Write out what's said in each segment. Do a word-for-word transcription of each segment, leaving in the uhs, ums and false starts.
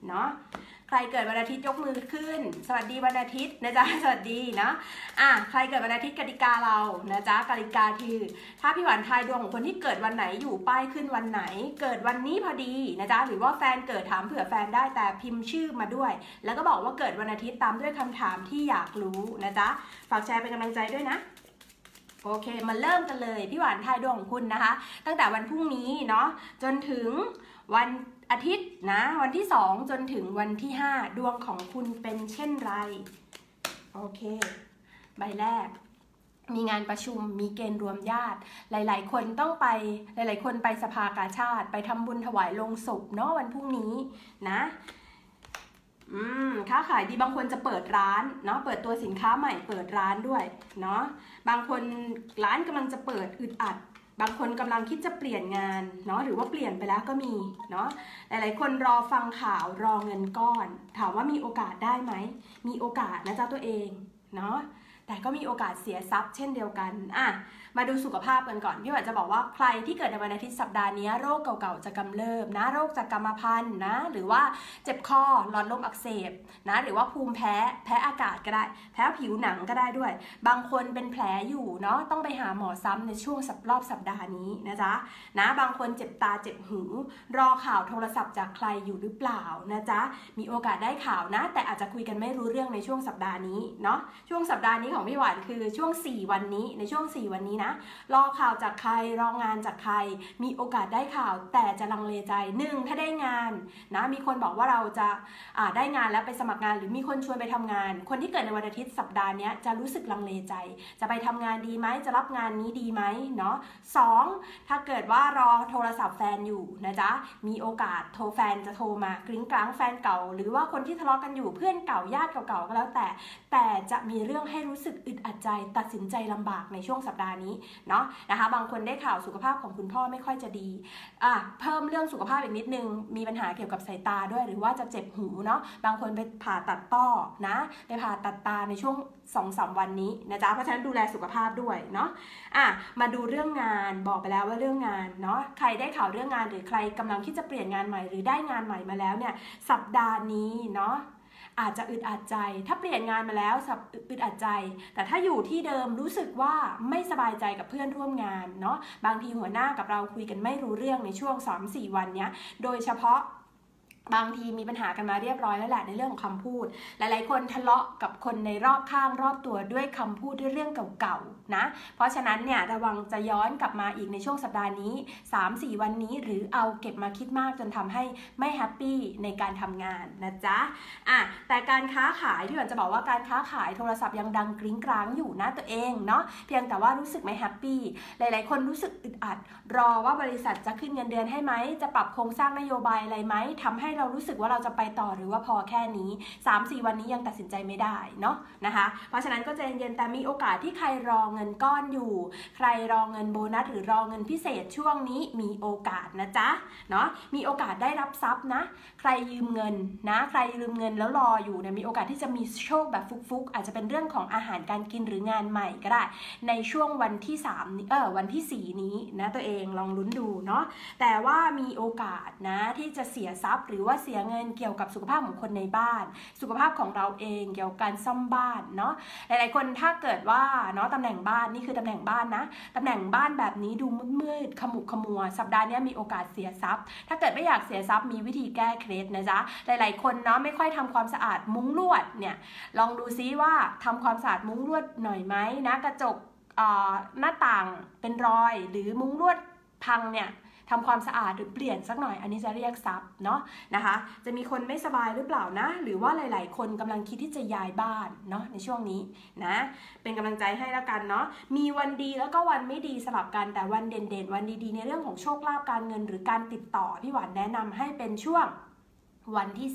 เนาะใครเกิดวันอาทิตย์ยกมือขึ้นสวัสดีวันอาทิตย์นะจ๊ะสวัสดีนะอ่ะใครเกิดวันอาทิตย์กติกาเรานะจ๊ะกติกาคือถ้าพี่หวานทายดวงของคนที่เกิดวันไหนอยู่ป้ายขึ้นวันไหนเกิดวันนี้พอดีนะจ๊ะหรือว่าแฟนเกิดถามเผื่อแฟนได้แต่พิมพ์ชื่อมาด้วยแล้วก็บอกว่าเกิดวันอาทิตย์ตามด้วยคำถามที่อยากรู้นะจ๊ะฝากแชร์เป็นกำลังใจด้วยนะโอเคมาเริ่มกันเลยพี่หวานทายดวงของคุณนะคะตั้งแต่วันพรุ่งนี้เนาะจนถึงวันอาทิตย์นะวันที่สองจนถึงวันที่ห้าดวงของคุณเป็นเช่นไรโอเคใบแรกมีงานประชุมมีเกณฑ์รวมญาติหลายๆคนต้องไปหลายๆคนไปสภากาชาดไปทำบุญถวายโลงศพเนาะวันพรุ่งนี้นะอืมค้าขายดีบางคนจะเปิดร้านเนาะเปิดตัวสินค้าใหม่เปิดร้านด้วยเนาะบางคนร้านกำลังจะเปิดอึดอัดบางคนกำลังคิดจะเปลี่ยนงานเนาะหรือว่าเปลี่ยนไปแล้วก็มีเนาะหลายๆคนรอฟังข่าวรอเงินก้อนถามว่ามีโอกาสได้ไหมมีโอกาสนะจ๊ะตัวเองเนาะแต่ก็มีโอกาสเสียทรัพย์เช่นเดียวกันอ่ะมาดูสุขภาพกันก่อนพี่หวานจะบอกว่าใครที่เกิดในวันอาทิตย์สัปดาห์นี้โรคเก่าๆจะกำเริบนะโรคจากกรรมพันธุ์นะหรือว่าเจ็บคอหลอดลมอักเสบนะหรือว่าภูมิแพ้แพ้อากาศก็ได้แพ้ผิวหนังก็ได้ด้วยบางคนเป็นแผลอยู่เนาะต้องไปหาหมอซ้ำในช่วงรอบสัปดาห์นี้นะจ๊ะนะบางคนเจ็บตาเจ็บหูรอข่าวโทรศัพท์จากใครอยู่หรือเปล่านะจ๊ะมีโอกาสได้ข่าวนะแต่อาจจะคุยกันไม่รู้เรื่องในช่วงสัปดาห์นี้เนาะช่วงสัปดาห์นี้ของพี่หวานคือช่วงสี่วันนี้ในช่วงสี่วันนี้นะรอข่าวจากใครรองานจากใครมีโอกาสได้ข่าวแต่จะลังเลใจหนึ่งถ้าได้งานนะมีคนบอกว่าเราจะอ่าได้งานแล้วไปสมัครงานหรือมีคนชวนไปทำงานคนที่เกิดในวันอาทิตย์สัปดาห์นี้จะรู้สึกลังเลใจจะไปทำงานดีไหมจะรับงานนี้ดีไหมเนาะสองถ้าเกิดว่ารอโทรศัพท์แฟนอยู่นะจ๊ะมีโอกาสโทรแฟนจะโทรมากริ้งกลางแฟนเก่าหรือว่าคนที่ทะเลาะกันอยู่เพื่อนเก่าญาติเก่าๆก็แล้วแต่แต่จะมีเรื่องให้รู้สึกอึดอัดใจตัดสินใจลำบากในช่วงสัปดาห์นี้เนาะนะคะบางคนได้ข่าวสุขภาพของคุณพ่อไม่ค่อยจะดีอ่ะเพิ่มเรื่องสุขภาพอีกนิดนึงมีปัญหาเกี่ยวกับสายตาด้วยหรือว่าจะเจ็บหูเนาะบางคนไปผ่าตัดต้อนะไปผ่าตัดตาในช่วง สองถึงสาม วันนี้นะจ๊ะเพราะฉะนั้นดูแลสุขภาพด้วยเนาะอ่ะมาดูเรื่องงานบอกไปแล้วว่าเรื่องงานเนาะใครได้ข่าวเรื่องงานหรือใครกำลังที่จะเปลี่ยนงานใหม่หรือได้งานใหม่มาแล้วเนี่ยสัปดาห์นี้เนาะอาจจะอึดอัดใจถ้าเปลี่ยนงานมาแล้วอึดอัดใจแต่ถ้าอยู่ที่เดิมรู้สึกว่าไม่สบายใจกับเพื่อนร่วมงานเนาะบางทีหัวหน้ากับเราคุยกันไม่รู้เรื่องในช่วง สามถึงสี่ วันเนี้ยโดยเฉพาะบางทีมีปัญหากันมาเรียบร้อยแล้วแหละในเรื่องของคำพูดหลายๆคนทะเลาะกับคนในรอบข้างรอบตัวด้วยคำพูดด้วยเรื่องเก่าๆนะเพราะฉะนั้นเนี่ยระวังจะย้อนกลับมาอีกในช่วงสัปดาห์นี้ สามถึงสี่ วันนี้หรือเอาเก็บมาคิดมากจนทำให้ไม่แฮปปี้ในการทำงานนะจ๊ะอ่ะแต่การค้าขายพี่หวันจะบอกว่าการค้าขายโทรศัพท์ยังดังกริ้งกร้างอยู่นะตัวเองเนาะเพียงแต่ว่ารู้สึกไม่แฮปปี้หลายๆคนรู้สึกอึดอัดรอว่าบริษัทจะขึ้นเงินเดือนให้ไหมจะปรับโครงสร้างนโยบายอะไรไหมทำให้เรารู้สึกว่าเราจะไปต่อหรือว่าพอแค่นี้ สามถึงสี่ วันนี้ยังตัดสินใจไม่ได้เนาะนะคะเพราะฉะนั้นก็ใจเย็นๆแต่มีโอกาสที่ใครรอเงินก้อนอยู่ใครรอเงินโบนัสหรือรอเงินพิเศษช่วงนี้มีโอกาสนะจ๊ะเนาะมีโอกาสได้รับทรัพย์นะใครยืมเงินนะใครยืมเงินแล้วรออยู่เนี่ยมีโอกาสที่จะมีโชคแบบฟุกๆอาจจะเป็นเรื่องของอาหารการกินหรืองานใหม่ก็ได้ในช่วงวันที่สามเออวันที่สี่นี้นะตัวเองลองลุ้นดูเนาะแต่ว่ามีโอกาสนะที่จะเสียทรัพย์หรือว่าเสียเงินเกี่ยวกับสุขภาพของคนในบ้านสุขภาพของเราเองเกี่ยวกับการซ่อมบ้านเนาะหลายๆคนถ้าเกิดว่าเนาะตำแหน่งบ้านนี่คือตำแหน่งบ้านนะตำแหน่งบ้านแบบนี้ดูมืดๆขมุกขมัวสัปดาห์นี้มีโอกาสเสียทรัพย์ถ้าเกิดไม่อยากเสียทรัพย์มีวิธีแก้เคล็ดนะจ๊ะหลายๆคนเนาะไม่ค่อยทำความสะอาดมุ้งลวดเนี่ยลองดูซิว่าทำความสะอาดมุ้งลวดหน่อยไหมนะกระจกหน้าต่างเป็นรอยหรือมุ้งลวดพังเนี่ยทำความสะอาดหรือเปลี่ยนสักหน่อยอันนี้จะเรียกทรัพย์เนาะนะคะจะมีคนไม่สบายหรือเปล่านะหรือว่าหลายๆคนกำลังคิดที่จะย้ายบ้านเนาะในช่วงนี้นะเป็นกำลังใจให้แล้วกันเนาะมีวันดีแล้วก็วันไม่ดีสลับกันแต่วันเด่นๆวันดีๆในเรื่องของโชคลาภการเงินหรือการติดต่อพี่หวานแนะนำให้เป็นช่วงวันที่สี่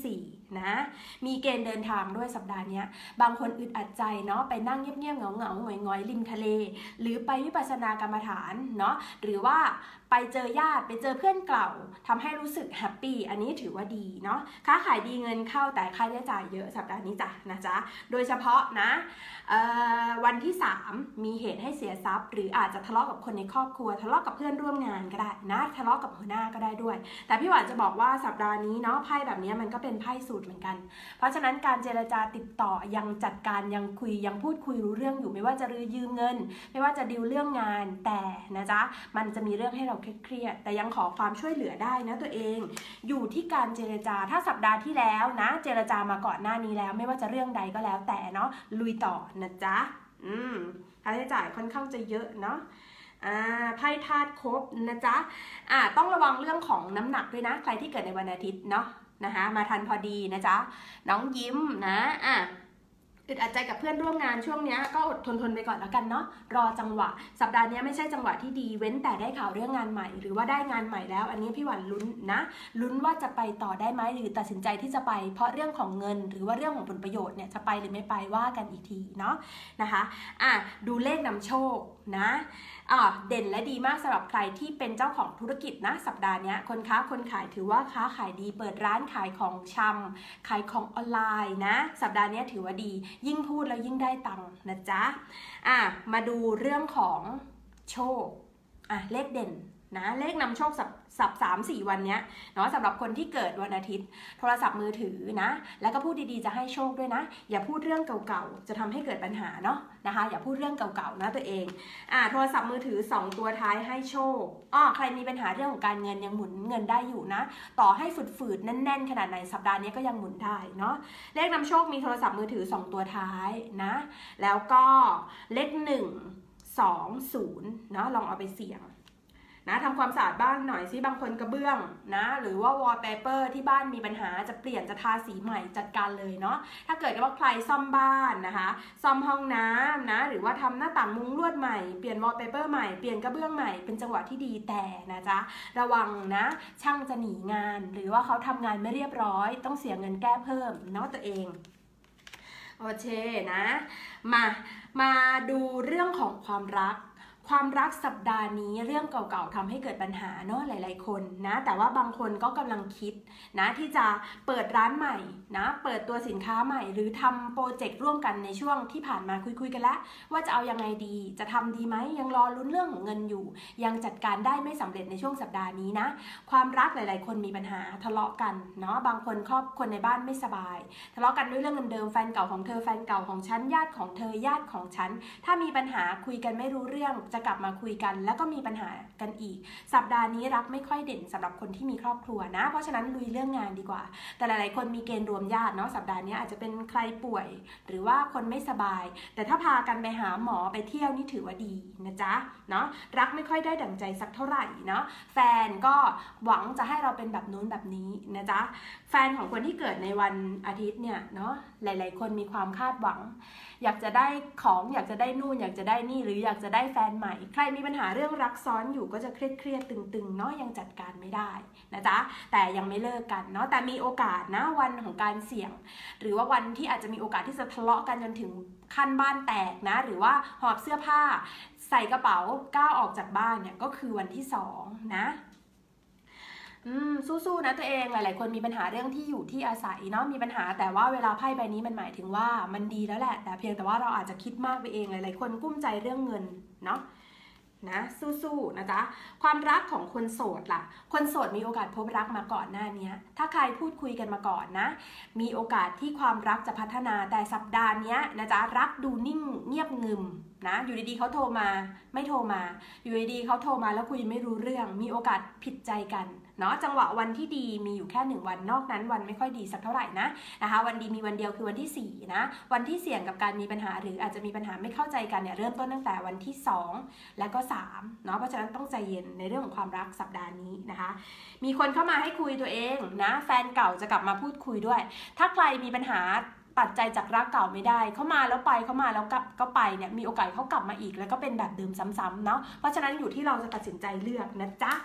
นะมีเกณฑ์เดินทางด้วยสัปดาห์นี้บางคนอึดอัดใจเนาะไปนั่งเงียบๆเหงาๆหงอยๆริมทะเลหรือไปวิปัสสนากรรมฐานเนาะหรือว่าไปเจอญาติไปเจอเพื่อนเก่าทำให้รู้สึกแฮปปี้อันนี้ถือว่าดีเนาะค้าขายดีเงินเข้าแต่ค่าใช้จ่ายเยอะสัปดาห์นี้จ้ะนะจ๊ะโดยเฉพาะนะวันที่สามมีเหตุให้เสียทรัพย์หรืออาจจะทะเลาะกับคนในครอบครัวทะเลาะกับเพื่อนร่วมงานก็ได้นะทะเลาะกับหัวหน้าก็ได้ด้วยแต่พี่หวานจะบอกว่าสัปดาห์นี้เนาะไพ่แบบนี้มันก็เป็นไพ่สูตรเหมือนกันเพราะฉะนั้นการเจรจาติดต่อยังจัดการยังคุยยังพูดคุยรู้เรื่องอยู่ไม่ว่าจะยืมเงินไม่ว่าจะดีลเรื่องงานแต่นะจ๊ะมันจะมีเรื่องให้เราเครียดแต่ยังขอความช่วยเหลือได้นะตัวเองอยู่ที่การเจรจาถ้าสัปดาห์ที่แล้วนะเจรจามาก่อนหน้านี้แล้วไม่ว่าจะเรื่องใดก็แล้วแต่เนาะลุยต่อนะจ๊ะอืมค่าใช้จ่ายค่อนข้างจะเยอะเนาะอ่าไพ่ธาตุครบนะจ๊ะอ่าต้องระวังเรื่องของน้ำหนักด้วยนะใครที่เกิดในวันอาทิตย์เนาะนะคะมาทันพอดีนะจ๊ะน้องยิ้มนะอ่ะอึดอัดใจกับเพื่อนร่วมงานช่วงนี้ก็อดทนทนไปก่อนแล้วกันเนาะรอจังหวะสัปดาห์นี้ไม่ใช่จังหวะที่ดีเว้นแต่ได้ข่าวเรื่องงานใหม่หรือว่าได้งานใหม่แล้วอันนี้พี่หวานลุ้นนะลุ้นว่าจะไปต่อได้ไหมหรือตัดสินใจที่จะไปเพราะเรื่องของเงินหรือว่าเรื่องของผลประโยชน์เนี่ยจะไปหรือไม่ไปว่ากันอีกทีเนาะนะคะอ่ะดูเลขนำโชคนะอ่ะเด่นและดีมากสำหรับใครที่เป็นเจ้าของธุรกิจนะสัปดาห์นี้คนค้าคนขายถือว่าค้าขายดีเปิดร้านขายของชำขายของออนไลน์นะสัปดาห์นี้ถือว่าดียิ่งพูดแล้วยิ่งได้ตังค์นะจ๊ะอ่ะมาดูเรื่องของโชคอ่ะเลขเด่นนะเลขนำโชคสับสับสามสี่วันเนี้ยเนาะสำหรับคนที่เกิดวันอาทิตย์โทรศัพท์มือถือนะแล้วก็พูดดีๆจะให้โชคด้วยนะอย่าพูดเรื่องเก่าๆจะทำให้เกิดปัญหาเนาะนะคะอย่าพูดเรื่องเก่าๆนะตัวเองอ่าโทรศัพท์มือถือสองตัวท้ายให้โชคอ้อใครมีปัญหาเรื่องของการเงินยังหมุนเงินได้อยู่นะต่อให้ฝืดๆแน่นๆขนาดไหนสัปดาห์นี้ก็ยังหมุนได้เนาะเลขนำโชคมีโทรศัพท์มือถือสองตัวท้ายนะแล้วก็เลขหนึ่ง สอง ศูนย์เนาะลองเอาไปเสี่ยงนะทำความสะอาดบ้านหน่อยสิบางคนกระเบื้องนะหรือว่าวอลเปเปอร์ที่บ้านมีปัญหาจะเปลี่ยนจะทาสีใหม่จัดการเลยเนาะถ้าเกิดว่าใครซ่อมบ้านนะคะซ่อมห้องน้ำนะหรือว่าทำหน้าต่างมุ้งลวดใหม่เปลี่ยนวอลเปเปอร์ใหม่เปลี่ยนกระเบื้องใหม่เป็นจังหวะที่ดีแต่นะจ๊ะระวังนะช่างจะหนีงานหรือว่าเขาทำงานไม่เรียบร้อยต้องเสียเงินแก้เพิ่มเนาะตัวเองโอเคนะมามาดูเรื่องของความรักความรักสัปดาห์นี้เรื่องเก่าๆทำให้เกิดปัญหาเนาะหลายๆคนนะแต่ว่าบางคนก็กำลังคิดนะที่จะเปิดร้านใหม่นะเปิดตัวสินค้าใหม่หรือทำโปรเจกต์ร่วมกันในช่วงที่ผ่านมาคุยๆกันแล้วว่าจะเอายังไงดีจะทำดีไหมยังรอลุ้นเรื่องของเงินอยู่ยังจัดการได้ไม่สำเร็จในช่วงสัปดาห์นี้นะความรักหลายๆคนมีปัญหาทะเลาะกันเนาะบางคนครอบคนในบ้านไม่สบายทะเลาะกันด้วยเรื่องเดิมๆแฟนเก่าของเธอแฟนเก่าของฉันญาติของเธอญาติของฉันถ้ามีปัญหาคุยกันไม่รู้เรื่องจะกลับมาคุยกันแล้วก็มีปัญหากันอีกสัปดาห์นี้รักไม่ค่อยเด่นสำหรับคนที่มีครอบครัวนะเพราะฉะนั้นลุยเรื่องงานดีกว่าแต่หลายๆคนมีเกณฑ์รวมญาติเนาะสัปดาห์นี้อาจจะเป็นใครป่วยหรือว่าคนไม่สบายแต่ถ้าพากันไปหาหมอไปเที่ยวนี่ถือว่าดีนะจ๊ะเนาะรักไม่ค่อยได้ดั่งใจสักเท่าไหร่เนาะแฟนก็หวังจะให้เราเป็นแบบนู้นแบบนี้นะจ๊ะแฟนของคนที่เกิดในวันอาทิตย์เนี่ยเนาะหลายๆคนมีความคาดหวังอยากจะได้ของอยากจะได้นู่นอยากจะได้นี่หรืออยากจะได้แฟนใหม่ใครมีปัญหาเรื่องรักซ้อนอยู่ก็จะเครียดเครียดตึงๆเนาะยังจัดการไม่ได้นะจ๊ะแต่ยังไม่เลิกกันเนาะแต่มีโอกาสนะวันของการเสี่ยงหรือว่าวันที่อาจจะมีโอกาสที่จะทะเลาะกันจนถึงขั้นบ้านแตกนะหรือว่าหอบเสื้อผ้าใส่กระเป๋าก้าวออกจากบ้านเนี่ยก็คือวันที่สองนะอืมสู้ๆนะตัวเองหลายๆคนมีปัญหาเรื่องที่อยู่ที่อาศัยเนาะมีปัญหาแต่ว่าเวลาไพ่ใบนี้มันหมายถึงว่ามันดีแล้วแหละแต่เพียงแต่ว่าเราอาจจะคิดมากไปเองหลายๆคนกุ้มใจเรื่องเงินเนาะนะสู้ๆนะจ๊ะความรักของคนโสดล่ะคนโสดมีโอกาสพบรักมาก่อนหน้านี้ถ้าใครพูดคุยกันมาก่อนนะมีโอกาสที่ความรักจะพัฒนาแต่สัปดาห์นี้นะจ๊ะรักดูนิ่งเงียบงึมนะอยู่ดีๆเขาโทรมาไม่โทรมาอยู่ดีๆเขาโทรมาแล้วคุยไม่รู้เรื่องมีโอกาสผิดใจกันเนาะจังหวะวันที่ดีมีอยู่แค่หนึ่งวันนอกนั้นวันไม่ค่อยดีสักเท่าไหร่นะนะคะวันดีมีวันเดียวคือวันที่สี่นะวันที่เสี่ยงกับการมีปัญหาหรืออาจจะมีปัญหาไม่เข้าใจกันเนี่ยเริ่มต้นตั้งแต่วันที่สองและก็สามเนาะเพราะฉะนั้นต้องใจเย็นในเรื่องของความรักสัปดาห์นี้นะคะมีคนเข้ามาให้คุยตัวเองนะแฟนเก่าจะกลับมาพูดคุยด้วยถ้าใครมีปัญหาตัดใจจากรักเก่าไม่ได้เขามาแล้วไปเขามาแล้วกลับก็ไปเนี่ยมีโอกาสเขากลับมาอีกแล้วก็เป็นแบบเดิมซ้ำๆเนาะเพราะฉะนั้นอยู่ที่เราจะตัดสินใจเลือกนะจ๊ะ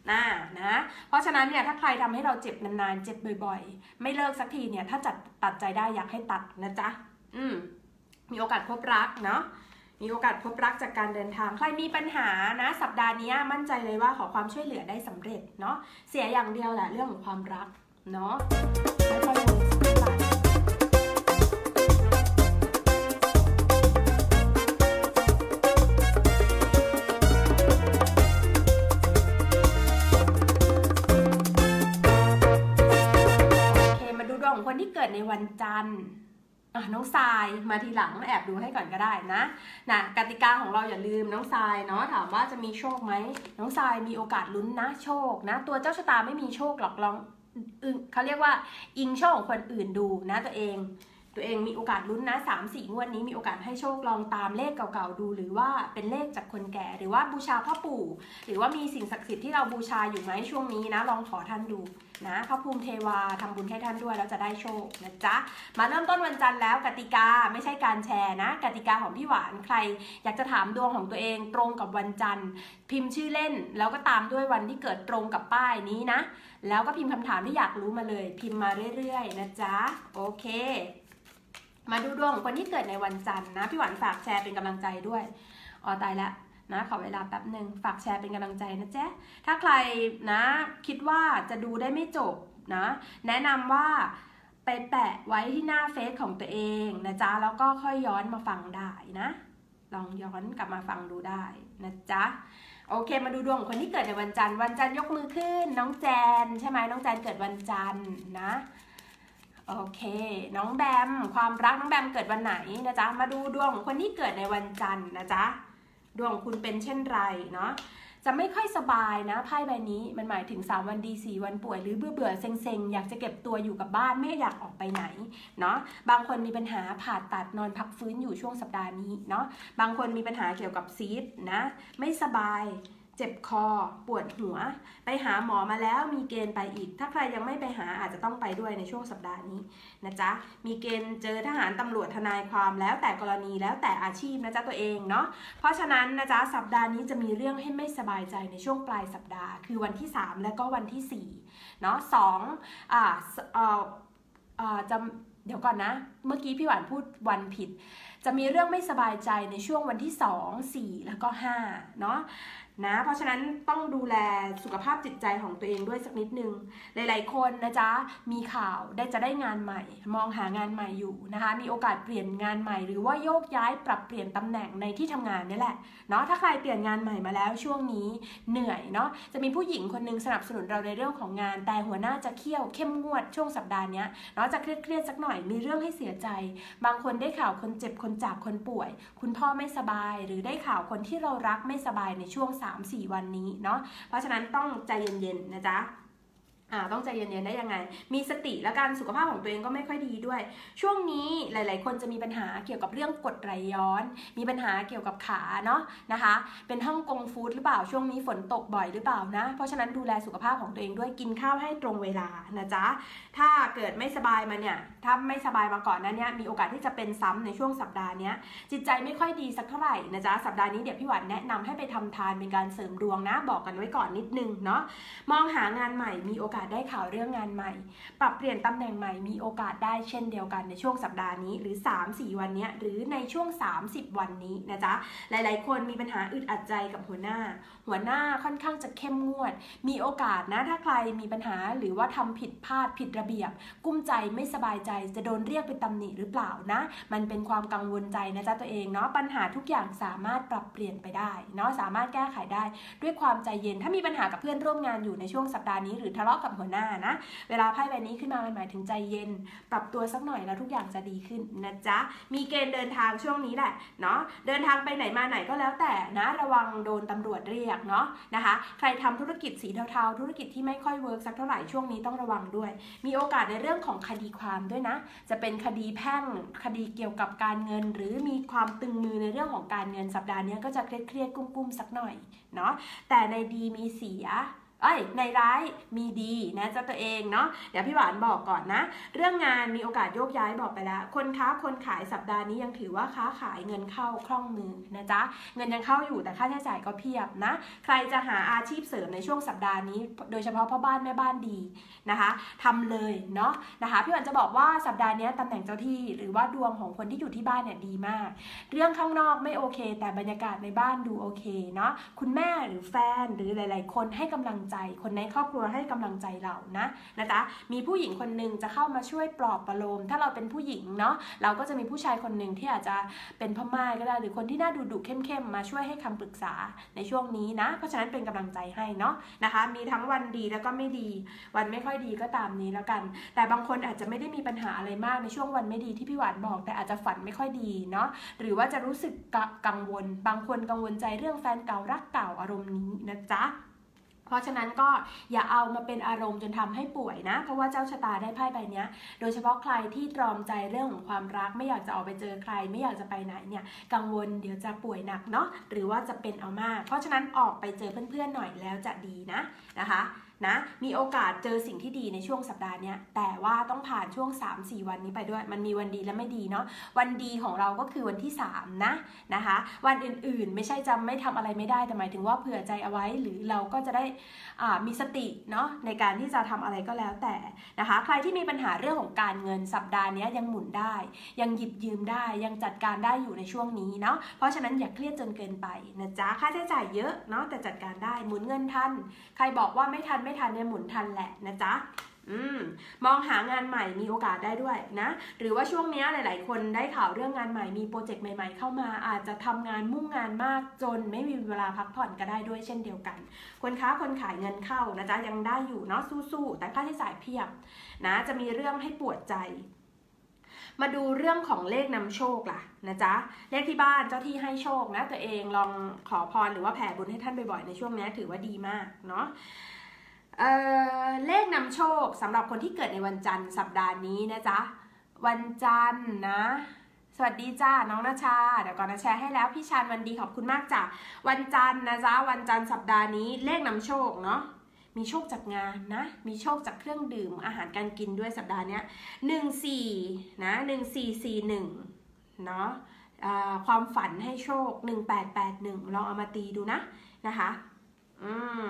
นะนะเพราะฉะนั้นเนี่ยถ้าใครทำให้เราเจ็บนานๆเจ็บบ่อยๆไม่เลิกสักทีเนี่ยถ้าจัดตัดใจได้อยากให้ตัดนะจ๊ะอืมมีโอกาสพบรักเนาะมีโอกาสพบรักจากการเดินทางใครมีปัญหานะสัปดาห์นี้มั่นใจเลยว่าขอความช่วยเหลือได้สำเร็จเนาะเสียอย่างเดียวแหละเรื่องของความรักเนาะไม่ค่อยเวิร์กสักเท่าไหร่ของคนที่เกิดในวันจันทร์น้องทรายมาทีหลังแอบดูให้ก่อนก็ได้นะนะกติกาของเราอย่าลืมน้องทรายเนาะถามว่าจะมีโชคไหมน้องทรายมีโอกาสลุ้นนะโชคนะตัวเจ้าชะตาไม่มีโชคหรอกลองเขาเรียกว่าอิงโชคของคนอื่นดูนะตัวเองตัวเองมีโอกาสลุ้นนะ สามสี่ งวดนี้มีโอกาสให้โชคลองตามเลขเก่าๆดูหรือว่าเป็นเลขจากคนแก่หรือว่าบูชาพ่อปู่หรือว่ามีสิ่งศักดิ์สิทธิ์ที่เราบูชาอยู่ไหมช่วงนี้นะลองขอท่านดูนะพระภูมิเทวาทำบุญให้ท่านด้วยแล้วจะได้โชคนะจ๊ะมาเริ่มต้นวันจันทร์แล้วกติกาไม่ใช่การแชร์นะกติกาของพี่หวานใครอยากจะถามดวงของตัวเองตรงกับวันจันทร์พิมพ์ชื่อเล่นแล้วก็ตามด้วยวันที่เกิดตรงกับป้ายนี้นะแล้วก็พิมพ์คำถามที่อยากรู้มาเลยพิมพ์มาเรื่อยๆนะจ๊ะโอเคมาดูดวงของคนที่เกิดในวันจันทร์นะพี่หวานฝากแชร์เป็นกำลังใจด้วยอ๋อตายแล้วนะขอเวลาแป๊บหนึ่งฝากแชร์เป็นกำลังใจนะจ๊ะถ้าใครนะคิดว่าจะดูได้ไม่จบนะแนะนำว่าไปแปะไว้ที่หน้าเฟซของตัวเองนะจ๊ะแล้วก็ค่อยย้อนมาฟังได้นะลองย้อนกลับมาฟังดูได้นะจ๊ะโอเคมาดูดวงของคนที่เกิดในวันจันทร์วันจันทร์ยกมือขึ้นน้องแจนใช่ไหมน้องแจนเกิดวันจันทร์นะโอเคน้องแบมความรักน้องแบมเกิดวันไหนนะจ๊ะมาดูดวงของคนที่เกิดในวันจันทร์นะจ๊ะดวงของคุณเป็นเช่นไรเนาะจะไม่ค่อยสบายนะไพ่ใบนี้มันหมายถึงสามวันดีสี่วันป่วยหรือเบื่อเบื่อเซ็งเซ็งอยากจะเก็บตัวอยู่กับบ้านไม่อยากออกไปไหนเนาะบางคนมีปัญหาผ่าตัดนอนพักฟื้นอยู่ช่วงสัปดาห์นี้เนาะบางคนมีปัญหาเกี่ยวกับซีสนะไม่สบายเจ็บคอปวดหัวไปหาหมอมาแล้วมีเกณฑ์ไปอีกถ้าใครยังไม่ไปหาอาจจะต้องไปด้วยในช่วงสัปดาห์นี้นะจ๊ะมีเกณฑ์เจอทหารตำรวจทนายความแล้วแต่กรณีแล้วแต่อาชีพนะจ๊ะตัวเองเนาะเพราะฉะนั้นนะจ๊ะสัปดาห์นี้จะมีเรื่องให้ไม่สบายใจในช่วงปลายสัปดาห์คือวันที่สามและก็วันที่สี่เนาะสองอ่าเอ่อเอ่อจะเดี๋ยวก่อนนะเมื่อกี้พี่หวานพูดวันผิดจะมีเรื่องไม่สบายใจในช่วงวันที่สอง สี่แล้วก็ห้าเนาะนะเพราะฉะนั้นต้องดูแลสุขภาพจิตใจของตัวเองด้วยสักนิดนึงหลายๆคนนะจ๊ะมีข่าวได้จะได้งานใหม่มองหางานใหม่อยู่นะคะมีโอกาสเปลี่ยนงานใหม่หรือว่าโยกย้ายปรับเปลี่ยนตำแหน่งในที่ทำงานนี่แหละเนาะถ้าใครเปลี่ยนงานใหม่มาแล้วช่วงนี้เหนื่อยเนาะจะมีผู้หญิงคนนึงสนับสนุนเราในเรื่องของงานแต่หัวหน้าจะเคี่ยวเข้มงวดช่วงสัปดาห์นี้เนาะจะเครียดๆสักหน่อยมีเรื่องให้เสียใจบางคนได้ข่าวคนเจ็บคนจากคนป่วยคุณพ่อไม่สบายหรือได้ข่าวคนที่เรารักไม่สบายในช่วง สามสี่ วันนี้เนาะเพราะฉะนั้นต้องใจเย็นๆนะจ๊ะอ่าต้องใจเย็นๆได้ยังไงมีสติและการสุขภาพของตัวเองก็ไม่ค่อยดีด้วยช่วงนี้หลายๆคนจะมีปัญหาเกี่ยวกับเรื่องกรดไหลย้อนมีปัญหาเกี่ยวกับขาเนาะนะคะเป็นฮ่องกงฟู้ดหรือเปล่าช่วงนี้ฝนตกบ่อยหรือเปล่านะเพราะฉะนั้นดูแลสุขภาพของตัวเองด้วยกินข้าวให้ตรงเวลานะจ๊ะถ้าเกิดไม่สบายมาเนี่ยถ้าไม่สบายมาก่อนนั้นเนี่ยมีโอกาสที่จะเป็นซ้ำในช่วงสัปดาห์นี้จิตใจไม่ค่อยดีสักเท่าไหร่นะจ๊ะสัปดาห์นี้เดี๋ยวพี่หวานแนะนำให้ไปทำทานเป็นการเสริมดวงนะบอกกันไว้ก่อนนิดนึงเนาะมองหางานใหม่มีโอกาสได้ข่าวเรื่องงานใหม่ปรับเปลี่ยนตำแหน่งใหม่มีโอกาสได้เช่นเดียวกันในช่วงสัปดาห์นี้หรือ สามสี่ วันนี้หรือในช่วงสามสิบวันนี้นะจ๊ะหลายๆคนมีปัญหาอึดอัดใจกับหัวหน้าหัวหน้าค่อนข้างจะเข้มงวดมีโอกาสนะถ้าใครมีปัญหาหรือว่าทำผิดพลาดผิดระเบียบกุ้มใจไม่สบายใจจะโดนเรียกไปตำหนิหรือเปล่านะมันเป็นความกังวลใจนะจ๊ะตัวเองเนาะปัญหาทุกอย่างสามารถปรับเปลี่ยนไปได้เนาะสามารถแก้ไขได้ด้วยความใจเย็นถ้ามีปัญหากับเพื่อนร่วมงานอยู่ในช่วงสัปดาห์นี้หรือทะเลาะกับหัวหน้านะเวลาไพ่ใบนี้ขึ้นมามันหมายถึงใจเย็นปรับตัวสักหน่อยแล้วทุกอย่างจะดีขึ้นนะจ๊ะมีเกณฑ์เดินทางช่วงนี้แหละเนาะเดินทางไปไหนมาไหนก็แล้วแต่นะระวังโดนตำรวจเรียกเนาะนะคะใครทำธุรกิจสีเทาๆธุรกิจที่ไม่ค่อยเวิร์กสักเท่าไหร่ช่วงนี้ต้องระวังด้วยมีโอกาสในเรื่องของคดีความด้วยนะจะเป็นคดีแพ่งคดีเกี่ยวกับการเงินหรือมีความตึงมือในเรื่องของการเงินสัปดาห์นี้ก็จะเครียดๆกุ้มๆสักหน่อยเนาะแต่ในดีมีเสียเอ้ยในร้ายมีดีนะจ๊ะตัวเองเนาะเดี๋ยวพี่หวานบอกก่อนนะเรื่องงานมีโอกาสโยกย้ายบอกไปแล้วคนค้าคนขายสัปดาห์นี้ยังถือว่าค้าขายเงินเข้าคล่องมือนะจ๊ะเงินยังเข้าอยู่แต่ค่าใช้จ่ายก็เพียบนะใครจะหาอาชีพเสริมในช่วงสัปดาห์นี้โดยเฉพาะพ่อบ้านแม่บ้านดีนะคะทำเลยเนาะนะคะพี่หวานจะบอกว่าสัปดาห์นี้ตำแหน่งเจ้าที่หรือว่าดวงของคนที่อยู่ที่บ้านเนี่ยดีมากเรื่องข้างนอกไม่โอเคแต่บรรยากาศในบ้านดูโอเคเนาะคุณแม่หรือแฟนหรือหลายๆคนให้กำลังใจคนในครอบครัวให้กำลังใจเรานะนะจ๊ะมีผู้หญิงคนหนึ่งจะเข้ามาช่วยปลอบประโลมถ้าเราเป็นผู้หญิงเนาะเราก็จะมีผู้ชายคนหนึ่งที่อาจจะเป็นพ่อม่ายก็ได้หรือคนที่น่าดุดุเข้มๆมาช่วยให้คำปรึกษาในช่วงนี้นะเพราะฉะนั้นเป็นกำลังใจให้เนาะนะคะมีทั้งวันดีแล้วก็ไม่ดีวันไม่ค่อยดีก็ตามนี้แล้วกันแต่บางคนอาจจะไม่ได้มีปัญหาอะไรมากในช่วงวันไม่ดีที่พี่หวานบอกแต่อาจจะฝันไม่ค่อยดีเนาะหรือว่าจะรู้สึกกังวลบางคนกังวลใจเรื่องแฟนเก่ารักเก่าอารมณ์นี้นะจ๊ะเพราะฉะนั้นก็อย่าเอามาเป็นอารมณ์จนทำให้ป่วยนะเพราะว่าเจ้าชะตาได้ไพ่ใบนี้โดยเฉพาะใครที่ตรอมใจเรื่องของความรักไม่อยากจะออกไปเจอใครไม่อยากจะไปไหนเนี่ยกังวลเดี๋ยวจะป่วยหนักเนาะหรือว่าจะเป็นเอามากเพราะฉะนั้นออกไปเจอเพื่อนๆหน่อยแล้วจะดีนะนะคะนะมีโอกาสเจอสิ่งที่ดีในช่วงสัปดาห์นี้แต่ว่าต้องผ่านช่วง สามสี่ วันนี้ไปด้วยมันมีวันดีและไม่ดีเนาะวันดีของเราก็คือวันที่สามนะนะคะวันอื่นๆไม่ใช่จะไม่ทำอะไรไม่ได้แต่หมายถึงว่าเผื่อใจเอาไว้หรือเราก็จะได้มีสติเนาะในการที่จะทำอะไรก็แล้วแต่นะคะใครที่มีปัญหาเรื่องของการเงินสัปดาห์นี้ยังหมุนได้ยังหยิบยืมได้ยังจัดการได้อยู่ในช่วงนี้เนาะเพราะฉะนั้นอย่าเครียดจนเกินไปนะจ๊ะค่าใช้จ่ายเยอะเนาะแต่จัดการได้หมุนเงินทันใครบอกว่าไม่ทันไม่ทันเนี่ยหมุนทันแหละนะจ๊ะอืมมองหางานใหม่มีโอกาสได้ด้วยนะหรือว่าช่วงนี้หลายๆคนได้ข่าวเรื่องงานใหม่มีโปรเจกต์ใหม่ๆเข้ามาอาจจะทำงานมุ่งงานมากจนไม่มีเวลาพักผ่อนก็ได้ด้วยเช่นเดียวกันคนค้าคนขายเงินเข้านะจ๊ะยังได้อยู่เนาะสู้ๆแต่ค่าใช้จ่ายเพียบนะจะมีเรื่องให้ปวดใจมาดูเรื่องของเลขนำโชคล่ะนะจ๊ะเลขที่บ้านเจ้าที่ให้โชคนะตัวเองลองขอพรหรือว่าแผ่บุญให้ท่านบ่อยๆในช่วงนี้ถือว่าดีมากเนาะเอ่อเลขนำโชคสำหรับคนที่เกิดในวันจันทร์สัปดาห์นี้นะจ๊ะวันจันทร์นะสวัสดีจ้าน้องนาชาเดี๋ยวก่อนนะแชร์ให้แล้วพี่ชานวันดีขอบคุณมากจ้ะวันจันทร์นะจ๊ะวันจันทร์สัปดาห์นี้เลขนำโชคเนาะมีโชคจากงานนะมีโชคจากเครื่องดื่มอาหารการกินด้วยสัปดาห์นี้หนึ่งสี่นะหนึ่งสี่สี่หนึ่งเนาะความฝันให้โชคหนึ่งแปดแปดหนึ่งลองเอามาตีดูนะนะคะอืม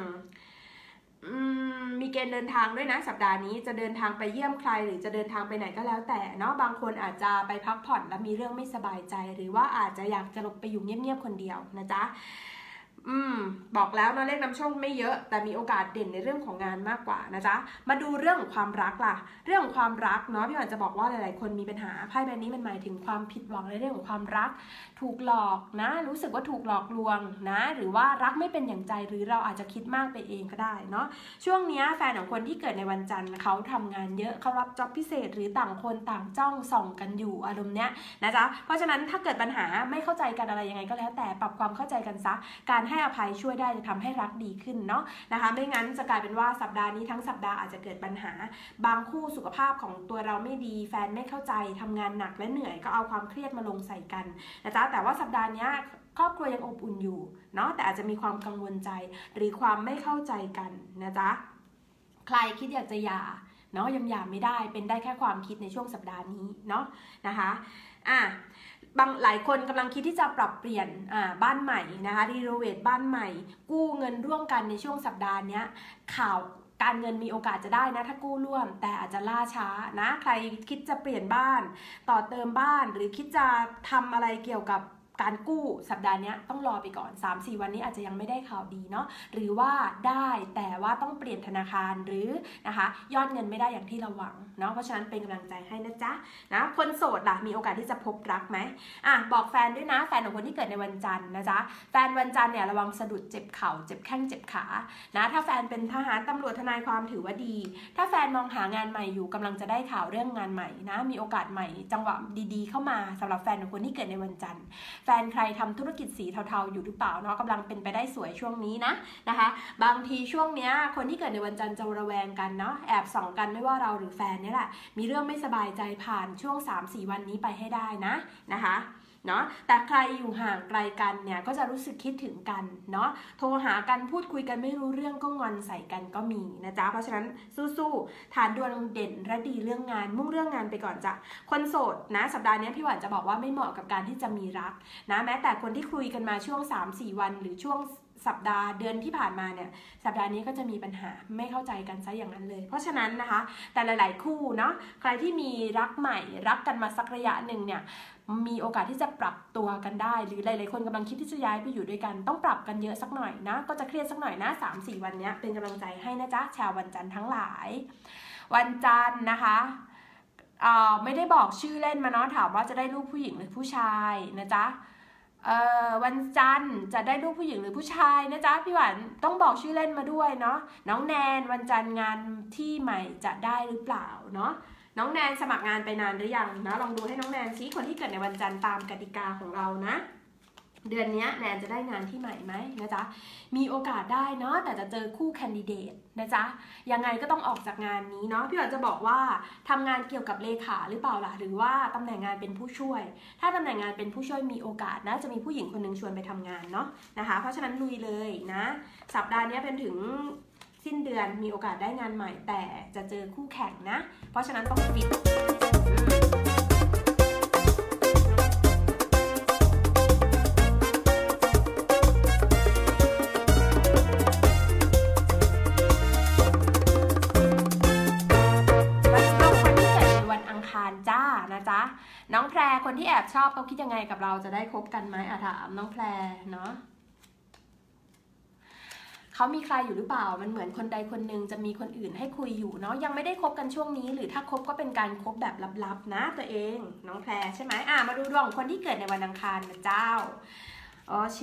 มีเกณฑ์เดินทางด้วยนะสัปดาห์นี้จะเดินทางไปเยี่ยมใครหรือจะเดินทางไปไหนก็แล้วแต่เนาะบางคนอาจจะไปพักผ่อนแล้วมีเรื่องไม่สบายใจหรือว่าอาจจะอยากจะหลบไปอยู่เงียบๆคนเดียวนะจ๊ะอืมบอกแล้วนะเลขนำโชคไม่เยอะแต่มีโอกาสเด่นในเรื่องของงานมากกว่านะจ๊ะมาดูเรื่องของความรักล่ะเรื่องของความรักเนาะพี่หวานจะบอกว่าหลายๆคนมีปัญหาไพ่ใบนี้มันหมายถึงความผิดหวังในเรื่องของความรักถูกหลอกนะรู้สึกว่าถูกหลอกลวงนะหรือว่ารักไม่เป็นอย่างใจหรือเราอาจจะคิดมากไปเองก็ได้เนาะช่วงนี้แฟนของคนที่เกิดในวันจันทร์เขาทำงานเยอะเขารับจ็อบพิเศษหรือต่างคนต่างจ้องส่องกันอยู่อารมณ์เนี้ยนะจ๊ะเพราะฉะนั้นถ้าเกิดปัญหาไม่เข้าใจกันอะไรยังไงก็แล้วแต่ปรับความเข้าใจกันซะการให้อภัยช่วยได้จะทำให้รักดีขึ้นเนาะนะคะไม่งั้นจะกลายเป็นว่าสัปดาห์นี้ทั้งสัปดาห์อาจจะเกิดปัญหาบางคู่สุขภาพของตัวเราไม่ดีแฟนไม่เข้าใจทำงานหนักและเหนื่อยก็เอาความเครียดมาลงใส่กันนะจ๊ะแต่ว่าสัปดาห์นี้ครอบครัวยังอบอุ่นอยู่เนาะแต่อาจจะมีความกังวลใจหรือความไม่เข้าใจกันนะจ๊ะใครคิดอยากจะหย่าเนาะยังหย่าไม่ได้เป็นได้แค่ความคิดในช่วงสัปดาห์นี้เนาะนะคะอ่ะบางหลายคนกำลังคิดที่จะปรับเปลี่ยนบ้านใหม่นะคะรีโนเวทบ้านใหม่กู้เงินร่วมกันในช่วงสัปดาห์นี้ข่าวการเงินมีโอกาสจะได้นะถ้ากู้ร่วมแต่อาจจะล่าช้านะใครคิดจะเปลี่ยนบ้านต่อเติมบ้านหรือคิดจะทำอะไรเกี่ยวกับการกู้สัปดาห์นี้ต้องรอไปก่อน สามสี่ วันนี้อาจจะยังไม่ได้ข่าวดีเนาะหรือว่าได้แต่ว่าต้องเปลี่ยนธนาคารหรือนะคะยอดเงินไม่ได้อย่างที่เราหวังเนาะเพราะฉะนั้นเป็นกำลังใจให้นะจ๊ะนะคนโสดล่ะมีโอกาสที่จะพบรักไหมอ่ะบอกแฟนด้วยนะแฟนของคนที่เกิดในวันจันทร์นะจ๊ะแฟนวันจันทร์เนี่ยระวังสะดุดเจ็บเข่าเจ็บแข้งเจ็บขานะถ้าแฟนเป็นทหารตำรวจทนายความถือว่าดีถ้าแฟนมองหางานใหม่อยู่กำลังจะได้ข่าวเรื่องงานใหม่นะมีโอกาสใหม่จังหวะดีๆเข้ามาสำหรับแฟนของคนที่เกิดในวันจันทร์แฟนใครทำธุรกิจสีเทาๆอยู่หรือเปล่าเนาะกำลังเป็นไปได้สวยช่วงนี้นะนะคะบางทีช่วงเนี้ยคนที่เกิดในวันจันทร์จะระแวงกันเนาะแอบส่องกันไม่ว่าเราหรือแฟนนี่แหละมีเรื่องไม่สบายใจผ่านช่วง สามสี่ วันนี้ไปให้ได้นะนะคะเนาะแต่ใครอยู่ห่างไกลกันเนี่ยก็จะรู้สึกคิดถึงกันเนาะโทรหากันพูดคุยกันไม่รู้เรื่องก็งอนใส่กันก็มีนะจ๊ะเพราะฉะนั้นสู้ๆฐานดวงเด่นและดีเรื่องงานมุ่งเรื่องงานไปก่อนจ้ะคนโสดนะสัปดาห์นี้พี่หวานจะบอกว่าไม่เหมาะกับการที่จะมีรักนะแม้แต่คนที่คุยกันมาช่วง สามสี่ วันหรือช่วงสัปดาห์เดือนที่ผ่านมาเนี่ยสัปดาห์นี้ก็จะมีปัญหาไม่เข้าใจกันซะอย่างนั้นเลยเพราะฉะนั้นนะคะแต่หลายๆคู่เนาะใครที่มีรักใหม่รักกันมาสักระยะหนึ่งเนี่ยมีโอกาสที่จะปรับตัวกันได้หรือหลายๆคนกำลังคิดที่จะย้ายไปอยู่ด้วยกันต้องปรับกันเยอะสักหน่อยนะก็จะเครียดสักหน่อยนะ สามสี่ วันนี้เป็นกำลังใจให้นะจ๊ะชาววันจันทร์ทั้งหลายวันจันทร์นะคะเอ่อไม่ได้บอกชื่อเล่นมาเนาะถามว่าจะได้ลูกผู้หญิงหรือผู้ชายนะจ๊ะเอ่อวันจันทร์จะได้ลูกผู้หญิงหรือผู้ชายนะจ๊ะพี่หวานต้องบอกชื่อเล่นมาด้วยเนาะน้องแนนวันจันทร์งานที่ใหม่จะได้หรือเปล่าเนาะน้องแนนสมัครงานไปนานหรือยังนะลองดูให้น้องแนนซิคนที่เกิดในวันจันทร์ตามกติกาของเรานะเดือนนี้แนนจะได้งานที่ใหม่ไหมนะจ๊ะมีโอกาสได้เนาะแต่จะเจอคู่แคนดิเดตนะจ๊ะยังไงก็ต้องออกจากงานนี้เนาะพี่หวานจะบอกว่าทำงานเกี่ยวกับเลขาหรือเปล่าล่ะหรือว่าตำแหน่งงานเป็นผู้ช่วยถ้าตำแหน่งงานเป็นผู้ช่วยมีโอกาสนะจะมีผู้หญิงคนนึงชวนไปทำงานเนาะนะคะเพราะฉะนั้นลุยเลยนะสัปดาห์นี้เป็นถึงสิ้นเดือนมีโอกาสได้งานใหม่แต่จะเจอคู่แข่งนะเพราะฉะนั้นต้องฟิตจ้านะจ๊ะน้องแพรคนที่แอบชอบเขาคิดยังไงกับเราจะได้คบกันไหมอะถามน้องแพรเนาะเขามีใครอยู่หรือเปล่ามันเหมือนคนใดคนหนึ่งจะมีคนอื่นให้คุยอยู่เนาะยังไม่ได้คบกันช่วงนี้หรือถ้าคบก็เป็นการคบแบบลับๆนะตัวเองน้องแพรใช่ไหมอ่ะมาดูดวงของคนที่เกิดในวันอังคารนะเจ้าโอเค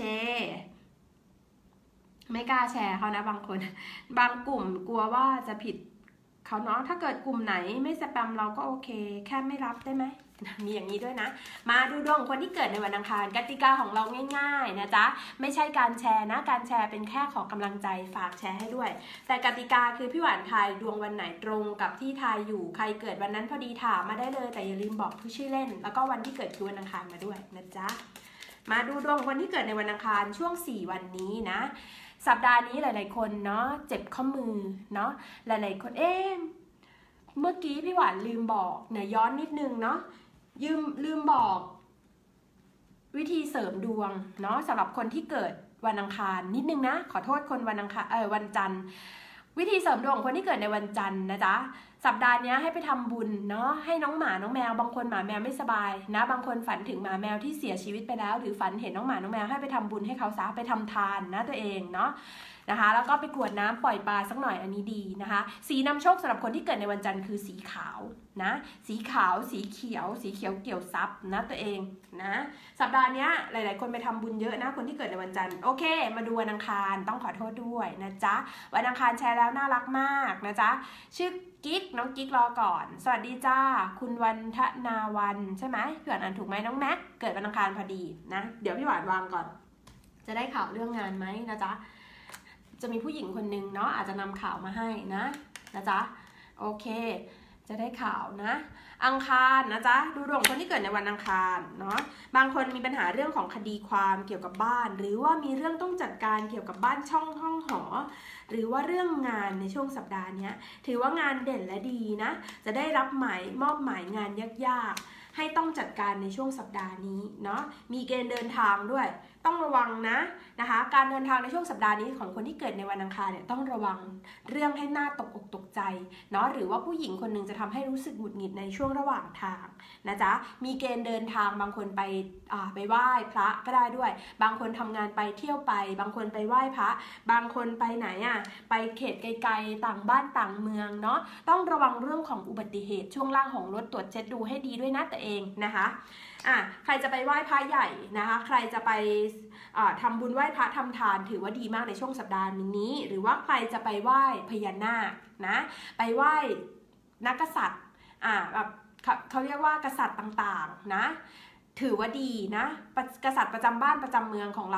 ไม่กล้าแชร์เขานะบางคนบางกลุ่มกลัวว่าจะผิดเขาเนาะถ้าเกิดกลุ่มไหนไม่สแปมเราก็โอเคแค่ไม่รับได้ไหมมีอย่างนี้ด้วยนะมาดูดวงคนที่เกิดในวันอังคารกติกาของเราง่ายๆนะจ๊ะไม่ใช่การแชร์นะการแชร์เป็นแค่ขอกำลังใจฝากแชร์ให้ด้วยแต่กติกาคือพี่หวานทายดวงวันไหนตรงกับที่ทายอยู่ใครเกิดวันนั้นพอดีถามมาได้เลยแต่อย่าลืมบอกผู้ชื่อเล่นแล้วก็วันที่เกิดคือวันอังคารมาด้วยนะจ๊ะมาดูดวงคนที่เกิดในวันอังคารช่วงสี่วันนี้นะสัปดาห์นี้หลายๆคนเนาะเจ็บข้อมือเนาะหลายๆคนเอ๊ะเมื่อกี้พี่หวานลืมบอกเนี่ยย้อนนิดนึงเนาะยืมลืมบอกวิธีเสริมดวงเนาะสำหรับคนที่เกิดวันอังคารนิดนึงนะขอโทษคนวันอังคารเออวันจันทร์วิธีเสริมดวงของคนที่เกิดในวันจันทร์นะจ๊ะสัปดาห์นี้ให้ไปทำบุญเนาะให้น้องหมาน้องแมวบางคนหมาแมวไม่สบายนะบางคนฝันถึงหมาแมวที่เสียชีวิตไปแล้วหรือฝันเห็นน้องหมาน้องแมวให้ไปทำบุญให้เขาซะไปทำทานนะตัวเองเนาะนะคะแล้วก็ไปกรวดน้ำปล่อยปลาสักหน่อยอันนี้ดีนะคะสีนำโชคสำหรับคนที่เกิดในวันจันทร์คือสีขาวนะสีขาวสีเขียวสีเขียวเกี่ยวซับนะตัวเองนะสัปดาห์นี้หลายๆคนไปทำบุญเยอะนะคนที่เกิดในวันจันทร์โอเคมาดูวันอังคารต้องขอโทษด้วยนะจ๊ะวันอังคารแชร์แล้วน่ารักมากนะจ๊ะชื่อกิ๊กน้องกิ๊กรอก่อนสวัสดีจ้าคุณวันทนาวันใช่ไหมพี่หวานอ่านถูกไหมน้องแม็กเกิดวันอังคารพอดีนะเดี๋ยวพี่หวานวางก่อนจะได้ข่าวเรื่องงานไหมนะจ๊ะจะมีผู้หญิงคนนึงเนาะอาจจะนำข่าวมาให้นะนะจ๊ะโอเคจะได้ข่าวนะอังคารนะจ๊ะดูดวงคนที่เกิดในวันอังคารเนาะบางคนมีปัญหาเรื่องของคดีความเกี่ยวกับบ้านหรือว่ามีเรื่องต้องจัดการเกี่ยวกับบ้านช่องห้องหอหรือว่าเรื่องงานในช่วงสัปดาห์นี้ถือว่างานเด่นและดีนะจะได้รับหมายมอบหมายงานยากๆให้ต้องจัดการในช่วงสัปดาห์นี้เนาะมีเกณฑ์เดินทางด้วยต้องระวังนะนะคะการเดินทางในช่วงสัปดาห์นี้ของคนที่เกิดในวันอังคารเนี่ยต้องระวังเรื่องให้หน้าตกอกตกใจเนาะหรือว่าผู้หญิงคนหนึ่งจะทำให้รู้สึกหงุดหงิดในช่วงระหว่างทางนะจ๊ะมีเกณฑ์เดินทางบางคนไปอ่าไปไหว้พระก็ได้ด้วยบางคนทำงานไปเที่ยวไปบางคนไปไหว้พระบางคนไปไหนอ่ะไปเขตไกลๆต่างบ้านต่างเมืองเนาะต้องระวังเรื่องของอุบัติเหตุช่วงล่างของรถตรวจเช็ดดูให้ดีด้วยนะตัวเองนะคะอ่ะใครจะไปไหว้พระใหญ่นะคะใครจะไปทำบุญไหว้พระทำทานถือว่าดีมากในช่วงสัปดาห์นี้หรือว่าใครจะไปไหว้พญานาคนะไปไหว้นักกษัตริย์อ่าแบบเขาเรียกว่ากษัตริย์ต่างๆนะถือว่าดีนะกษัตริย์ประจำบ้านประจำเมืองของเราแหละ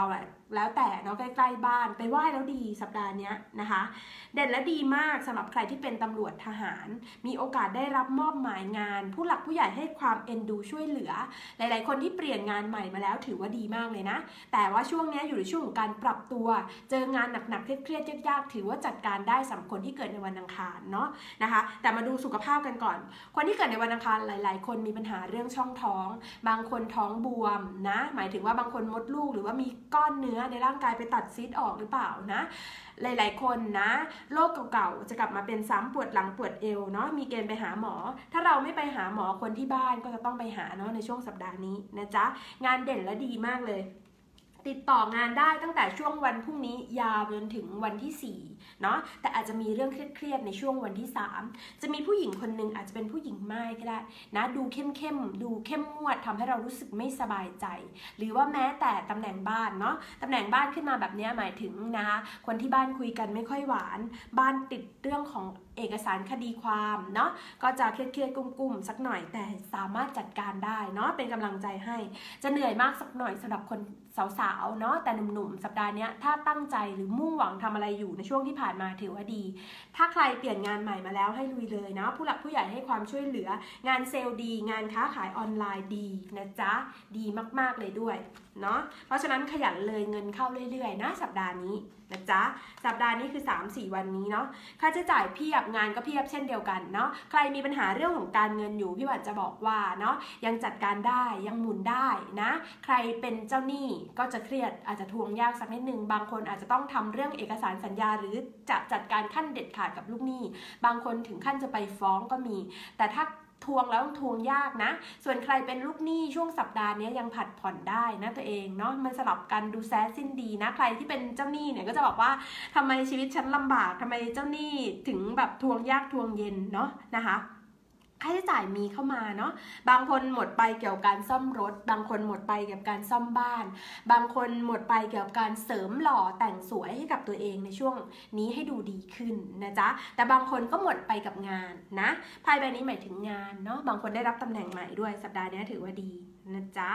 แล้วแต่เนาะใกล้ๆบ้านไปไหว้แล้วดีสัปดาห์นี้นะคะเด่นและดีมากสำหรับใครที่เป็นตำรวจทหารมีโอกาสได้รับมอบหมายงานผู้หลักผู้ใหญ่ให้ความเอ็นดูช่วยเหลือหลายๆคนที่เปลี่ยนงานใหม่มาแล้วถือว่าดีมากเลยนะแต่ว่าช่วงนี้อยู่ในช่วงของการปรับตัวเจองานหนักๆเครียดๆยากๆถือว่าจัดการได้สำหรับคนที่เกิดในวันอังคารเนาะนะคะแต่มาดูสุขภาพกันก่อนคนที่เกิดในวันอังคารหลายๆคนมีปัญหาเรื่องช่องท้องบางคนท้องบวมนะหมายถึงว่าบางคนมดลูกหรือว่ามีก้อนเนื้อในร่างกายไปตัดซีสออกหรือเปล่านะหลายๆคนนะโรคเก่าๆจะกลับมาเป็นซ้ำปวดหลังปวดเอวเนาะมีเกณฑ์ไปหาหมอถ้าเราไม่ไปหาหมอคนที่บ้านก็จะต้องไปหาเนาะในช่วงสัปดาห์นี้นะจ๊ะงานเด่นและดีมากเลยติดต่องานได้ตั้งแต่ช่วงวันพรุ่งนี้ยาวจนถึงวันที่สี่เนาะแต่อาจจะมีเรื่องเครียดๆในช่วงวันที่สามจะมีผู้หญิงคนหนึ่งอาจจะเป็นผู้หญิงม่ายก็ได้นะดูเข้มๆดูเข้มงวดทำให้เรารู้สึกไม่สบายใจหรือว่าแม้แต่ตำแหน่งบ้านเนาะตำแหน่งบ้านขึ้นมาแบบนี้หมายถึงนะคะคนที่บ้านคุยกันไม่ค่อยหวานบ้านติดเรื่องของเอกสารคดีความเนาะก็จะเครียดๆกุ้มๆสักหน่อยแต่สามารถจัดการได้เนาะเป็นกำลังใจให้จะเหนื่อยมากสักหน่อยสำหรับคนสาวๆเนาะแต่หนุ่มๆสัปดาห์นี้ถ้าตั้งใจหรือมุ่งหวังทำอะไรอยู่ในช่วงที่ผ่านมาถือว่าดีถ้าใครเปลี่ยนงานใหม่มาแล้วให้ลุยเลยนะผู้หลักผู้ใหญ่ให้ความช่วยเหลืองานเซลล์ดีงานค้าขายออนไลน์ดีนะจ๊ะดีมากๆเลยด้วยเนาะเพราะฉะนั้นขยันเลยเงินเข้าเรื่อยๆนะสัปดาห์นี้นะจ๊ะสัปดาห์นี้คือ สามสี่ วันนี้เนาะค่าใช้จ่ายเพียบงานก็เพียบเช่นเดียวกันเนาะใครมีปัญหาเรื่องของการเงินอยู่พี่หวันจะบอกว่าเนาะยังจัดการได้ยังหมุนได้นะใครเป็นเจ้าหนี้ก็จะเครียดอาจจะทวงยากสักนิดนึงบางคนอาจจะต้องทำเรื่องเอกสารสัญญาหรือจะจัดการขั้นเด็ดขาดกับลูกหนี้บางคนถึงขั้นจะไปฟ้องก็มีแต่ถ้าทวงแล้วทวงยากนะส่วนใครเป็นลูกหนี้ช่วงสัปดาห์นี้ยังผัดผ่อนได้นะตัวเองเนาะมันสลับกันดูแซดสิ้นดีนะใครที่เป็นเจ้าหนี้เนี่ยก็จะบอกว่าทำไมชีวิตฉันลำบากทำไมเจ้าหนี้ถึงแบบทวงยากทวงเย็นเนาะนะคะค่าใช้จ่ายมีเข้ามาเนาะบางคนหมดไปเกี่ยวกับการซ่อมรถบางคนหมดไปเกี่ยวกับการซ่อมบ้านบางคนหมดไปเกี่ยวกับการเสริมหล่อแต่งสวยให้กับตัวเองในช่วงนี้ให้ดูดีขึ้นนะจ๊ะแต่บางคนก็หมดไปกับงานนะไพ่ใบนี้หมายถึงงานเนาะบางคนได้รับตำแหน่งใหม่ด้วยสัปดาห์นี้ถือว่าดีนะจ๊ะ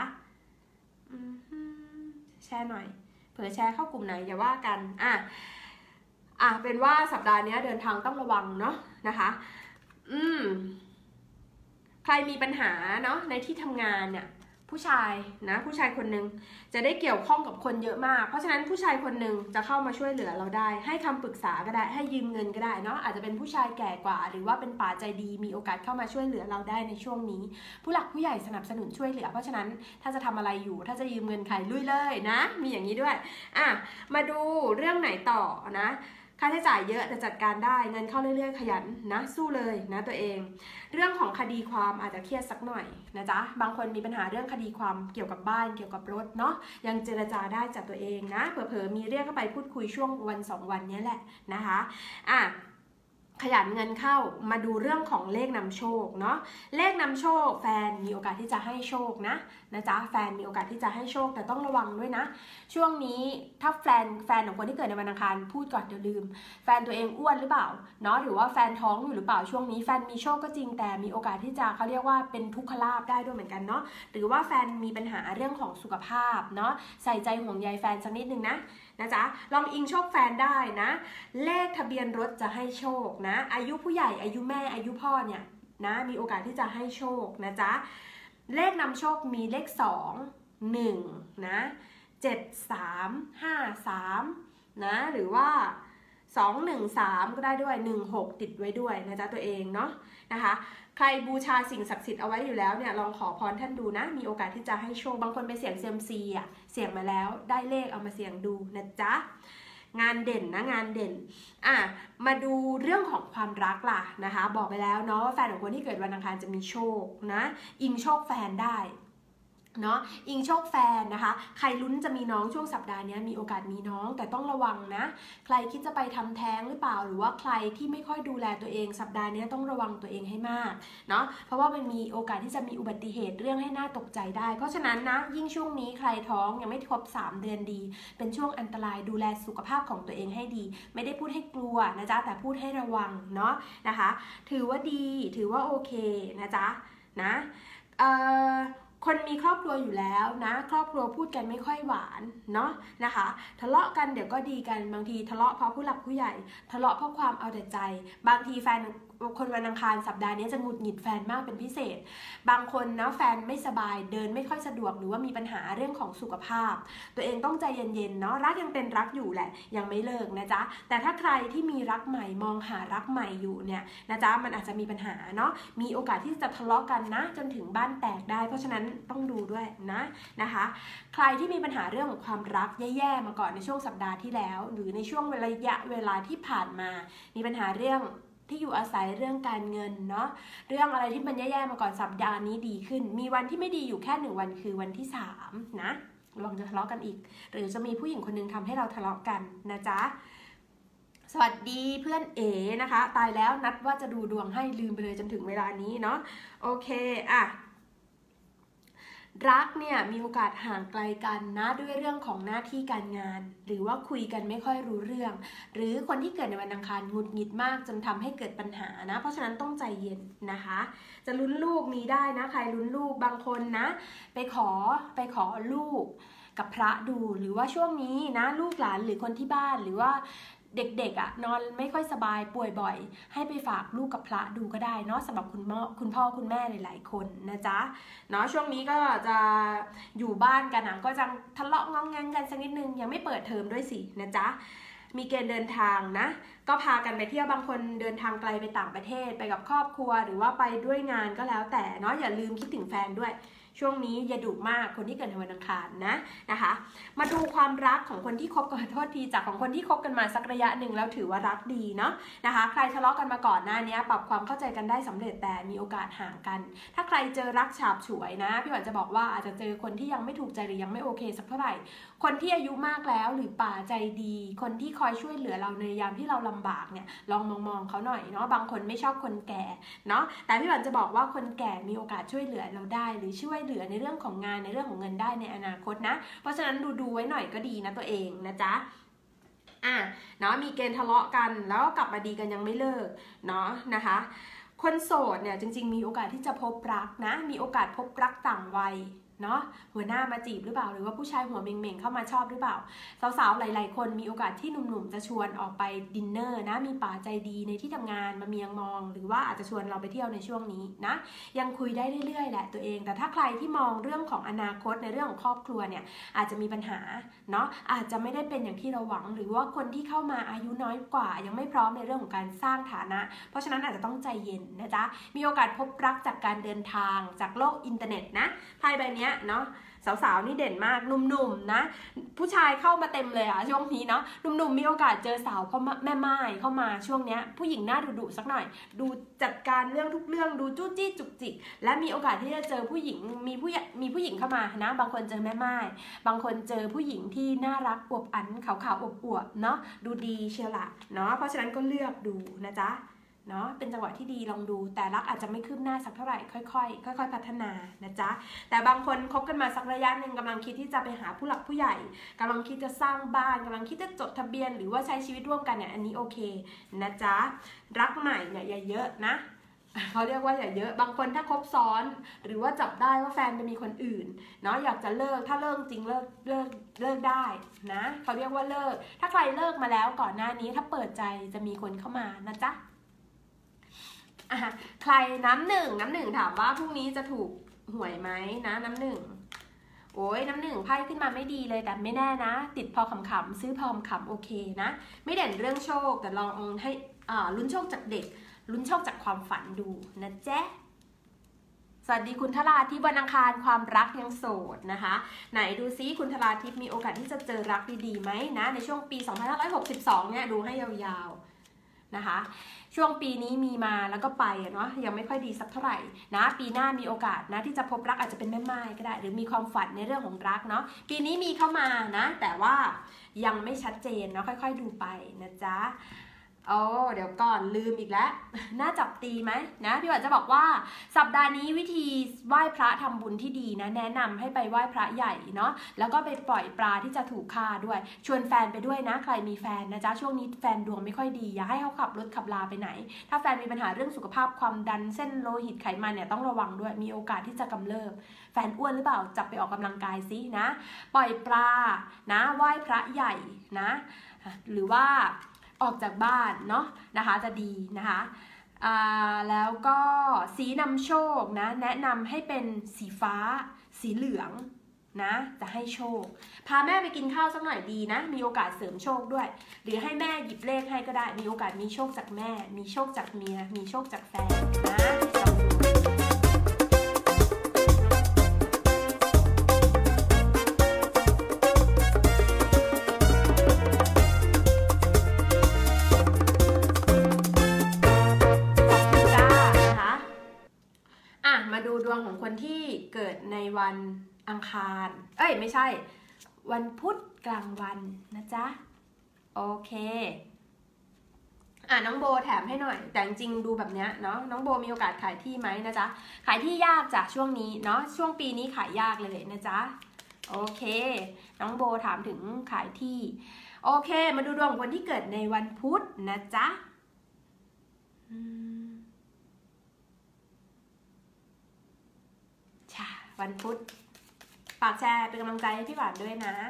แชร์หน่อยเผื่อแชร์เข้ากลุ่มไหนอย่าว่ากันอ่ะอ่ะเป็นว่าสัปดาห์นี้เดินทางต้องระวังเนาะนะคะอืมใครมีปัญหาเนาะในที่ทำงานเนี่ยผู้ชายนะผู้ชายคนหนึ่งจะได้เกี่ยวข้องกับคนเยอะมากเพราะฉะนั้นผู้ชายคนหนึ่งจะเข้ามาช่วยเหลือเราได้ให้คำปรึกษาก็ได้ให้ยืมเงินก็ได้เนาะอาจจะเป็นผู้ชายแก่กว่าหรือว่าเป็นป่าใจดีมีโอกาสเข้ามาช่วยเหลือเราได้ในช่วงนี้ผู้หลักผู้ใหญ่สนับสนุนช่วยเหลือเพราะฉะนั้นถ้าจะทำอะไรอยู่ถ้าจะยืมเงินใครลุยเลยนะมีอย่างนี้ด้วยอ่ะมาดูเรื่องไหนต่อนะค่าใช้จ่ายเยอะแต่จัดการได้เงินเข้าเรื่อยๆขยันนะสู้เลยนะตัวเองเรื่องของคดีความอาจจะเครียดสักหน่อยนะจ๊ะบางคนมีปัญหาเรื่องคดีความเกี่ยวกับบ้านเกี่ยวกับรถเนาะยังเจรจาได้จากตัวเองนะเผลอๆมีเรียกเข้าไปพูดคุยช่วงวันสองวันนี้แหละนะคะอ่ะขยันเงินเข้ามาดูเรื่องของเลขนำโชคเนาะเลขนำโชคแฟนมีโอกาสที่จะให้โชคนะนะจ๊ะแฟนมีโอกาสที่จะให้โชคแต่ต้องระวังด้วยนะช่วงนี้ถ้าแฟนแฟนของคนที่เกิดในวันอังคารพูดก่อนเดี๋ยวลืมแฟนตัวเองอ้วนหรือเปล่าเนาะหรือว่าแฟนท้องอยู่หรือเปล่าช่วงนี้แฟนมีโชคก็จริงแต่มีโอกาสที่จะเขาเรียกว่าเป็นทุกขลาภได้ด้วยเหมือนกันเนาะหรือว่าแฟนมีปัญหาเรื่องของสุขภาพเนาะใส่ใจห่วงใยแฟนสักนิดนึงนะนะจ๊ะลองอิงโชคแฟนได้นะเลขทะเบียนรถจะให้โชคนะอายุผู้ใหญ่อายุแม่อายุพ่อเนี่ยนะมีโอกาสที่จะให้โชคนะจ๊ะเลขนำโชคมีเลขสองหนึ่งนะเจ็ดสามห้าสามนะหรือว่าสองหนึ่งสามก็ได้ด้วยหนึ่งหกติดไว้ด้วยนะจ๊ะตัวเองเนาะนะคะใครบูชาสิ่งศักดิ์สิทธิ์เอาไว้อยู่แล้วเนี่ยลองขอพรท่านดูนะมีโอกาสที่จะให้โชคบางคนไปเสี่ยงเซียมซีอ่ะเสี่ยงมาแล้วได้เลขเอามาเสี่ยงดูนะจ๊ะงานเด่นนะงานเด่นอ่ะมาดูเรื่องของความรักล่ะนะคะบอกไปแล้วเนาะว่าแฟนของคนที่เกิดวันอังคารจะมีโชคนะอิงโชคแฟนได้เนาะอิงโชคแฟนนะคะใครลุ้นจะมีน้องช่วงสัปดาห์นี้มีโอกาสมีน้องแต่ต้องระวังนะใครคิดจะไปทำแท้งหรือเปล่าหรือว่าใครที่ไม่ค่อยดูแลตัวเองสัปดาห์นี้ต้องระวังตัวเองให้มากเนาะเพราะว่ามันมีโอกาสที่จะมีอุบัติเหตุเรื่องให้น่าตกใจได้เพราะฉะนั้นนะยิ่งช่วงนี้ใครท้องยังไม่ครบสามเดือนดีเป็นช่วงอันตรายดูแลสุขภาพของตัวเองให้ดีไม่ได้พูดให้กลัวนะจ๊ะแต่พูดให้ระวังเนาะนะคะถือว่าดีถือว่าโอเคนะจ๊ะนะเอ่อคนมีครอบครัวอยู่แล้วนะครอบครัวพูดกันไม่ค่อยหวานเนาะนะคะทะเลาะกันเดี๋ยวก็ดีกันบางทีทะเลาะเพราะผู้หลักผู้ใหญ่ทะเลาะเพราะความเอาแต่ใจบางทีแฟนคนวันอังคารสัปดาห์นี้จะหงุดหงิดแฟนมากเป็นพิเศษบางคนนะแฟนไม่สบายเดินไม่ค่อยสะดวกหรือว่ามีปัญหาเรื่องของสุขภาพตัวเองต้องใจเย็นๆเนาะรักยังเป็นรักอยู่แหละยังไม่เลิกนะจ๊ะแต่ถ้าใครที่มีรักใหม่มองหารักใหม่อยู่เนี่ยนะจ๊ะมันอาจจะมีปัญหาเนาะมีโอกาสที่จะทะเลาะกันนะจนถึงบ้านแตกได้เพราะฉะนั้นต้องดูด้วยนะนะคะใครที่มีปัญหาเรื่องของความรักแย่ๆมาก่อนในช่วงสัปดาห์ที่แล้วหรือในช่วงระยะเวลาที่ผ่านมามีปัญหาเรื่องที่อยู่อาศัยเรื่องการเงินเนาะเรื่องอะไรที่มันแย่ๆมาก่อนสัปดาห์นี้ดีขึ้นมีวันที่ไม่ดีอยู่แค่หนึ่งวันคือวันที่สามนะระวังจะทะเลาะกันอีกหรือจะมีผู้หญิงคนนึงทำให้เราทะเลาะกันนะจ๊ะสวัสดีเพื่อนเอ๋นะคะตายแล้วนัดว่าจะดูดวงให้ลืมไปเลยจนถึงเวลานี้เนาะโอเคอ่ะรักเนี่ยมีโอกาสห่างไกลกันนะด้วยเรื่องของหน้าที่การงานหรือว่าคุยกันไม่ค่อยรู้เรื่องหรือคนที่เกิดในวันอังคารหงุดหงิดมากจนทำให้เกิดปัญหานะเพราะฉะนั้นต้องใจเย็นนะคะจะลุ้นลูกมีได้นะใครลุ้นลูกบางคนนะไปขอไปขอลูกกับพระดูหรือว่าช่วงนี้นะลูกหลานหรือคนที่บ้านหรือว่าเด็กๆอ่ะนอนไม่ค่อยสบายป่วยบ่อยให้ไปฝากลูกกับพระดูก็ได้เนาะสำหรับคุณพ่อคุณพ่อคุณแม่หลายๆคนนะจ๊ะเนาะช่วงนี้ก็จะอยู่บ้านกันนะก็จะทะเลาะงองแงงกันสักนิดนึงยังไม่เปิดเทอมด้วยสินะจ๊ะมีเกณฑ์เดินทางนะก็พากันไปเที่ยวบางคนเดินทางไกลไปต่างประเทศไปกับครอบครัวหรือว่าไปด้วยงานก็แล้วแต่เนาะอย่าลืมคิดถึงแฟนด้วยช่วงนี้อย่าดุมากคนที่เกิดในวันอังคารนะนะคะมาดูความรักของคนที่คบกันโทษทีจากของคนที่คบกันมาสักระยะหนึ่งแล้วถือว่ารักดีเนาะนะคะใครทะเลาะกันมาก่อนหน้านี้ปรับความเข้าใจกันได้สำเร็จแต่มีโอกาสห่างกันถ้าใครเจอรักฉาบฉวยนะพี่หวานจะบอกว่าอาจจะเจอคนที่ยังไม่ถูกใจหรือยังไม่โอเคสักเท่าไหร่คนที่อายุมากแล้วหรือป่าใจดีคนที่คอยช่วยเหลือเราในยามที่เราลำบากเนี่ยลองมองๆเขาหน่อยเนาะบางคนไม่ชอบคนแก่เนาะแต่พี่หวานจะบอกว่าคนแก่มีโอกาสช่วยเหลือเราได้หรือช่วยเหลือในเรื่องของงานในเรื่องของเงินได้ในอนาคตนะเพราะฉะนั้นดูดูไว้หน่อยก็ดีนะตัวเองนะจ๊ะอ่ะเนาะมีเกณฑ์ทะเลาะกันแล้วกลับมาดีกันยังไม่เลิกเนาะนะคะคนโสดเนี่ยจริงๆมีโอกาสที่จะพบรักนะมีโอกาสพบรักต่างวัยเนาะหัวหน้ามาจีบหรือเปล่าหรือว่าผู้ชายหัวเม่งๆเข้ามาชอบหรือเปล่าสาวๆหลายๆคนมีโอกาสที่หนุ่มๆจะชวนออกไปดินเนอร์นะมีป่าใจดีในที่ทำงานมาเมียงมองหรือว่าอาจจะชวนเราไปเที่ยวในช่วงนี้นะยังคุยได้เรื่อยๆแหละตัวเองแต่ถ้าใครที่มองเรื่องของอนาคตในเรื่องของครอบครัวเนี่ยอาจจะมีปัญหาเนาะอาจจะไม่ได้เป็นอย่างที่เราหวังหรือว่าคนที่เข้ามาอายุน้อยกว่ายังไม่พร้อมในเรื่องของการสร้างฐานะเพราะฉะนั้นอาจจะต้องใจเย็นนะจ๊ะมีโอกาสพบรักจากการเดินทางจากโลกอินเทอร์เน็ตนะไพ่ใบนี้เนาะสาวๆนี่เด่นมากหนุ่มๆนะผู้ชายเข้ามาเต็มเลยอะช่วงนี้เนาะหนุ่มๆมีโอกาสเจอสาวเข้ามาแม่ไม้เข้ามาช่วงเนี้ยผู้หญิงหน้าดุๆสักหน่อยดูจัดการเรื่องทุกเรื่องดูจู้จี้จุกจิกและมีโอกาสที่จะเจอผู้หญิงมีผู้มีผู้หญิงเข้ามานะบางคนเจอแม่ไม้บางคนเจอผู้หญิงที่น่ารักอวบอันขาวๆอวบๆเนาะดูดีเชียวละเนาะเพราะฉะนั้นก็เลือกดูนะจ๊ะเนาะเป็นจังหวะที่ดีลองดูแต่รักอาจจะไม่คืบหน้าสักเท่าไหร่ค่อยๆค่อยๆพัฒนานะจ๊ะแต่บางคนคบกันมาสักระยะหนึ่งกำลังคิดที่จะไปหาผู้หลักผู้ใหญ่กำลังคิดจะสร้างบ้านกำลังคิดจะจดทะเบียนหรือว่าใช้ชีวิตร่วมกันเนี่ยอันนี้โอเคนะจ๊ะรักใหม่เนี่ยอย่าเยอะนะเขาเรียกว่าอย่าเยอะบางคนถ้าคบซ้อนหรือว่าจับได้ว่าแฟนไปมีคนอื่นเนาะอยากจะเลิกถ้าเลิกจริงเลิกเลิกเลิกได้นะเขาเรียกว่าเลิกถ้าใครเลิกมาแล้วก่อนหน้านี้ถ้าเปิดใจจะมีคนเข้ามานะจ๊ะใครน้ำหนึ่งน้ำหนึ่งถามว่าพรุ่งนี้จะถูกหวยไหมนะน้ำหนึ่งโอ้ยน้ำหนึ่งไพ่ขึ้นมาไม่ดีเลยแต่ไม่แน่นะติดพอขำๆซื้อพอขำโอเคนะไม่เด่นเรื่องโชคแต่ลองให้อ่าลุ้นโชคจากเด็กลุ้นโชคจากความฝันดูนะเจ๊สวัสดีคุณธราทิพย์วันอังคารความรักยังโสดนะคะไหนดูซิคุณธราทิพย์มีโอกาสที่จะเจอรักดีๆไหมนะในช่วงปีสองพันห้าร้อยหกสิบสองเนี่ยดูให้ยาวๆนะคะช่วงปีนี้มีมาแล้วก็ไปเนาะยังไม่ค่อยดีสักเท่าไหร่นะปีหน้ามีโอกาสนะที่จะพบรักอาจจะเป็นแม่ไม้ก็ได้หรือมีความฝันในเรื่องของรักเนาะปีนี้มีเข้ามานะแต่ว่ายังไม่ชัดเจนเนาะค่อยๆดูไปนะจ๊ะโอ้เดี๋ยวก่อนลืมอีกแล้วน่าจับตีไหมนะพี่หวานจะบอกว่าสัปดาห์นี้วิธีไหว้พระทำบุญที่ดีนะแนะนำให้ไปไหว้พระใหญ่เนาะแล้วก็ไปปล่อยปลาที่จะถูกฆ่าด้วยชวนแฟนไปด้วยนะใครมีแฟนนะจ๊ะช่วงนี้แฟนดวงไม่ค่อยดีอย่าให้เขาขับรถขับลาไปไหนถ้าแฟนมีปัญหาเรื่องสุขภาพความดันเส้นโลหิตไขมันเนี่ยต้องระวังด้วยมีโอกาสที่จะกำเริบแฟนอ้วนหรือเปล่าจับไปออกกำลังกายซินะปล่อยปลานะไหว้พระใหญ่นะหรือว่าออกจากบ้านเนาะนะคะจะดีนะคะแล้วก็สีนำโชคนะแนะนำให้เป็นสีฟ้าสีเหลืองนะจะให้โชคพาแม่ไปกินข้าวสักหน่อยดีนะมีโอกาสเสริมโชคด้วยหรือให้แม่หยิบเลขให้ก็ได้มีโอกาสมีโชคจากแม่มีโชคจากเมียมีโชคจากแฟนนะมาดูดวงของคนที่เกิดในวันอังคารเอ้ยไม่ใช่วันพุธกลางวันนะจ๊ะโอเคอ่ะน้องโบแถมให้หน่อยแต่จริงๆดูแบบเนี้ยเนาะน้องโบมีโอกาสขายที่ไหมนะจ๊ะขายที่ยากจากช่วงนี้เนาะช่วงปีนี้ขายยากเลยนะจ๊ะโอเคน้องโบถามถึงขายที่โอเคมาดูดวงของคนที่เกิดในวันพุธนะจ๊ะวันพุธฝากแชร์เป็นกำลังใจให้พี่หวานด้วยนะ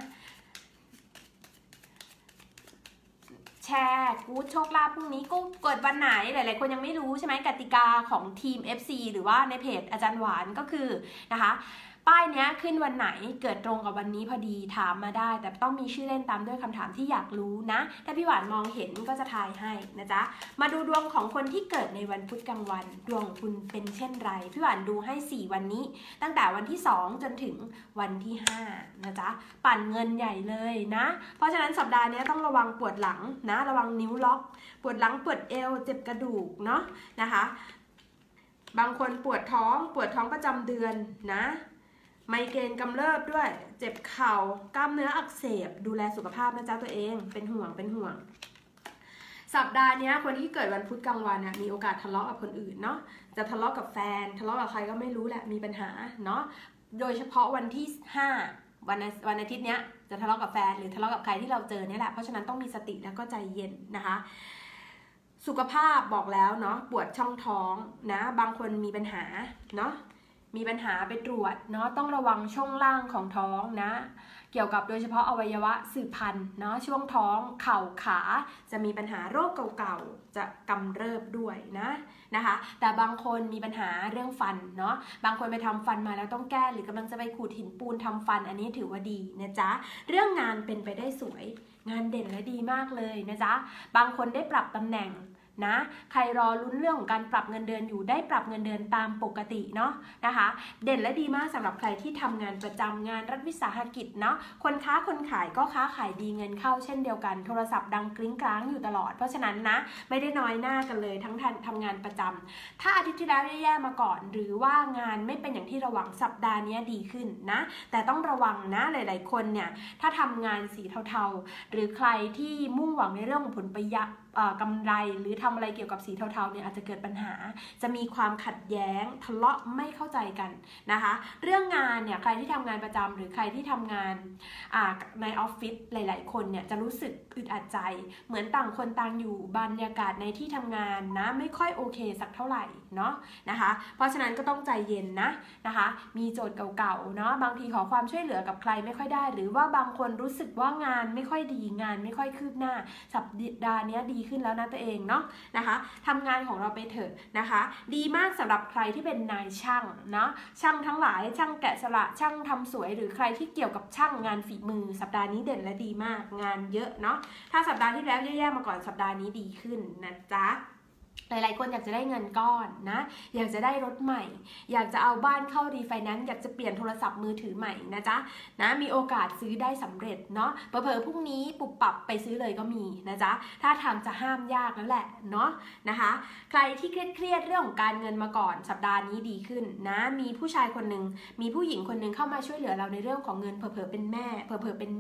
แชร์กู๊ดโชคลาภพรุ่งนี้กูเกิดวันไหนหลายๆคนยังไม่รู้ใช่ไหมกติกาของทีม เอฟ ซี หรือว่าในเพจอาจารย์หวานก็คือนะคะป้ายเนี้ยขึ้นวันไหนเกิดตรงกับวันนี้พอดีถามมาได้แต่ต้องมีชื่อเล่นตามด้วยคำถามที่อยากรู้นะถ้าพี่หวานมองเห็นก็จะทายให้นะจ๊ะมาดูดวงของคนที่เกิดในวันพุธกลางวันดวงของคุณเป็นเช่นไรพี่หวานดูให้สี่วันนี้ตั้งแต่วันที่สองจนถึงวันที่ห้านะจ๊ะปั่นเงินใหญ่เลยนะเพราะฉะนั้นสัปดาห์นี้ต้องระวังปวดหลังนะระวังนิ้วล็อกปวดหลังปวดเอวเจ็บกระดูกเนาะนะคะบางคนปวดท้องปวดท้องประจำเดือนนะไมเกรนกำเริบด้วยเจ็บเข่ากล้ามเนื้ออักเสบดูแลสุขภาพนะจ๊ะตัวเองเป็นห่วงเป็นห่วงสัปดาห์นี้คนที่เกิดวันพุธกลางวันเนี่ยมีโอกาสทะเลาะกับคนอื่นเนาะจะทะเลาะกับแฟนทะเลาะกับใครก็ไม่รู้แหละมีปัญหาเนาะโดยเฉพาะวันที่ห้าวันวันอาทิตย์เนี้ยจะทะเลาะกับแฟนหรือทะเลาะกับใครที่เราเจอเนี่ยแหละเพราะฉะนั้นต้องมีสติแล้วก็ใจเย็นนะคะสุขภาพบอกแล้วเนาะปวดช่องท้องนะบางคนมีปัญหาเนาะมีปัญหาไปตรวจเนาะต้องระวังช่วงล่างของท้องนะเกี่ยวกับโดยเฉพาะอวัยวะสืบพันธุ์เนาะช่วงท้องเข่าขาจะมีปัญหาโรคเก่าๆจะกำเริบด้วยนะนะคะแต่บางคนมีปัญหาเรื่องฟันเนาะบางคนไปทำฟันมาแล้วต้องแก้หรือกำลังจะไปขูดหินปูนทำฟันอันนี้ถือว่าดีนะจ๊ะเรื่องงานเป็นไปได้สวยงานเด่นและดีมากเลยนะจ๊ะบางคนได้ปรับตำแหน่งนะใครรอลุ้นเรื่องของการปรับเงินเดือนอยู่ได้ปรับเงินเดือนตามปกติเนาะนะคะเด่นและดีมากสำหรับใครที่ทำงานประจำงานรัฐวิสาหกิจเนาะคนค้าคนขายก็ค้าขายดีเงินเข้าเช่นเดียวกันโทรศัพท์ดังกริ้งกร้างอยู่ตลอดเพราะฉะนั้นนะไม่ได้น้อยหน้ากันเลยทั้งทำงานประจำถ้าอาทิตย์ที่แล้วแย่ๆมาก่อนหรือว่างานไม่เป็นอย่างที่ระวังสัปดาห์นี้ดีขึ้นนะแต่ต้องระวังนะหลายๆคนเนี่ยถ้าทำงานสีเทาๆหรือใครที่มุ่งหวังในเรื่องของผลประหยัดกำไรหรือทำอะไรเกี่ยวกับสีเทาๆเนี่ยอาจจะเกิดปัญหาจะมีความขัดแย้งทะเลาะไม่เข้าใจกันนะคะเรื่องงานเนี่ยใครที่ทำงานประจำหรือใครที่ทำงานในออฟฟิศหลายๆคนเนี่ยจะรู้สึกอึดอัดใจเหมือนต่างคนต่างอยู่บรรยากาศในที่ทำงานนะไม่ค่อยโอเคสักเท่าไหร่เนาะนะคะเพราะฉะนั้นก็ต้องใจเย็นนะนะคะมีโจทย์เก่าๆเนาะบางทีขอความช่วยเหลือกับใครไม่ค่อยได้หรือว่าบางคนรู้สึกว่างานไม่ค่อยดีงานไม่ค่อยคืบหน้าสัปดาห์นี้ดีขึ้นแล้วนะตัวเองเนาะนะคะทำงานของเราไปเถอะนะคะดีมากสำหรับใครที่เป็นนายช่างเนาะช่างทั้งหลายช่างแกะสลักช่างทำสวยหรือใครที่เกี่ยวกับช่างงานฝีมือสัปดาห์นี้เด่นและดีมากงานเยอะเนาะถ้าสัปดาห์ที่แล้วแย่ๆมาก่อนสัปดาห์นี้ดีขึ้นนะจ๊ะหลายๆคนอยากจะได้เงินก้อนนะอยากจะได้รถใหม่อยากจะเอาบ้านเข้ารีไฟแนนซ์อยากจะเปลี่ยนโทรศัพท์มือถือใหม่นะจ๊ะนะมีโอกาสซื้อได้สำเร็จเนาะเผลอๆพรุ่งนี้ปุบปับไปซื้อเลยก็มีนะจ๊ะถ้าทำจะห้ามยากแล้วแหละเนาะนะคะใครที่เครียดๆเรื่องของการเงินมาก่อนสัปดาห์นี้ดีขึ้นนะมีผู้ชายคนหนึ่งมีผู้หญิงคนหนึ่งเข้ามาช่วยเหลือเราในเรื่องของเงินเผลอๆเป็นแม่เผลอๆเป็นเมีย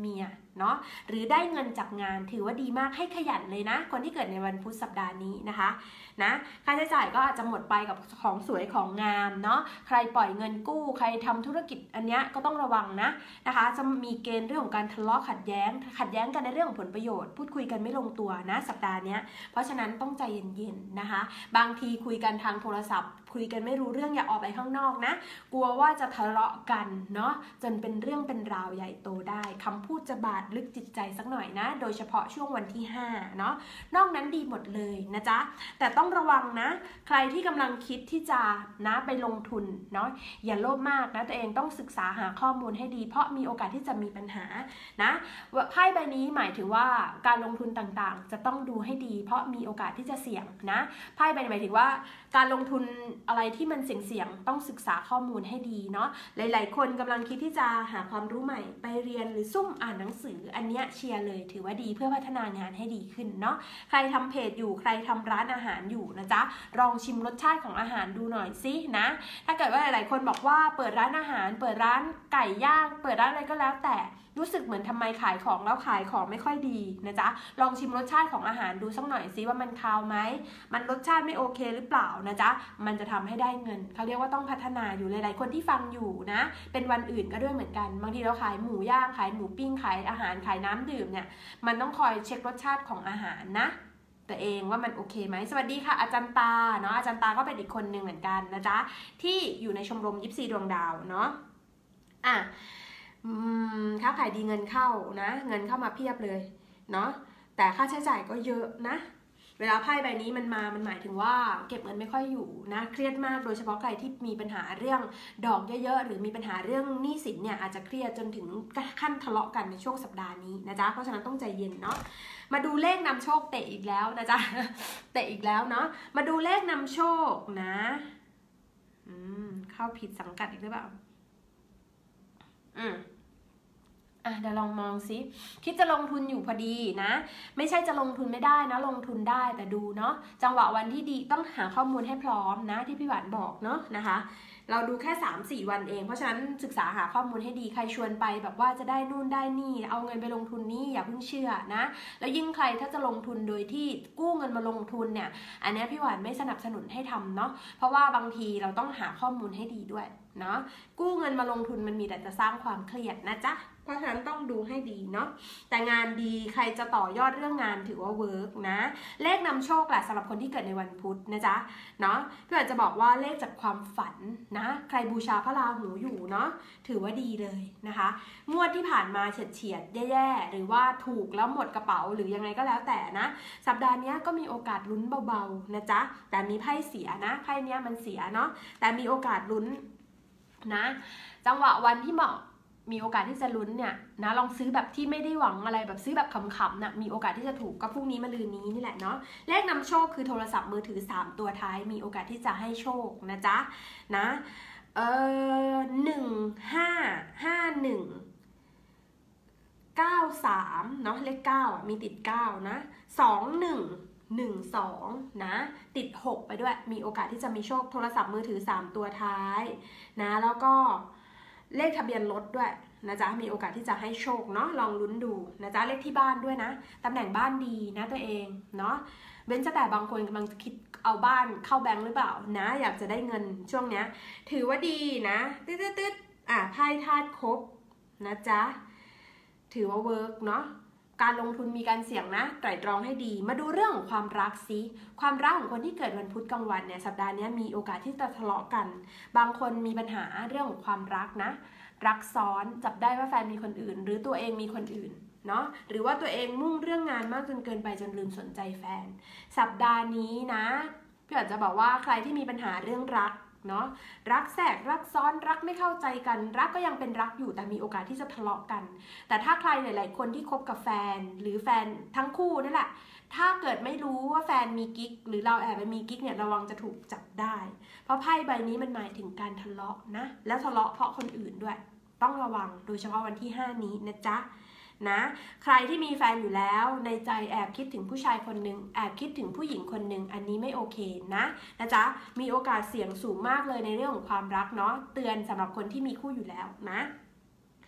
เนาะหรือได้เงินจากงานถือว่าดีมากให้ขยันเลยนะคนที่เกิดในวันพุธสัปดาห์นี้นะคะนะค่าใช้จ่ายก็อาจจะหมดไปกับของสวยของงามเนาะใครปล่อยเงินกู้ใครทำธุรกิจอันเนี้ยก็ต้องระวังนะนะคะจะมีเกณฑ์เรื่องของการทะเลาะขัดแย้งขัดแย้งกันในเรื่องของผลประโยชน์พูดคุยกันไม่ลงตัวนะสัปดาห์นี้เพราะฉะนั้นต้องใจเย็นๆนะคะบางทีคุยกันทางโทรศัพท์คุยกันไม่รู้เรื่องอย่าออกไปข้างนอกนะกลัวว่าจะทะเลาะกันเนาะจนเป็นเรื่องเป็นราวใหญ่โตได้คำพูดจะบาดลึกจิตใจสักหน่อยนะโดยเฉพาะช่วงวันที่ห้าเนาะนอกนั้นดีหมดเลยนะจ๊ะแต่ต้องระวังนะใครที่กำลังคิดที่จะนะไปลงทุนเนาะอย่าโลภมากนะตัวเองต้องศึกษาหาข้อมูลให้ดีเพราะมีโอกาสที่จะมีปัญหานะไพ่ใบนี้หมายถึงว่าการลงทุนต่างๆจะต้องดูให้ดีเพราะมีโอกาสที่จะเสี่ยงนะไพ่ใบหมายถึงว่าการลงทุนอะไรที่มันเสี่ยงๆต้องศึกษาข้อมูลให้ดีเนาะหลายๆคนกำลังคิดที่จะหาความรู้ใหม่ไปเรียนหรือซุ่มอ่านหนังสืออันเนี้ยเชียร์เลยถือว่าดีเพื่อพัฒนางานให้ดีขึ้นเนาะใครทำเพจอยู่ใครทำร้านอาหารอยู่นะจ๊ะลองชิมรสชาติของอาหารดูหน่อยสินะถ้าเกิดว่าหลายๆคนบอกว่าเปิดร้านอาหารเปิดร้านไก่ย่างเปิดร้านอะไรก็แล้วแต่รู้สึกเหมือนทำไมขายของแล้วขายของไม่ค่อยดีนะจ๊ะลองชิมรสชาติของอาหารดูสักหน่อยสิว่ามันคาวไหมมันรสชาติไม่โอเคหรือเปล่านะจ๊ะมันจะทำให้ได้เงินเขาเรียกว่าต้องพัฒนาอยู่หลายๆคนที่ฟังอยู่นะเป็นวันอื่นก็ด้วยเหมือนกันบางทีเราขายหมูย่างขายหมูปิ้งขายอาหารขายน้ำดื่มเนี่ยมันต้องคอยเช็ครสชาติของอาหารนะตัวเองว่ามันโอเคไหมสวัสดีค่ะอาจารย์ตาเนาะอาจารย์ตาก็เป็นอีกคนหนึ่งเหมือนกันนะจ๊ะที่อยู่ในชมรมยิปซีดวงดาวเนาะอ่ะอืมค้าขายดีเงินเข้านะเงินเข้ามาเพียบเลยเนาะแต่ค่าใช้จ่ายก็เยอะนะเวลาไพ่ใบนี้มันมามันหมายถึงว่าเก็บเงินไม่ค่อยอยู่นะเครียดมากโดยเฉพาะใครที่มีปัญหาเรื่องดอกเยอะๆหรือมีปัญหาเรื่องหนี้สินเนี่ยอาจจะเครียดจนถึงขั้นทะเลาะกันในช่วงสัปดาห์นี้นะจ๊ะเพราะฉะนั้นต้องใจเย็นเนาะมาดูเลขนำโชคเตะอีกแล้วนะจ๊ะเตะอีกแล้วเนาะมาดูเลขนำโชคนะอืมเข้าผิดสังกัดอีกหรือเปล่าอืมอ่ะเดี๋ยวลองมองซิคิดจะลงทุนอยู่พอดีนะไม่ใช่จะลงทุนไม่ได้นะลงทุนได้แต่ดูเนาะจังหวะวันที่ดีต้องหาข้อมูลให้พร้อมนะที่พี่หวานบอกเนาะนะคะเราดูแค่ สามถึงสี่ วันเองเพราะฉะนั้นศึกษาหาข้อมูลให้ดีใครชวนไปแบบว่าจะได้นู่นได้นี่เอาเงินไปลงทุนนี่อย่าเพิ่งเชื่อนะแล้วยิ่งใครถ้าจะลงทุนโดยที่กู้เงินมาลงทุนเนี่ยอันนี้พี่หวานไม่สนับสนุนให้ทำเนาะเพราะว่าบางทีเราต้องหาข้อมูลให้ดีด้วยเนาะกู้เงินมาลงทุนมันมีแต่จะสร้างความเครียดนะจ๊ะเพราะฉะนั้นต้องดูให้ดีเนาะแต่งานดีใครจะต่อยอดเรื่องงานถือว่าเวิร์กนะเลขนำโชคแหละสำหรับคนที่เกิดในวันพุธนะจ๊ะเนาะพี่อาจจะบอกว่าเลขจากความฝันนะใครบูชาพระราหูอยู่เนาะถือว่าดีเลยนะคะงวดที่ผ่านมาเฉียดเฉียดแย่ๆหรือว่าถูกแล้วหมดกระเป๋าหรือยังไงก็แล้วแต่นะสัปดาห์นี้ก็มีโอกาสลุ้นเบาๆนะจ๊ะแต่มีไพ่เสียนะไพ่เนี้ยมันเสียเนาะแต่มีโอกาสลุ้นนะจังหวะวันที่เหมาะมีโอกาสที่จะลุ้นเนี่ยนะลองซื้อแบบที่ไม่ได้หวังอะไรแบบซื้อแบบขำๆนะมีโอกาสที่จะถูกก็พรุ่งนี้มะรืนนี้นี่แหละเนาะเลขนำโชคคือโทรศัพท์มือถือสามตัวท้ายมีโอกาสที่จะให้โชคนะจ๊ะนะเออหนึ่งห้าห้าหนึ่งเก้าสามเนาะเลขเก้ามีติดเก้านะสองหนึ่งหนึ่งสองนะติดหกไปด้วยมีโอกาสที่จะมีโชคโทรศัพท์มือถือสามตัวท้ายนะแล้วก็เลขทะเบียนรถด้วยนะจ๊ะมีโอกาสที่จะให้โชคเนาะลองลุ้นดูนะจ๊ะเลขที่บ้านด้วยนะตำแหน่งบ้านดีนะตัวเองเนาะเว้นแต่บางคนกำลังคิดเอาบ้านเข้าแบงค์หรือเปล่านะอยากจะได้เงินช่วงเนี้ยถือว่าดีนะตึ๊ดตึ๊ดอ่ะไพ่ธาตุครบนะจ๊ะถือว่าเวิร์กเนาะการลงทุนมีการเสี่ยงนะไตร่ตรองให้ดีมาดูเรื่องของความรักซิความรักของคนที่เกิดวันพุธกลางวันเนี่ยสัปดาห์นี้มีโอกาสที่จะทะเลาะกันบางคนมีปัญหาเรื่องของความรักนะรักซ้อนจับได้ว่าแฟนมีคนอื่นหรือตัวเองมีคนอื่นเนาะหรือว่าตัวเองมุ่งเรื่องงานมากจนเกินไปจนลืมสนใจแฟนสัปดาห์นี้นะพี่อาจจะบอกว่าใครที่มีปัญหาเรื่องรักเนาะรักแทรกรักซ้อนรักไม่เข้าใจกันรักก็ยังเป็นรักอยู่แต่มีโอกาสที่จะทะเลาะกันแต่ถ้าใครหลายๆคนที่คบกับแฟนหรือแฟนทั้งคู่นั่นแหละถ้าเกิดไม่รู้ว่าแฟนมีกิ๊กหรือเราแอบไปมีกิ๊กเนี่ยระวังจะถูกจับได้เพราะไพ่ใบนี้มันหมายถึงการทะเลาะนะแล้วทะเลาะเพราะคนอื่นด้วยต้องระวังโดยเฉพาะวันที่ห้านี้นะจ๊ะนะใครที่มีแฟนอยู่แล้วในใจแอบคิดถึงผู้ชายคนหนึ่งแอบคิดถึงผู้หญิงคนหนึ่งอันนี้ไม่โอเคนะนะจ๊ะมีโอกาสเสี่ยงสูงมากเลยในเรื่องของความรักเนาะเตือนสำหรับคนที่มีคู่อยู่แล้วนะ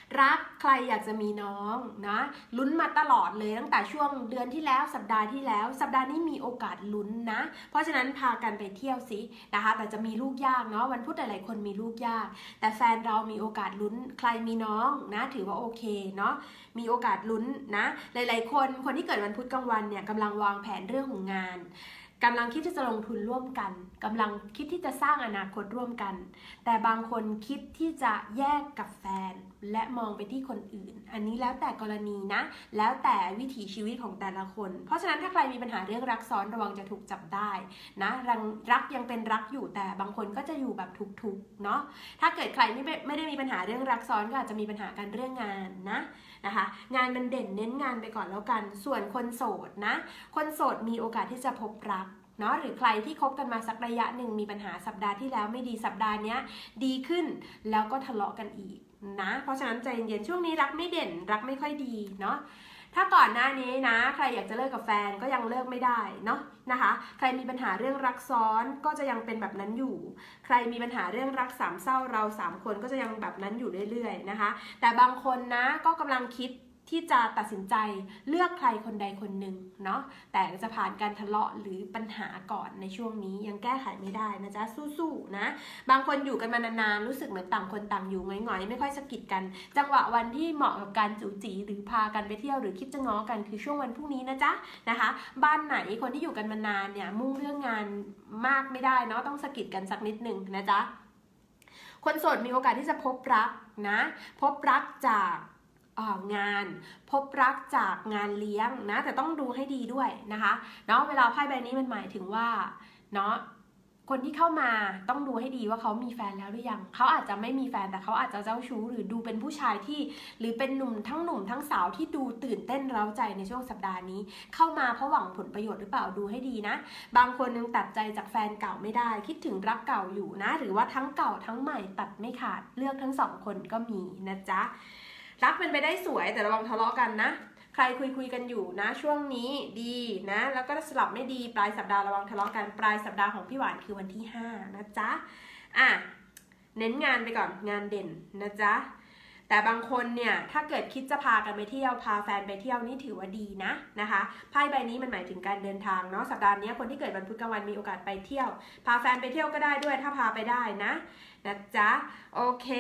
รักใครอยากจะมีน้องนะลุ้นมาตลอดเลยตั้งแต่ช่วงเดือนที่แล้วสัปดาห์ที่แล้วสัปดาห์นี้มีโอกาสลุ้นนะเพราะฉะนั้นพากันไปเที่ยวสินะคะแต่จะมีลูกยากเนาะวันพุธหลายๆคนมีลูกยากแต่แฟนเรามีโอกาสลุ้นใครมีน้องนะถือว่าโอเคเนาะมีโอกาสลุ้นนะหลายๆคนคนที่เกิดวันพุธกลางวันเนี่ยกำลังวางแผนเรื่องของงานกำลังคิดที่จะลงทุนร่วมกันกำลังคิดที่จะสร้างอนาคตร่วมกันแต่บางคนคิดที่จะแยกกับแฟนและมองไปที่คนอื่นอันนี้แล้วแต่กรณีนะแล้วแต่วิถีชีวิตของแต่ละคนเพราะฉะนั้นถ้าใครมีปัญหาเรื่องรักซ้อนระวังจะถูกจับได้นะรักยังเป็นรักอยู่แต่บางคนก็จะอยู่แบบทุกๆเนาะถ้าเกิดใครไม่ไม่ได้มีปัญหาเรื่องรักซ้อนก็อาจจะมีปัญหากันเรื่องงานนะนะคะงานมันเด่นเน้นงานไปก่อนแล้วกันส่วนคนโสดนะคนโสดมีโอกาสที่จะพบรักเนาะหรือใครที่คบกันมาสักระยะหนึ่งมีปัญหาสัปดาห์ที่แล้วไม่ดีสัปดาห์นี้ดีขึ้นแล้วก็ทะเลาะกันอีกนะเพราะฉะนั้นใจเย็นๆช่วงนี้รักไม่เด่นรักไม่ค่อยดีเนาะถ้าก่อนหน้านี้นะใครอยากจะเลิกกับแฟนก็ยังเลิกไม่ได้เนาะนะคะใครมีปัญหาเรื่องรักซ้อนก็จะยังเป็นแบบนั้นอยู่ใครมีปัญหาเรื่องรักสามเศร้าเราสามคนก็จะยังแบบนั้นอยู่เรื่อยๆนะคะแต่บางคนนะก็กำลังคิดที่จะตัดสินใจเลือกใครคนใดคนหนึ่งเนาะแต่จะผ่านการทะเลาะหรือปัญหาก่อนในช่วงนี้ยังแก้ไขไม่ได้นะจ๊ะสู้ๆนะบางคนอยู่กันมานานๆรู้สึกเหมือนต่างคนต่างอยู่หงอยๆไม่ค่อยสะกิดกันจังหวะวันที่เหมาะกับการจู๋จีหรือพากันไปเที่ยวหรือคิดจะง้อกันคือช่วงวันพรุ่งนี้นะจ๊ะนะคะบ้านไหนคนที่อยู่กันมานานเนี่ยมุ่งเรื่องงานมากไม่ได้เนาะต้องสะกิดกันสักนิดหนึ่งนะจ๊ะคนโสดมีโอกาสที่จะพบรักนะพบรักจากงานพบรักจากงานเลี้ยงนะแต่ต้องดูให้ดีด้วยนะคะเนาะเวลาไพ่ใบนี้มันหมายถึงว่าเนาะคนที่เข้ามาต้องดูให้ดีว่าเขามีแฟนแล้วหรือยังเขาอาจจะไม่มีแฟนแต่เขาอาจจะเจ้าชู้หรือดูเป็นผู้ชายที่หรือเป็นหนุ่มทั้งหนุ่มทั้งสาวที่ดูตื่นเต้นเร้าใจในช่วงสัปดาห์นี้เข้ามาเพราะหวังผลประโยชน์หรือเปล่าดูให้ดีนะบางคนยังตัดใจจากแฟนเก่าไม่ได้คิดถึงรักเก่าอยู่นะหรือว่าทั้งเก่าทั้งใหม่ตัดไม่ขาดเลือกทั้งสองคนก็มีนะจ๊ะรักเป็นไปได้สวยแต่ระวังทะเลาะกันนะใครคุยคุยกันอยู่นะช่วงนี้ดีนะแล้วก็สลับไม่ดีปลายสัปดาห์ระวังทะเลาะกันปลายสัปดาห์ของพี่หวานคือวันที่ห้านะจ๊ะอ่ะเน้นงานไปก่อนงานเด่นนะจ๊ะแต่บางคนเนี่ยถ้าเกิดคิดจะพากันไปเที่ยวพาแฟนไปเที่ยวนี่ถือว่าดีนะนะคะไพ่ใบนี้มันหมายถึงการเดินทางเนาะสัปดาห์นี้คนที่เกิดวันพุธกลางวันมีโอกาสไปเที่ยวพาแฟนไปเที่ยวก็ได้ด้วยถ้าพาไปได้นะนะจ๊ะโอเค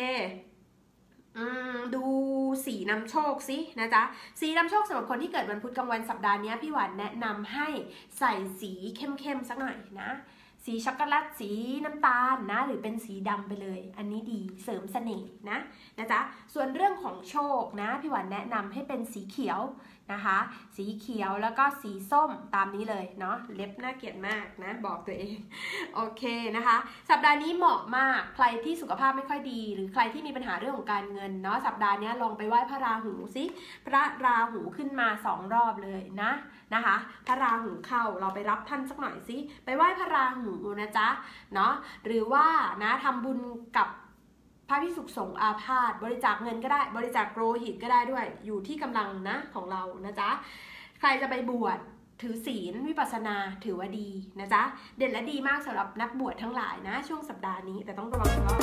ดูสีนำโชคสินะจ๊ะสีนำโชคสำหรับคนที่เกิดวันพุธกลางวันสัปดาห์นี้พี่หวานแนะนำให้ใส่สีเข้มๆสักหน่อยนะสีช็อกโกแลตสีน้ำตาลนะหรือเป็นสีดำไปเลยอันนี้ดีเสริมเสน่ห์นะนะจ๊ะส่วนเรื่องของโชคนะพี่หวานแนะนำให้เป็นสีเขียวนะคะสีเขียวแล้วก็สีส้มตามนี้เลยเนาะเล็บน่าเกลียดมากนะบอกตัวเองโอเคนะคะสัปดาห์นี้เหมาะมากใครที่สุขภาพไม่ค่อยดีหรือใครที่มีปัญหาเรื่องของการเงินเนาะสัปดาห์นี้ลองไปไหว้พระราหูสิพระราหูขึ้นมาสองรอบเลยนะนะคะพระราหูเข้าเราไปรับท่านสักหน่อยสิไปไหว้พระราหูนะจ๊ะเนาะหรือว่านะทำบุญกับพระภิกษุสงฆ์อาพาธบริจาคเงินก็ได้บริจาคโลหิตก็ได้ด้วยอยู่ที่กำลังนะของเรานะจ๊ะใครจะไปบวชถือศีลวิปัสสนาถือว่าดีนะจ๊ะเด่นและดีมากสำหรับนักบวชทั้งหลายนะช่วงสัปดาห์นี้แต่ต้องระวังว่า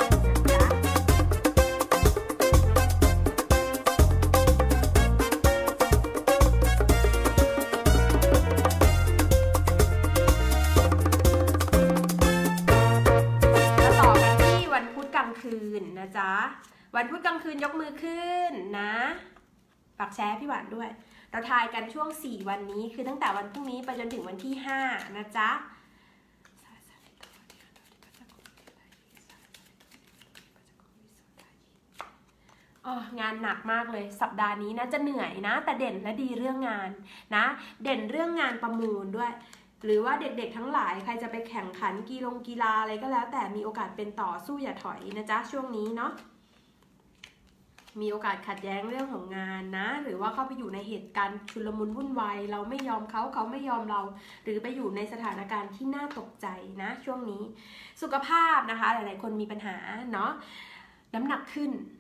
คืนนะจ๊ะวันพุธกลางคืนยกมือขึ้นนะฝากแชร์พี่หวานด้วยเราทายกันช่วงสี่วันนี้คือตั้งแต่วันพรุ่งนี้ไปจนถึงวันที่ห้านะจ๊ะอ๋องานหนักมากเลยสัปดาห์นี้นะจะเหนื่อยนะแต่เด่นและดีเรื่องงานนะเด่นเรื่องงานประมูลด้วยหรือว่าเด็กๆทั้งหลายใครจะไปแข่งขันกีฬากีฬาอะไรก็แล้วแต่มีโอกาสเป็นต่อสู้อย่าถอยนะจ๊ะช่วงนี้เนาะมีโอกาสขัดแย้งเรื่องของงานนะหรือว่าเข้าไปอยู่ในเหตุการณ์ชุลมุนวุ่นวายเราไม่ยอมเขาเขาไม่ยอมเราหรือไปอยู่ในสถานการณ์ที่น่าตกใจนะช่วงนี้สุขภาพนะคะหลายๆคนมีปัญหาเนาะน้ำหนักขึ้น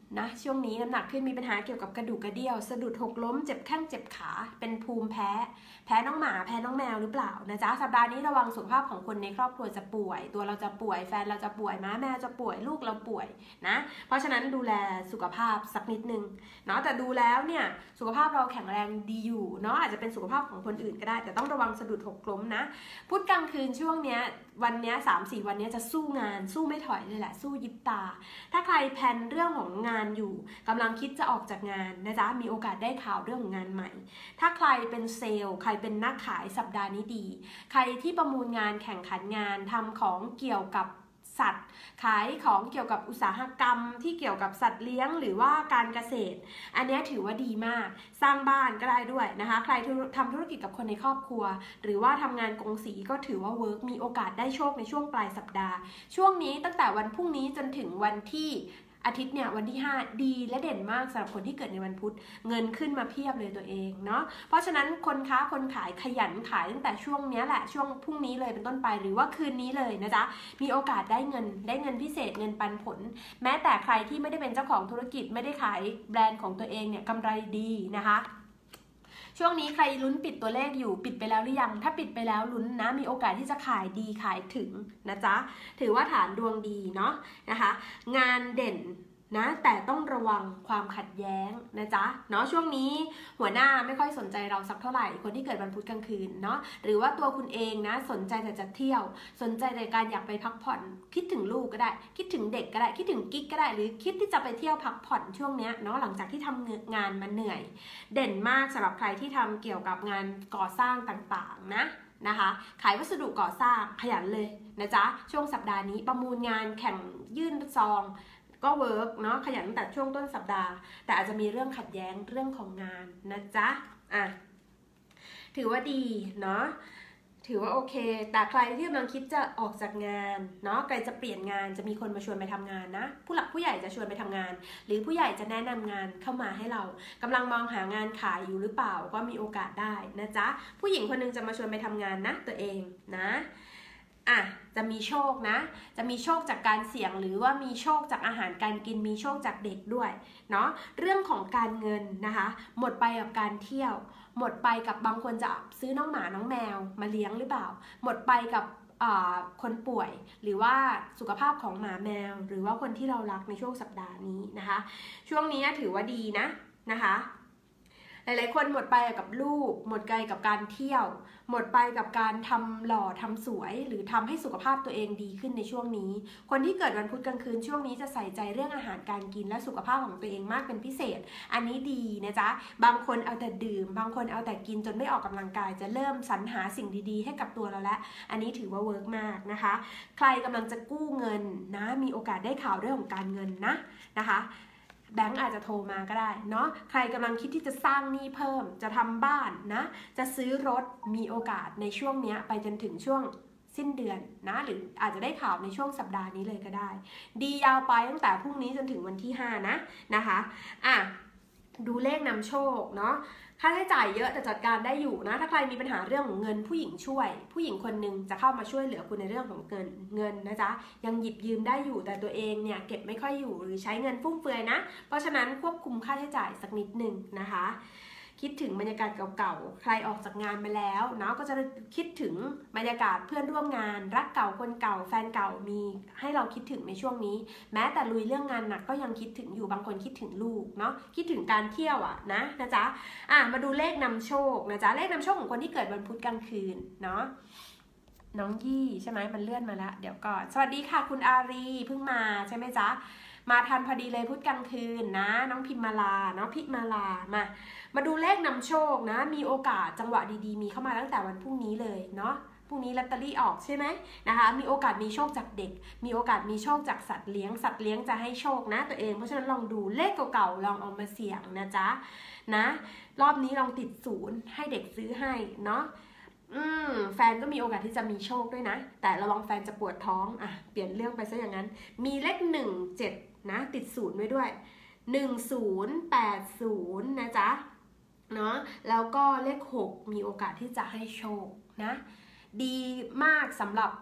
นะช่วงนี้น้ำหนักขึ้นมีปัญหาเกี่ยวกับกระดูกกระเดี่ยวสะดุดหกล้มเจ็บแข้งเจ็บขาเป็นภูมิแพ้แพ้น้องหมาแพ้น้องแมวหรือเปล่านะจ๊ะสัปดาห์นี้ระวังสุขภาพของคนในครอบครัวจะป่วยตัวเราจะป่วยแฟนเราจะป่วยม้าแม่จะป่วยลูกเราป่วยนะเพราะฉะนั้นดูแลสุขภาพสักนิดนึงเนาะแต่ดูแล้วเนี่ยสุขภาพเราแข็งแรงดีอยู่เนาะอาจจะเป็นสุขภาพของคนอื่นก็ได้แต่ต้องระวังสะดุดหกล้มนะพุธกลางคืนช่วงเนี้ยวันเนี้ยสามสี่วันเนี้ยจะสู้งานสู้ไม่ถอยเลยแหละสู้ยิบตาถ้าใครแพลนเรื่องของงานอยู่กำลังคิดจะออกจากงานนะจ๊ะมีโอกาสได้ข่าวเรื่องของงานใหม่ถ้าใครเป็นเซลล์ใครเป็นนักขายสัปดาห์นี้ดีใครที่ประมูลงานแข่งขันงานทำของเกี่ยวกับสัตว์ขายของเกี่ยวกับอุตสาหกรรมที่เกี่ยวกับสัตว์เลี้ยงหรือว่าการเกษตรอันนี้ถือว่าดีมากสร้างบ้านก็ได้ด้วยนะคะใครทำธุรกิจกับคนในครอบครัวหรือว่าทำงานกงสีก็ถือว่าเวิร์กมีโอกาสได้โชคในช่วงปลายสัปดาห์ช่วงนี้ตั้งแต่วันพรุ่งนี้จนถึงวันที่อาทิตย์เนี่ยวันที่ห้าดีและเด่นมากสำหรับคนที่เกิดในวันพุธเงินขึ้นมาเพียบเลยตัวเองเนาะเพราะฉะนั้นคนค้าคนขายขยันขายตั้งแต่ช่วงนี้แหละช่วงพรุ่งนี้เลยเป็นต้นไปหรือว่าคืนนี้เลยนะจ๊ะมีโอกาสได้เงินได้เงินพิเศษเงินปันผลแม้แต่ใครที่ไม่ได้เป็นเจ้าของธุรกิจไม่ได้ขายแบรนด์ของตัวเองเนี่ยกำไรดีนะคะช่วงนี้ใครลุ้นปิดตัวเลขอยู่ปิดไปแล้วหรือยังถ้าปิดไปแล้วลุ้นนะมีโอกาสที่จะขายดีขายถึงนะจ๊ะถือว่าฐานดวงดีเนาะนะคะงานเด่นนะแต่ต้องระวังความขัดแย้งนะจ๊ะเนาะช่วงนี้หัวหน้าไม่ค่อยสนใจเราสักเท่าไหร่คนที่เกิดวันพุธกลางคืนเนาะหรือว่าตัวคุณเองนะสนใจแต่จะเที่ยวสนใจในการอยากไปพักผ่อนคิดถึงลูกก็ได้คิดถึงเด็กก็ได้คิดถึงกิ๊กก็ได้หรือคิดที่จะไปเที่ยวพักผ่อนช่วงนี้เนาะหลังจากที่ทำงานมาเหนื่อยเด่นมากสำหรับใครที่ทำเกี่ยวกับงานก่อสร้างต่างๆนะนะคะขายวัสดุก่อสร้างขยันเลยนะจ๊ะช่วงสัปดาห์นี้ประมูลงานแข่งยื่นซองก็เวิร์กเนาะขยันตั้งแต่ช่วงต้นสัปดาห์แต่อาจจะมีเรื่องขัดแย้งเรื่องของงานนะจ๊ะอ่ะถือว่าดีเนาะถือว่าโอเคแต่ใครที่กำลังคิดจะออกจากงานเนาะใครจะเปลี่ยนงานจะมีคนมาชวนไปทำงานนะผู้หลักผู้ใหญ่จะชวนไปทำงานหรือผู้ใหญ่จะแนะนำงานเข้ามาให้เรากำลังมองหางานขายอยู่หรือเปล่าก็มีโอกาสได้นะจ๊ะผู้หญิงคนนึงจะมาชวนไปทำงานนะตัวเองนะอ่ะจะมีโชคนะจะมีโชคจากการเสี่ยงหรือว่ามีโชคจากอาหารการกินมีโชคจากเด็กด้วยเนาะเรื่องของการเงินนะคะหมดไปกับการเที่ยวหมดไปกับบางคนจะซื้อน้องหมาน้องแมวมาเลี้ยงหรือเปล่าหมดไปกับคนป่วยหรือว่าสุขภาพของหมาแมวหรือว่าคนที่เรารักในช่วงสัปดาห์นี้นะคะช่วงนี้ถือว่าดีนะนะคะหลายๆคนหมดไปกับลูกหมดไปกับการเที่ยวหมดไปกับการทำหล่อทำสวยหรือทำให้สุขภาพตัวเองดีขึ้นในช่วงนี้คนที่เกิดวันพุธกลางคืนช่วงนี้จะใส่ใจเรื่องอาหารการกินและสุขภาพของตัวเองมากเป็นพิเศษอันนี้ดีนะจ๊ะบางคนเอาแต่ดื่มบางคนเอาแต่กินจนไม่ออกกำลังกายจะเริ่มสรรหาสิ่งดีๆให้กับตัวเราแล้วอันนี้ถือว่าเวิร์กมากนะคะใครกำลังจะกู้เงินนะมีโอกาสได้ข่าวเรื่องของการเงินนะนะคะแบงก์อาจจะโทรมาก็ได้เนาะใครกำลังคิดที่จะสร้างหนี้เพิ่มจะทำบ้านนะจะซื้อรถมีโอกาสในช่วงนี้ไปจนถึงช่วงสิ้นเดือนนะหรืออาจจะได้ข่าวในช่วงสัปดาห์นี้เลยก็ได้ดียาวไปตั้งแต่พรุ่งนี้จนถึงวันที่ห้านะนะคะอ่ะดูเลขนำโชคเนาะค่าใช้จ่ายเยอะแต่จัดการได้อยู่นะถ้าใครมีปัญหาเรื่องของเงินผู้หญิงช่วยผู้หญิงคนหนึ่งจะเข้ามาช่วยเหลือคุณในเรื่องของเงินเงินนะจ๊ะยังหยิบยืมได้อยู่แต่ตัวเองเนี่ยเก็บไม่ค่อยอยู่หรือใช้เงินฟุ่มเฟือยนะเพราะฉะนั้นควบคุมค่าใช้จ่ายสักนิดหนึ่งนะคะคิดถึงบรรยากาศเก่าๆใครออกจากงานมาแล้วเนาะก็จะคิดถึงบรรยากาศเพื่อนร่วมงานรักเก่าคนเก่าแฟนเก่ามีให้เราคิดถึงในช่วงนี้แม้แต่ลุยเรื่องงานหนักก็ยังคิดถึงอยู่บางคนคิดถึงลูกเนาะคิดถึงการเที่ยวอ่ะนะนะจ๊ะอ่ะมาดูเลขนำโชคนะจ๊ะเลขนำโชคของคนที่เกิดวันพุธกลางคืนเนาะน้องยี่ใช่ไหมมันเลื่อนมาแล้วเดี๋ยวก่อนสวัสดีค่ะคุณอารีเพิ่งมาใช่ไหมจ๊ะมาทันพอดีเลยพุธกลางคืนนะน้องพิมมาลาเนาะพิมาลามามาดูเลขนำโชคนะมีโอกาสจังหวะดีๆมีเข้ามาตั้งแต่วันพรุ่งนี้เลยเนาะพรุ่งนี้ลอตเตอรี่ออกใช่ไหมนะคะมีโอกาสมีโชคจากเด็กมีโอกาสมีโชคจากสัตว์เลี้ยงสัตว์เลี้ยงจะให้โชคนะตัวเองเพราะฉะนั้นลองดูเลขเก่าๆลองเอามาเสี่ยงนะจ๊ะนะรอบนี้ลองติดศูนย์ให้เด็กซื้อให้เนาะอืมแฟนก็มีโอกาสที่จะมีโชคด้วยนะแต่ระวังแฟนจะปวดท้องอ่ะเปลี่ยนเรื่องไปซะอย่างนั้นมีเลขหนึ่งเจ็ดนะติดศูนย์ไว้ด้วยหนึ่งศูนย์แปดศูนย์นะจ๊ะเนาะแล้วก็เลขหกมีโอกาสที่จะให้โชคนะดีมากสำหรับค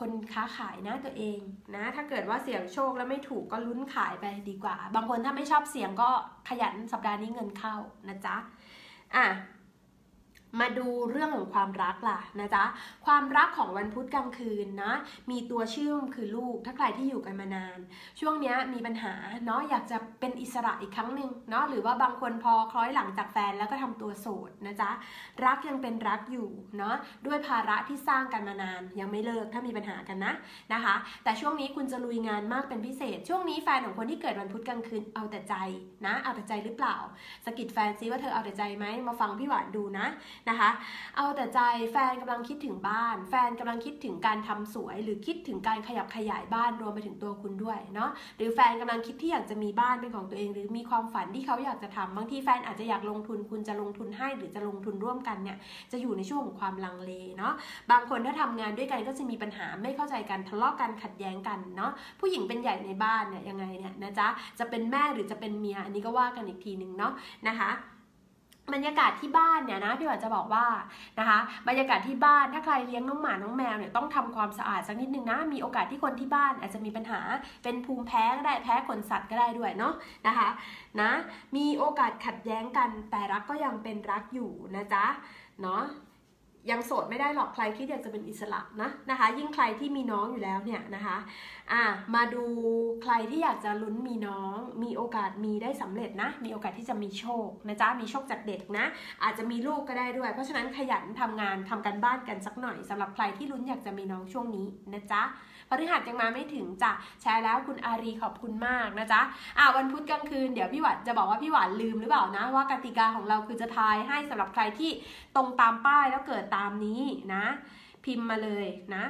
คนค้าขายนะตัวเองนะถ้าเกิดว่าเสี่ยงโชคแล้วไม่ถูกก็ลุ้นขายไปดีกว่าบางคนถ้าไม่ชอบเสี่ยงก็ขยันสัปดาห์นี้เงินเข้านะจ๊ะอ่ะมาดูเรื่องของความรักล่ะนะจ๊ะความรักของวันพุธกลางคืนนะมีตัวเชื่อมคือลูกถ้าใครที่อยู่กันมานานช่วงนี้มีปัญหาเนาะอยากจะเป็นอิสระอีกครั้งหนึ่งเนาะหรือว่าบางคนพอคล้อยหลังจากแฟนแล้วก็ทำตัวโสดนะจ๊ะรักยังเป็นรักอยู่เนาะด้วยภาระที่สร้างกันมานานยังไม่เลิกถ้ามีปัญหากันนะนะคะแต่ช่วงนี้คุณจะลุยงานมากเป็นพิเศษช่วงนี้แฟนของคนที่เกิดวันพุธกลางคืนเอาแต่ใจนะเอาแต่ใจหรือเปล่าสะกิดแฟนซิว่าเธอเอาแต่ใจไหมมาฟังพี่หวานดูนะนะคะเอาแต่ใจแฟนกำลังคิดถึงบ้านแฟนกำลังคิดถึงการทำสวยหรือคิดถึงการขยับขยายบ้านรวมไปถึงตัวคุณด้วยเนาะหรือแฟนกำลังคิดที่อยากจะมีบ้านเป็นของตัวเองหรือมีความฝันที่เขาอยากจะทำบางทีแฟนอาจจะอยากลงทุนคุณจะลงทุนให้หรือจะลงทุนร่วมกันเนี่ยจะอยู่ในช่วงของความลังเลเนาะบางคนถ้าทำงานด้วยกันก็จะมีปัญหาไม่เข้าใจกันทะเลาะกันขัดแย้งกันเนาะผู้หญิงเป็นใหญ่ในบ้านเนี่ยยังไงเนี่ยนะจ๊ะจะเป็นแม่หรือจะเป็นเมียอันนี้ก็ว่ากันอีกทีหนึ่งเนาะนะคะบรรยากาศที่บ้านเนี่ยนะพี่หวานจะบอกว่านะคะบรรยากาศที่บ้านถ้าใครเลี้ยงน้องหมาน้องแมวเนี่ยต้องทำความสะอาดสักนิดนึงนะมีโอกาสที่คนที่บ้านอาจจะมีปัญหาเป็นภูมิแพ้ก็ได้แพ้ขนสัตว์ก็ได้ด้วยเนาะนะคะนะมีโอกาสขัดแย้งกันแต่รักก็ยังเป็นรักอยู่นะจ๊ะเนาะยังโสดไม่ได้หรอกใครคิดอยากจะเป็นอิสระนะนะคะยิ่งใครที่มีน้องอยู่แล้วเนี่ยนะคะอ่ะมาดูใครที่อยากจะลุ้นมีน้องมีโอกาสมีได้สำเร็จนะมีโอกาสที่จะมีโชคนะจ๊ะมีโชคจากเด็กนะอาจจะมีลูกก็ได้ด้วยเพราะฉะนั้นขยันทำงานทำกันบ้านกันสักหน่อยสำหรับใครที่ลุ้นอยากจะมีน้องช่วงนี้นะจ๊ะพฤหัสยังมาไม่ถึงจ้ะแชร์แล้วคุณอารีขอบคุณมากนะจ๊ะอ่ะวันพุธกลางคืนเดี๋ยวพี่หวานจะบอกว่าพี่หวานลืมหรือเปล่านะว่ากติกาของเราคือจะทายให้สำหรับใครที่ตรงตามป้ายแล้วเกิดตามนี้นะพิมพ์มาเลยนะ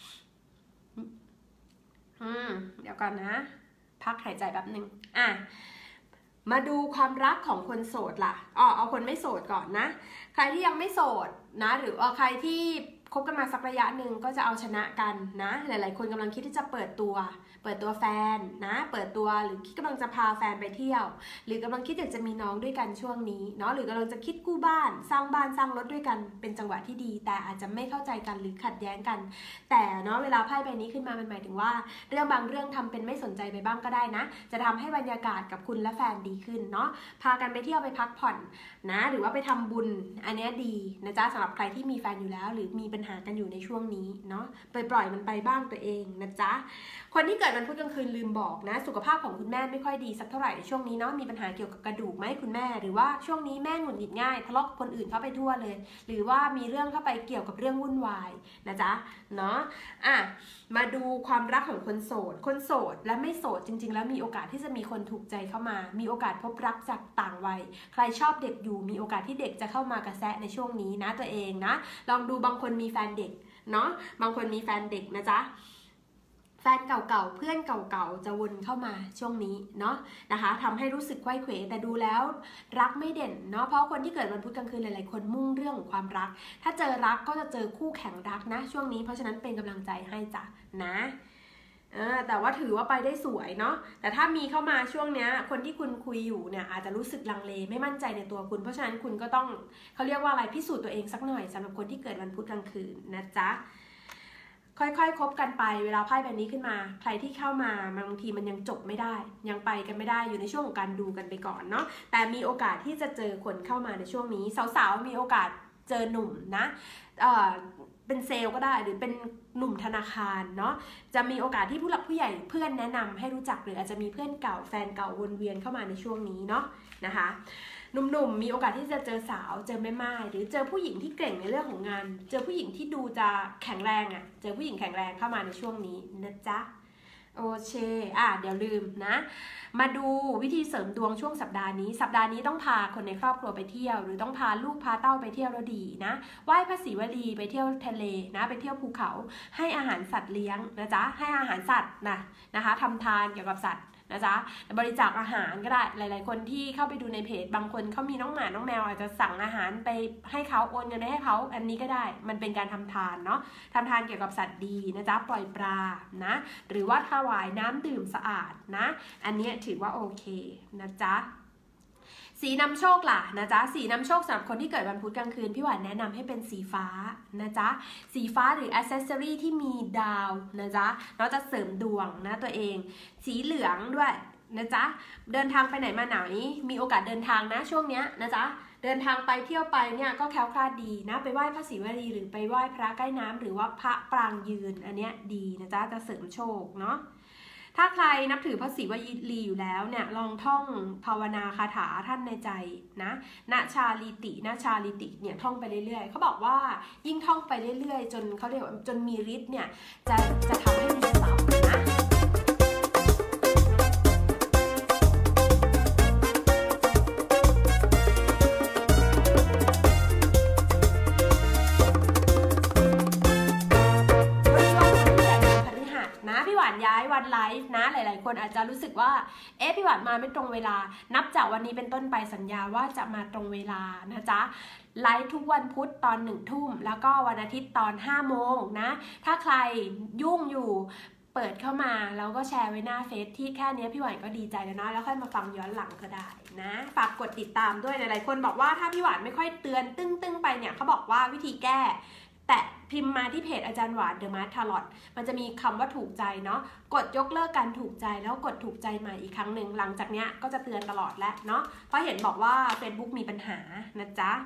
อืมเดี๋ยวก่อนนะพักหายใจแป๊บนึงอ่ะมาดูความรักของคนโสดล่ะอ๋อเอาคนไม่โสดก่อนนะใครที่ยังไม่โสดนะหรือว่าใครที่คบกันมาสักระยะหนึ่งก็จะเอาชนะกันนะหลายๆคนกำลังคิดที่จะเปิดตัวเปิดตัวแฟนนะเปิดตัวหรือคิดกำลังจะพาแฟนไปเที่ยวหรือกำลังคิดอยากจะมีน้องด้วยกันช่วงนี้เนาะหรือกำลังจะคิดกู้บ้านสร้างบ้านสร้างรถด้วยกันเป็นจังหวะที่ดีแต่อาจจะไม่เข้าใจกันหรือขัดแย้งกันแต่เนาะเวลาไพ่ใบนี้ขึ้นมามันหมายถึงว่าเรื่องบางเรื่องทำเป็นไม่สนใจไปบ้างก็ได้นะจะทำให้บรรยากาศกับคุณและแฟนดีขึ้นเนาะพากันไปเที่ยวไปพักผ่อนนะหรือว่าไปทำบุญอันนี้ดีนะจ๊ะสำหรับใครที่มีแฟนอยู่แล้วหรือมีปัญหากันอยู่ในช่วงนี้เนาะปล่อยๆมันไปบ้างตัวเองนะจ๊ะคนที่เกิดวันพุธกลางคืนลืมบอกนะสุขภาพของคุณแม่ไม่ค่อยดีสักเท่าไหร่ในช่วงนี้เนาะมีปัญหาเกี่ยวกับกระดูกไหมคุณแม่หรือว่าช่วงนี้แม่หงุดหงิดง่ายทะเลาะกับคนอื่นเข้าไปทั่วเลยหรือว่ามีเรื่องเข้าไปเกี่ยวกับเรื่องวุ่นวายนะจ๊ะเนาะอ่ะมาดูความรักของคนโสดคนโสดและไม่โสดจริงๆแล้วมีโอกาสที่จะมีคนถูกใจเข้ามามีโอกาสพบรักจากต่างวัยใครชอบเด็กอยู่มีโอกาสที่เด็กจะเข้ามากระแสะในช่วงนี้นะตัวเองนะลองดูบางคนมีแฟนเด็กเนาะบางคนมีแฟนเด็กนะจ๊ะแฟนเก่าๆเพื่อนเก่าๆจะวนเข้ามาช่วงนี้เนาะนะคะทำให้รู้สึกไขว้เขวแต่ดูแล้วรักไม่เด่นเนาะเพราะคนที่เกิดวันพุธกลางคืนหลายๆคนมุ่งเรื่องของความรักถ้าเจอรักก็จะเจอคู่แข่งรักนะช่วงนี้เพราะฉะนั้นเป็นกำลังใจให้จ้ะนะเออแต่ว่าถือว่าไปได้สวยเนาะแต่ถ้ามีเข้ามาช่วงเนี้ยคนที่คุณคุยอยู่เนี่ยอาจจะรู้สึกลังเลไม่มั่นใจในตัวคุณเพราะฉะนั้นคุณก็ต้องเขาเรียกว่าอะไรพิสูจน์ตัวเองสักหน่อยสำหรับคนที่เกิดวันพุธกลางคืนนะจ๊ะค่อยๆคบกันไปเวลาไพ่แบบนี้ขึ้นมาใครที่เข้ามาบางทีมันยังจบไม่ได้ยังไปกันไม่ได้อยู่ในช่วงของการดูกันไปก่อนเนาะแต่มีโอกาสที่จะเจอคนเข้ามาในช่วงนี้สาวๆมีโอกาสเจอหนุ่มนะเอ่อเป็นเซลล์ก็ได้หรือเป็นหนุ่มธนาคารเนาะจะมีโอกาสที่ผู้หลักผู้ใหญ่เพื่อนแนะนำให้รู้จักหรืออาจจะมีเพื่อนเก่าแฟนเก่าวนเวียนเข้ามาในช่วงนี้เนาะนะคะหนุ่มๆมีโอกาสที่จะเจอสาวเจอแม่ไม้หรือเจอผู้หญิงที่เก่งในเรื่องของงานเจอผู้หญิงที่ดูจะแข็งแรงอ่ะเจอผู้หญิงแข็งแรงเข้ามาในช่วงนี้นะจ๊ะโอเคอ่ะเดี๋ยวลืมนะมาดูวิธีเสริมดวงช่วงสัปดาห์นี้สัปดาห์นี้ต้องพาคนในครอบครัวไปเที่ยวหรือต้องพาลูกพาเต้าไปเที่ยวแล้วดีนะไหว้พระศิวลีไปเที่ยวทะเลนะไปเที่ยวภูเขาให้อาหารสัตว์เลี้ยงนะจ๊ะให้อาหารสัตว์นะนะคะทำทานเกี่ยวกับสัตว์นะจ๊ะบริจาคอาหารก็ได้หลายๆคนที่เข้าไปดูในเพจบางคนเขามีน้องหมาน้องแมวอาจจะสั่งอาหารไปให้เขาโอนเงินไปให้เขาอันนี้ก็ได้มันเป็นการทำทานเนาะทำทานเกี่ยวกับสัตว์ดีนะจ๊ะปล่อยปลานะหรือว่าถวายน้ำดื่มสะอาดนะอันนี้ถือว่าโอเคนะจ๊ะสีนำโชคล่ะนะจ๊ะสีนำโชคสำหรับคนที่เกิดวันพุธกลางคืนพี่หวานแนะนำให้เป็นสีฟ้านะจ๊ะสีฟ้าหรืออ c เซสซอรี่ที่มีดาวนะจ๊ะเราจะเสริมดวงนะตัวเองสีเหลืองด้วยนะจ๊ะเดินทางไปไหนมาไหนมีโอกาสเดินทางนะช่วงเนี้ยนะจ๊ะเดินทางไปเที่ยวไปเนี่ยก็แคล้วคลาดดีนะไปไหว้พระศิวลีหรือไปไหว้พระใกล้น้ำหรือว่าพระปรางยืนอันเนี้ยดีนะจ๊ะจะเสริมโชคเนาะถ้าใครนับถือพระศิวลีอยู่แล้วเนี่ยลองท่องภาวนาคาถาท่านในใจนะณชาลิติณชาลิติเนี่ยท่องไปเรื่อยๆเขาบอกว่ายิ่งท่องไปเรื่อยๆจนเขาเรียกว่าจนมีฤทธิ์เนี่ยจะจะทำให้มีเสานะย้ายวันไลฟ์นะหลายๆคนอาจจะรู้สึกว่าเอ๊ะพี่หวานมาไม่ตรงเวลานับจากวันนี้เป็นต้นไปสัญญาว่าจะมาตรงเวลานะจ๊ะไลฟ์ทุกวันพุธตอนหนึ่งทุ่มแล้วก็วันอาทิตย์ตอนห้าโมงนะถ้าใครยุ่งอยู่เปิดเข้ามาแล้วก็แชร์ไว้หน้าเฟซที่แค่นี้พี่หวานก็ดีใจแล้วนะแล้วค่อยมาฟังย้อนหลังก็ได้นะฝากกดติดตามด้วยหลายๆคนบอกว่าถ้าพี่หวานไม่ค่อยเตือนตึ้งๆไปเนี่ยเขาบอกว่าวิธีแก้แต่พิมพ์มาที่เพจอาจารย์หวานเดอะมาร์ทาร์ลอตมันจะมีคำว่าถูกใจเนาะกดยกเลิกการถูกใจแล้วกดถูกใจใหม่อีกครั้งหนึ่งหลังจากเนี้ยก็จะเตือนตลอดแล้วเนาะเพราะเห็นบอกว่า Facebook มีปัญหานะจ๊ะ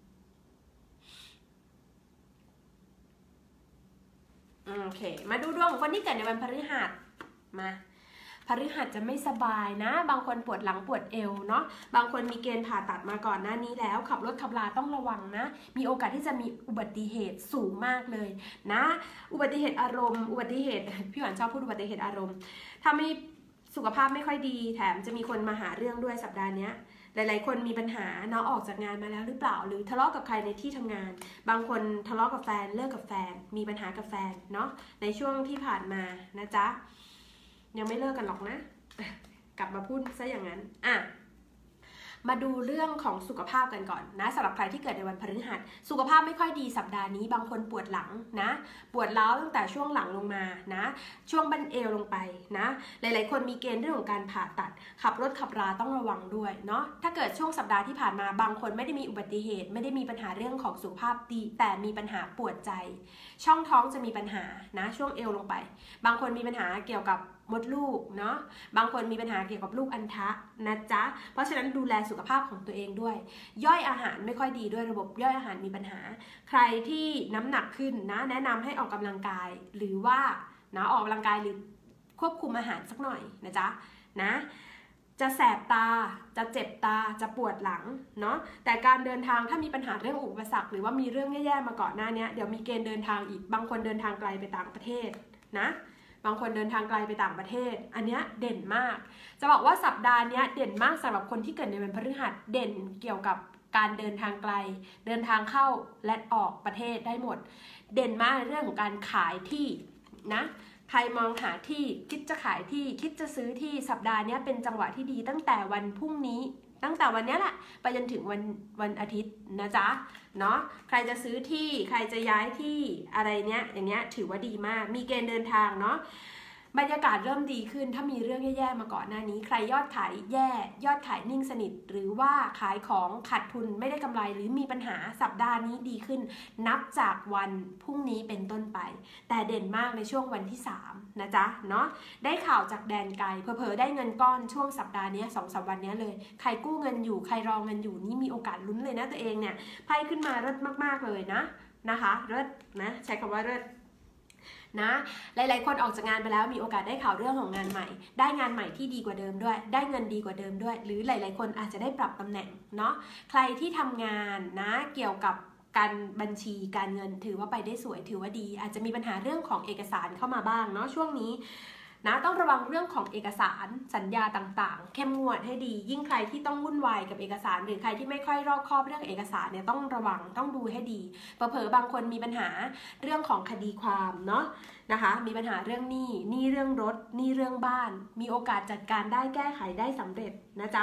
โอเคมาดูดวงของคนที่เกิดในวันพฤหัสมาพฤหัสจะไม่สบายนะบางคนปวดหลังปวดเอวเนาะบางคนมีเกณฑ์ผ่าตัดมาก่อนหน้านี้แล้วขับรถขับลาต้องระวังนะมีโอกาสที่จะมีอุบัติเหตุสูงมากเลยนะอุบัติเหตุอารมณ์อุบัติเหตุพี่หวานชอบพูดอุบัติเหตุอารมณ์ทำให้สุขภาพไม่ค่อยดีแถมจะมีคนมาหาเรื่องด้วยสัปดาห์นี้หลายๆคนมีปัญหาเนาะออกจากงานมาแล้วหรือเปล่าหรือทะเลาะกับใครในที่ทำงานบางคนทะเลาะกับแฟนเลิกกับแฟนมีปัญหากับแฟนเนาะในช่วงที่ผ่านมานะจ๊ะยังไม่เลิกกันหรอกนะกลับมาพูดซะอย่างนั้นอ่ะมาดูเรื่องของสุขภาพกันก่อนนะสำหรับใครที่เกิดในวันพฤหัสสุขภาพไม่ค่อยดีสัปดาห์นี้บางคนปวดหลังนะปวดร้าวตั้งแต่ช่วงหลังลงมานะช่วงบั้นเอวลงไปนะหลายๆคนมีเกณฑ์เรื่องของการผ่าตัดขับรถขับราต้องระวังด้วยเนาะถ้าเกิดช่วงสัปดาห์ที่ผ่านมาบางคนไม่ได้มีอุบัติเหตุไม่ได้มีปัญหาเรื่องของสุขภาพดีแต่มีปัญหาปวดใจช่องท้องจะมีปัญหานะช่วงเอวลงไปบางคนมีปัญหาเกี่ยวกับมดลูกเนาะบางคนมีปัญหาเกี่ยวกับลูกอัณฑะนะจ๊ะเพราะฉะนั้นดูแลสุขภาพของตัวเองด้วยย่อยอาหารไม่ค่อยดีด้วยระบบย่อยอาหารมีปัญหาใครที่น้ำหนักขึ้นนะแนะนำให้ออกกำลังกายหรือว่านะออกกำลังกายหรือควบคุมอาหารสักหน่อยนะจ๊ะนะจะแสบตาจะเจ็บตาจะปวดหลังเนาะแต่การเดินทางถ้ามีปัญหาเรื่องอุปสรรคหรือว่ามีเรื่องแย่ๆมาก่อนหน้านี้เดี๋ยวมีเกณฑ์เดินทางอีกบางคนเดินทางไกลไปต่างประเทศนะบางคนเดินทางไกลไปต่างประเทศอันเนี้ยเด่นมากจะบอกว่าสัปดาห์นี้เด่นมากสำหรับคนที่เกิดในวันพฤหัสเด่นเกี่ยวกับการเดินทางไกลเดินทางเข้าและออกประเทศได้หมดเด่นมากในเรื่องของการขายที่นะใครมองหาที่คิดจะขายที่คิดจะซื้อที่สัปดาห์นี้เป็นจังหวะที่ดีตั้งแต่วันพรุ่งนี้ตั้งแต่วันนี้แหละไปจนถึงวันวันอาทิตย์นะจ๊ะเนาะใครจะซื้อที่ใครจะย้ายที่อะไรเนี้ยอย่างเงี้ยถือว่าดีมากมีเกณฑ์เดินทางเนาะบรรยากาศเริ่มดีขึ้นถ้ามีเรื่องแย่ๆมาก่อนหน้านี้ใครยอดขายแย่ยอดขายนิ่งสนิทหรือว่าขายของขาดทุนไม่ได้กำไรหรือมีปัญหาสัปดาห์นี้ดีขึ้นนับจากวันพรุ่งนี้เป็นต้นไปแต่เด่นมากในช่วงวันที่สามนะจ๊ะเนาะได้ข่าวจากแดนไกลเผลอๆได้เงินก้อนช่วงสัปดาห์นี้ สองถึงสาม วันนี้เลยใครกู้เงินอยู่ใครรอเงินอยู่นี่มีโอกาสลุ้นเลยนะตัวเองเนี่ยไพ่ขึ้นมาเลิศมากๆเลยนะนะคะเลิศนะใช้คำว่าเลิศนะหลายๆคนออกจากงานไปแล้วมีโอกาสได้ข่าวเรื่องของงานใหม่ได้งานใหม่ที่ดีกว่าเดิมด้วยได้เงินดีกว่าเดิมด้วยหรือหลายๆคนอาจจะได้ปรับตำแหน่งเนาะใครที่ทำงานนะเกี่ยวกับการบัญชีการเงินถือว่าไปได้สวยถือว่าดีอาจจะมีปัญหาเรื่องของเอกสารเข้ามาบ้างเนาะช่วงนี้นะต้องระวังเรื่องของเอกสารสัญญาต่างๆเข้มงวดให้ดียิ่งใครที่ต้องวุ่นวายกับเอกสารหรือใครที่ไม่ค่อยรอบคอบเรื่องเอกสารเนี่ยต้องระวังต้องดูให้ดีเผลอๆบางคนมีปัญหาเรื่องของคดีความเนาะนะคะมีปัญหาเรื่องหนี้หนี้เรื่องรถหนี้เรื่องบ้านมีโอกาสจัดการได้แก้ไขได้สำเร็จนะจ๊ะ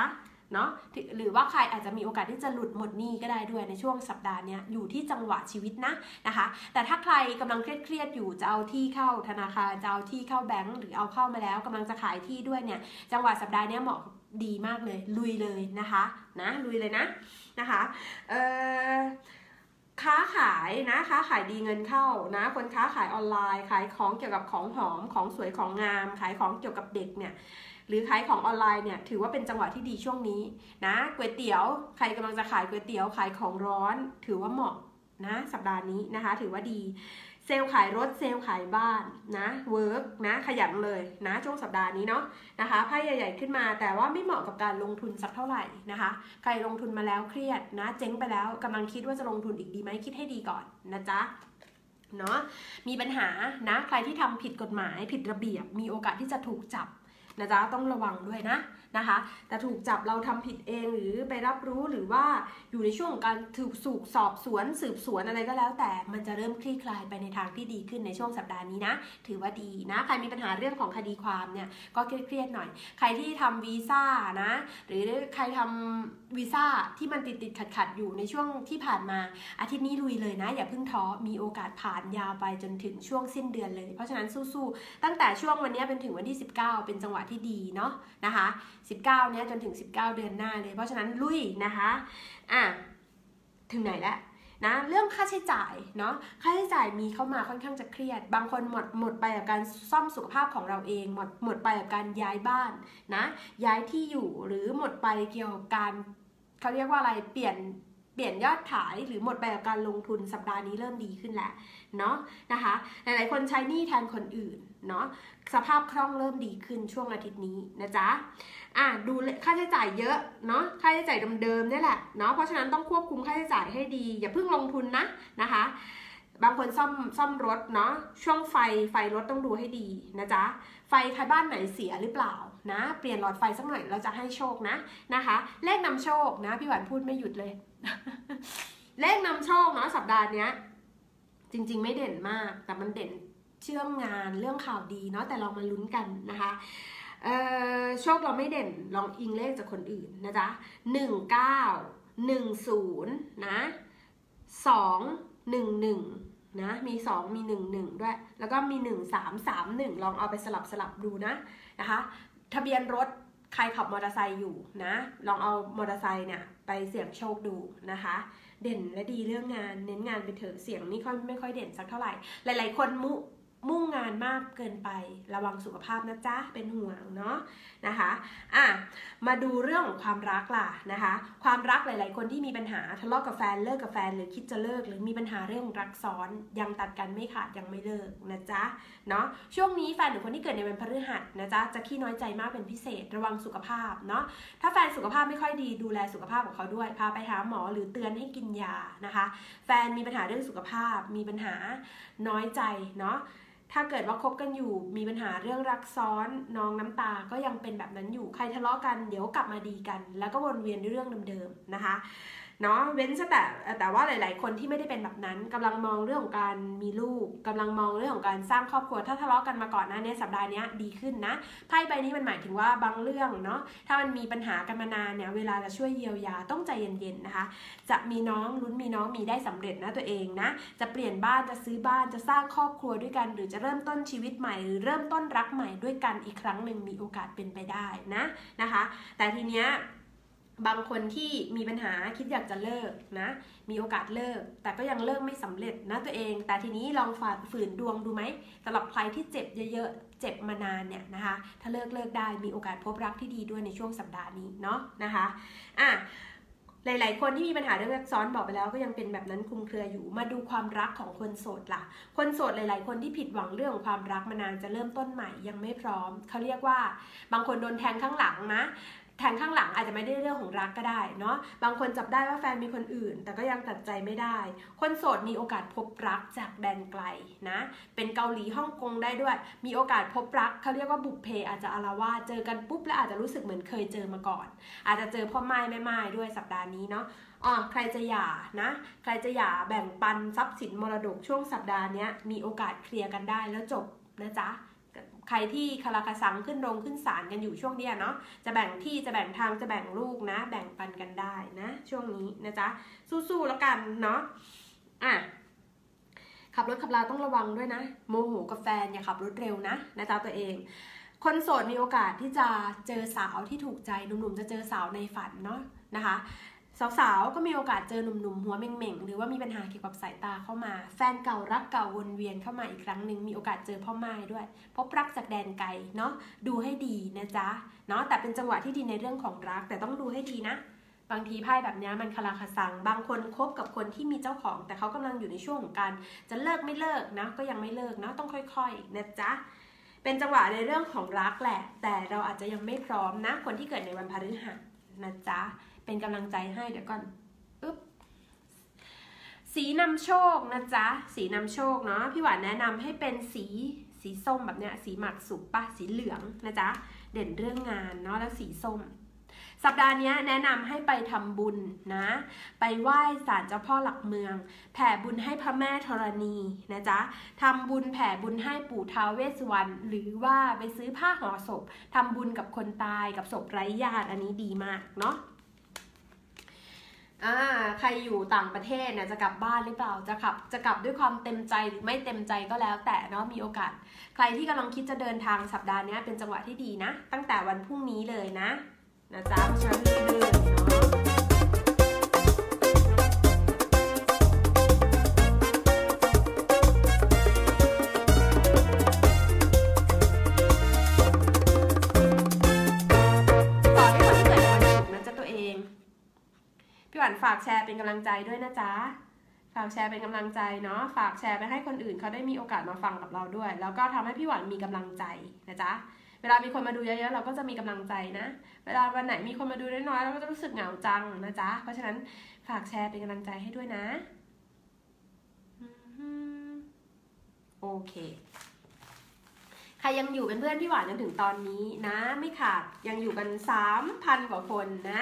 เนาะหรือว่าใครอาจจะมีโอกาสที่จะหลุดหมดหนี้ก็ได้ด้วยในช่วงสัปดาห์นี้อยู่ที่จังหวะชีวิตนะนะคะแต่ถ้าใครกำลังเครียดๆอยู่จะเอาที่เข้าธนาคารจะเอาที่เข้าแบงก์หรือเอาเข้ามาแล้วกำลังจะขายที่ด้วยเนี่ยจังหวะสัปดาห์นี้เหมาะดีมากเลยลุยเลยนะคะนะลุยเลยนะนะคะเอ่อค้าขายนะค้าขายดีเงินเข้านะคนค้าขายออนไลน์ขายของเกี่ยวกับของหอมของสวยของงามขายของเกี่ยวกับเด็กเนี่ยหรือขายของออนไลน์เนี่ยถือว่าเป็นจังหวะที่ดีช่วงนี้นะก๋วยเตี๋ยวใครกำลังจะขายก๋วยเตี๋ยวขายของร้อนถือว่าเหมาะนะสัปดาห์นี้นะคะถือว่าดีเซลล์ขายรถเซลล์ขายบ้านนะเวิร์กนะขยันเลยนะช่วงสัปดาห์นี้เนาะนะคะไพ่ใหญ่ๆขึ้นมาแต่ว่าไม่เหมาะกับการลงทุนสักเท่าไหร่นะคะใครลงทุนมาแล้วเครียดนะเจ๊งไปแล้วกำลังคิดว่าจะลงทุนอีกดีไหมคิดให้ดีก่อนนะจ๊ะเนาะมีปัญหานะใครที่ทำผิดกฎหมายผิดระเบียบมีโอกาสที่จะถูกจับนะจ๊ะต้องระวังด้วยนะนะคะแต่ถูกจับเราทำผิดเองหรือไปรับรู้หรือว่าอยู่ในช่วงของการถูกสูกสอบสวนสืบสวนอะไรก็แล้วแต่มันจะเริ่มคลี่คลายไปในทางที่ดีขึ้นในช่วงสัปดาห์นี้นะถือว่าดีนะใครมีปัญหาเรื่องของคดีความเนี่ยก็เครียดๆหน่อยใครที่ทำวีซ่านะหรือใครทำวีซ่าที่มันติดติดขัดขัดอยู่ในช่วงที่ผ่านมาอาทิตย์นี้ลุยเลยนะอย่าเพิ่งท้อมีโอกาสผ่านยาวไปจนถึงช่วงสิ้นเดือนเลยเพราะฉะนั้นสู้ๆตั้งแต่ช่วงวันนี้เป็นถึงวันที่สิบเก้าเป็นจังหวะที่ดีเนาะนะคะสิบเก้าเนี้ยจนถึงสิบเก้าเดือนหน้าเลยเพราะฉะนั้นลุยนะคะอ่ะถึงไหนแล้วนะเรื่องค่าใช้จ่ายเนาะค่าใช้จ่ายมีเข้ามาค่อนข้างจะเครียดบางคนหมดหมดไปกับการซ่อมสุขภาพของเราเองหมดหมดไปกับการย้ายบ้านนะย้ายที่อยู่หรือหมดไปเกี่ยวกับการเขาเรียกว่าอะไรเปลี่ยนเปลี่ยนยอดขายหรือหมดไปกับการลงทุนสัปดาห์นี้เริ่มดีขึ้นแล้วเนาะนะคะหลายๆคนใช้หนี้แทนคนอื่นเนาะสภาพคล่องเริ่มดีขึ้นช่วงอาทิตย์นี้นะจ๊ะอ่ะดูค่าใช้จ่ายเยอะเนาะค่าใช้จ่ายเดิมๆนี่แหละเนาะเพราะฉะนั้นต้องควบคุมค่าใช้จ่ายให้ดีอย่าเพิ่งลงทุนนะนะคะบางคนซ่อมซ่อมรถเนาะช่วงไฟไฟรถต้องดูให้ดีนะจ๊ะไฟใครบ้านไหนเสียหรือเปล่านะเปลี่ยนหลอดไฟสักหน่อยเราจะให้โชคนะนะคะเลขนำโชคนะพี่หวานพูดไม่หยุดเลย เลขนำโชคเนาะสัปดาห์เนี้ยจริงๆไม่เด่นมากแต่มันเด่นเชื่องงานเรื่องข่าวดีเนาะแต่เรามาลุ้นกันนะคะเอ่อโชคเราไม่เด่นลองอิงเลขจากคนอื่นนะจ๊ะหนึ่งเก้าหนึ่งศูนย์นะสองหนึ่งหนึ่งนะมีสองมีหนึ่งหนึ่งด้วยแล้วก็มีหนึ่งสามสามหนึ่งลองเอาไปสลับสลับดูนะนะคะทะเบียนรถใครขับมอเตอร์ไซค์อยู่นะลองเอามอเตอร์ไซค์เนี่ยไปเสี่ยงโชคดูนะคะเด่นและดีเรื่องงานเน้นงานไปเถอะเสียงนี่ค่อยไม่ค่อยเด่นสักเท่าไหร่หลายๆคนมุมุ่งงานมากเกินไประวังสุขภาพนะจ๊ะเป็นห่วงเนาะนะคะอ่ะมาดูเรื่องของความรักล่ะนะคะความรักหลายๆคนที่มีปัญหาทะเลาะกับแฟนเลิกกับแฟนหรือคิดจะเลิกหรือมีปัญหาเรื่องรักซ้อนยังตัดกันไม่ขาดยังไม่เลิกนะจ๊ะเนาะช่วงนี้แฟนหรือคนที่เกิดในวันพฤหัสนะจ๊ะจะขี้น้อยใจมากเป็นพิเศษระวังสุขภาพเนาะถ้าแฟนสุขภาพไม่ค่อยดีดูแลสุขภาพของเขาด้วยพาไปหาหมอหรือเตือนให้กินยานะคะแฟนมีปัญหาเรื่องสุขภาพมีปัญหาน้อยใจเนาะถ้าเกิดว่าคบกันอยู่มีปัญหาเรื่องรักซ้อนน้องน้ำตาก็ยังเป็นแบบนั้นอยู่ใครทะเลาะกันเดี๋ยวกลับมาดีกันแล้วก็วนเวียนเรื่องเดิมๆนะคะเนาะเว้นแต่แต่ว่าหลายๆคนที่ไม่ได้เป็นแบบนั้นกำลังมองเรื่องของการมีลูกกำลังมองเรื่องของการสร้างครอบครัวถ้าทะเลาะกันมาก่อนหน้านี้สัปดาห์นี้ดีขึ้นนะไพ่ใบนี้มันหมายถึงว่าบางเรื่องเนาะถ้ามันมีปัญหากันมานานเนี่ยเวลาจะช่วยเยียวยาต้องใจเย็นๆนะคะจะมีน้องลุ้นมีน้องมีได้สำเร็จนะตัวเองนะจะเปลี่ยนบ้านจะซื้อบ้านจะสร้างครอบครัวด้วยกันหรือจะเริ่มต้นชีวิตใหม่หรือเริ่มต้นรักใหม่ด้วยกันอีกครั้งหนึ่งมีโอกาสเป็นไปได้นะนะคะแต่ทีเนี้ยบางคนที่มีปัญหาคิดอยากจะเลิกนะมีโอกาสเลิกแต่ก็ยังเลิกไม่สำเร็จนะตัวเองแต่ทีนี้ลองฝ่าฝืนดวงดูไหมสำหรับใครที่เจ็บเยอะๆเจ็บมานานเนี่ยนะคะถ้าเลิกเลิกได้มีโอกาสพบรักที่ดีด้วยในช่วงสัปดาห์นี้เนาะนะคะอ่ะหลายๆคนที่มีปัญหาเรื่องรักซ้อนบอกไปแล้วก็ยังเป็นแบบนั้นคลุมเครืออยู่มาดูความรักของคนโสดล่ะคนโสดหลายๆคนที่ผิดหวังเรื่องของความรักมานานจะเริ่มต้นใหม่ยังไม่พร้อมเขาเรียกว่าบางคนโดนแทงข้างหลังนะแทงข้างหลังอาจจะไม่ได้เรื่องของรักก็ได้เนาะบางคนจับได้ว่าแฟนมีคนอื่นแต่ก็ยังตัดใจไม่ได้คนโสดมีโอกาสพบรักจากแดนไกลนะเป็นเกาหลีฮ่องกงได้ด้วยมีโอกาสพบรักเขาเรียกว่าบุพเพอาจจะอาละวาดเจอกันปุ๊บแล้วอาจจะรู้สึกเหมือนเคยเจอมาก่อนอาจจะเจอพ่อไม้แม่ไม้ด้วยสัปดาห์นี้เนาะอ๋อใครจะหย่านะใครจะหย่าแบ่งปันทรัพย์สินมรดกช่วงสัปดาห์นี้มีโอกาสเคลียร์กันได้แล้วจบนะจ๊ะใครที่คาราคาซังขึ้นโรงขึ้นศาลกันอยู่ช่วงนี้เนาะจะแบ่งที่จะแบ่งทางจะแบ่งลูกนะแบ่งปันกันได้นะช่วงนี้นะจ๊ะสู้ๆแล้วกันเนาะอ่ะขับรถขับราต้องระวังด้วยนะโมโหกับแฟนอย่าขับรถเร็วนะนะจ๊ะตัวเองคนโสดมีโอกาสที่จะเจอสาวที่ถูกใจหนุ่มๆจะเจอสาวในฝันเนาะนะคะสาวๆก็มีโอกาสเจอหนุ่มๆหัวเม่งๆหรือว่ามีปัญหาเกี่ยวกับสายตาเข้ามาแฟนเก่ารักเก่าวนเวียนเข้ามาอีกครั้งหนึ่งมีโอกาสเจอพ่อไม้ด้วยพบรักจากแดนไกลเนาะดูให้ดีนะจ๊ะเนาะแต่เป็นจังหวะที่ดีในเรื่องของรักแต่ต้องดูให้ดีนะบางทีไพ่แบบนี้มันคาราคาซังบางคนคบกับคนที่มีเจ้าของแต่เขากำลังอยู่ในช่วงของการจะเลิกไม่เลิกนะก็ยังไม่เลิกนะต้องค่อยๆนะจ๊ะเป็นจังหวะในเรื่องของรักแหละแต่เราอาจจะยังไม่พร้อมนะคนที่เกิดในวันพฤหัสนะจ๊ะเป็นกำลังใจให้เดี๋ยวก่อนอึ๊บสีนำโชคนะจ๊ะสีนำโชคเนาะพี่หวานแนะนำให้เป็นสีสีส้มแบบเนี้ยสีหมักสุกปะสีเหลืองนะจ๊ะเด่นเรื่องงานเนาะแล้วสีส้มสัปดาห์นี้แนะนำให้ไปทำบุญนะไปไหว้ศาลเจ้าพ่อหลักเมืองแผ่บุญให้พระแม่ธรณีนะจ๊ะทำบุญแผ่บุญให้ปู่ท้าวเวสสุวรรณหรือว่าไปซื้อผ้าห่อศพทำบุญกับคนตายกับศพไร้ญาติอันนี้ดีมากเนาะอ่าใครอยู่ต่างประเทศเนี่ยจะกลับบ้านหรือเปล่าจะกลับจะกลับด้วยความเต็มใจหรือไม่เต็มใจก็แล้วแต่เนาะมีโอกาสใครที่กำลังคิดจะเดินทางสัปดาห์นี้เป็นจังหวะที่ดีนะตั้งแต่วันพรุ่งนี้เลยนะนะจ๊ะเพราะฉะนั้นรีบเลยเนาะต่อให้คนที่เกิดในวันศุกร์นะจ๊ะตัวเองพี่หวานฝากแชร์เป็นกำลังใจด้วยนะจ๊ะฝากแชร์เป็นกำลังใจเนาะฝากแชร์ไปให้คนอื่นเขาได้มีโอกาสมาฟังกับเราด้วยแล้วก็ทำให้พี่หวานมีกำลังใจนะจ๊ะเวลามีคนมาดูเยอะๆเราก็จะมีกำลังใจนะเวลาวันไหนมีคนมาดูน้อยๆเราก็จะรู้สึกเหงาจังนะจ๊ะเพราะฉะนั้นฝากแชร์เป็นกำลังใจให้ด้วยนะโอเคใครยังอยู่เป็นเพื่อนพี่หวานจนถึงตอนนี้นะไม่ขาดยังอยู่กัน สามพัน กว่าคนนะ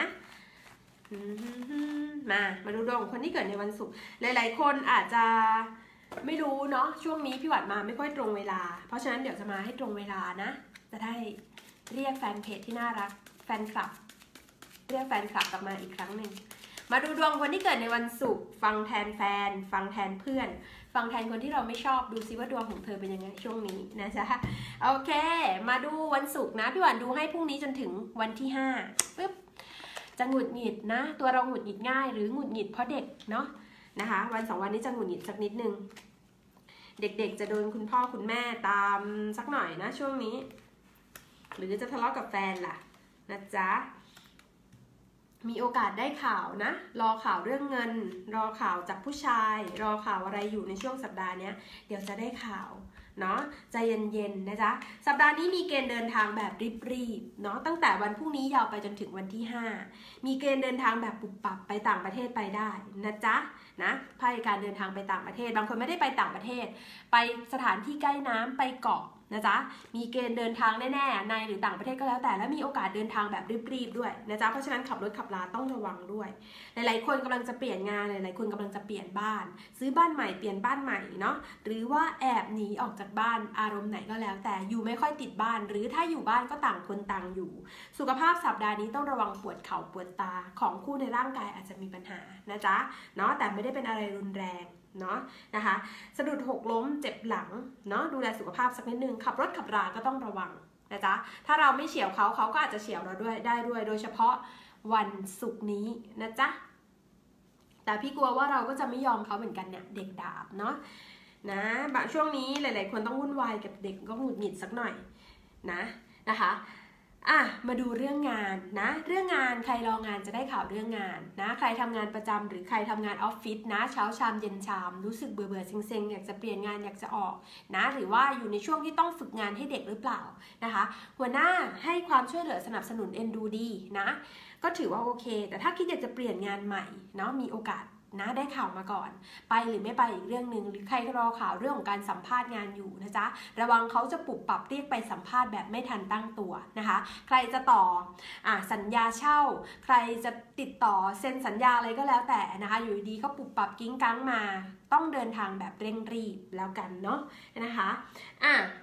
มามาดูดวงของคนที่เกิดในวันศุกร์หลายๆคนอาจจะไม่รู้เนาะช่วงนี้พี่หวานมาไม่ค่อยตรงเวลาเพราะฉะนั้นเดี๋ยวจะมาให้ตรงเวลานะจะได้เรียกแฟนเพจที่น่ารักแฟนคลับเรียกแฟนคลับกลับมาอีกครั้งหนึ่งมาดูดวงคนที่เกิดในวันศุกร์ฟังแทนแฟนฟังแทนเพื่อนฟังแทนคนที่เราไม่ชอบดูซิว่าดวงของเธอเป็นยังไงช่วงนี้นะจ๊ะโอเคมาดูวันศุกร์นะพี่หวานดูให้พรุ่งนี้จนถึงวันที่ห้าปึ๊บจะหงุดหงิดนะตัวเราหงุดหงิดง่ายหรือหงุดหงิดเพราะเด็กเนาะนะคะวันสองวันนี้จะหงุดหงิดสักนิดนึงเด็กๆจะโดนคุณพ่อคุณแม่ตามสักหน่อยนะช่วงนี้หรือจะทะเลาะกับแฟนล่ะนะจ๊ะมีโอกาสได้ข่าวนะรอข่าวเรื่องเงินรอข่าวจากผู้ชายรอข่าวอะไรอยู่ในช่วงสัปดาห์นี้เดี๋ยวจะได้ข่าวเนาะใจเย็นๆนะจ๊ะสัปดาห์นี้มีเกณฑ์เดินทางแบบรีบๆเนาะตั้งแต่วันพรุ่งนี้ยาวไปจนถึงวันที่ห้ามีเกณฑ์เดินทางแบบปุบปับไปต่างประเทศไปได้นะจ๊ะนะไพ่การเดินทางไปต่างประเทศบางคนไม่ได้ไปต่างประเทศไปสถานที่ใกล้น้ำไปเกาะนะจ๊ะมีเกณฑ์เดินทางแน่ๆในหรือต่างประเทศก็แล้วแต่และมีโอกาสเดินทางแบบรีบๆด้วยนะจ๊ะเพราะฉะนั้นขับรถขับลาต้องระวังด้วยหลายๆคนกำลังจะเปลี่ยนงานหลายๆคนกำลังจะเปลี่ยนบ้านซื้อบ้านใหม่เปลี่ยนบ้านใหม่เนาะหรือว่าแอบหนีออกจากบ้านอารมณ์ไหนก็แล้วแต่อยู่ไม่ค่อยติดบ้านหรือถ้าอยู่บ้านก็ต่างคนต่างอยู่สุขภาพสัปดาห์นี้ต้องระวังปวดเข่าปวดตาของคู่ในร่างกายอาจจะมีปัญหานะจ๊ะเนาะแต่ไม่ได้เป็นอะไรรุนแรงเนาะนะคะสะดุดหกล้มเจ็บหลังเนาะดูแลสุขภาพสักนิดนึงขับรถขับราก็ต้องระวังนะจ๊ะถ้าเราไม่เฉี่ยวเขาเขาก็อาจจะเฉี่ยวเราด้วยได้ด้วยโดยเฉพาะวันศุกร์นี้นะจ๊ะแต่พี่กลัวว่าเราก็จะไม่ยอมเขาเหมือนกันเนี่ยเด็กดาบเนาะนะบางช่วงนี้หลายๆคนต้องวุ่นวายกับเด็กก็หงุดหงิดสักหน่อยนะนะคะอ่ะมาดูเรื่องงานนะเรื่องงานใครรองานจะได้ข่าวเรื่องงานนะใครทำงานประจำหรือใครทำงานออฟฟิศนะเช้าชามเย็นชามรู้สึกเบื่อเบื่อเซ็งๆอยากจะเปลี่ยนงานอยากจะออกนะหรือว่าอยู่ในช่วงที่ต้องฝึกงานให้เด็กหรือเปล่านะคะหัวหน้าให้ความช่วยเหลือสนับสนุนเอ็นดูดีนะก็ถือว่าโอเคแต่ถ้าคิดอยากจะเปลี่ยนงานใหม่เนาะมีโอกาสนะได้ข่าวมาก่อนไปหรือไม่ไปอีกเรื่องหนึ่งหรือใครรอข่าวเรื่องของการสัมภาษณ์งานอยู่นะจ๊ะระวังเขาจะปรับปรับเรียกไปสัมภาษณ์แบบไม่ทันตั้งตัวนะคะใครจะต่ออ่ะสัญญาเช่าใครจะติดต่อเซ็นสัญญาอะไรก็แล้วแต่นะคะอยู่ดีก็ปรับปรับกิ้งกังมาต้องเดินทางแบบเร่งรีบแล้วกันเนาะนะคะอ่ะ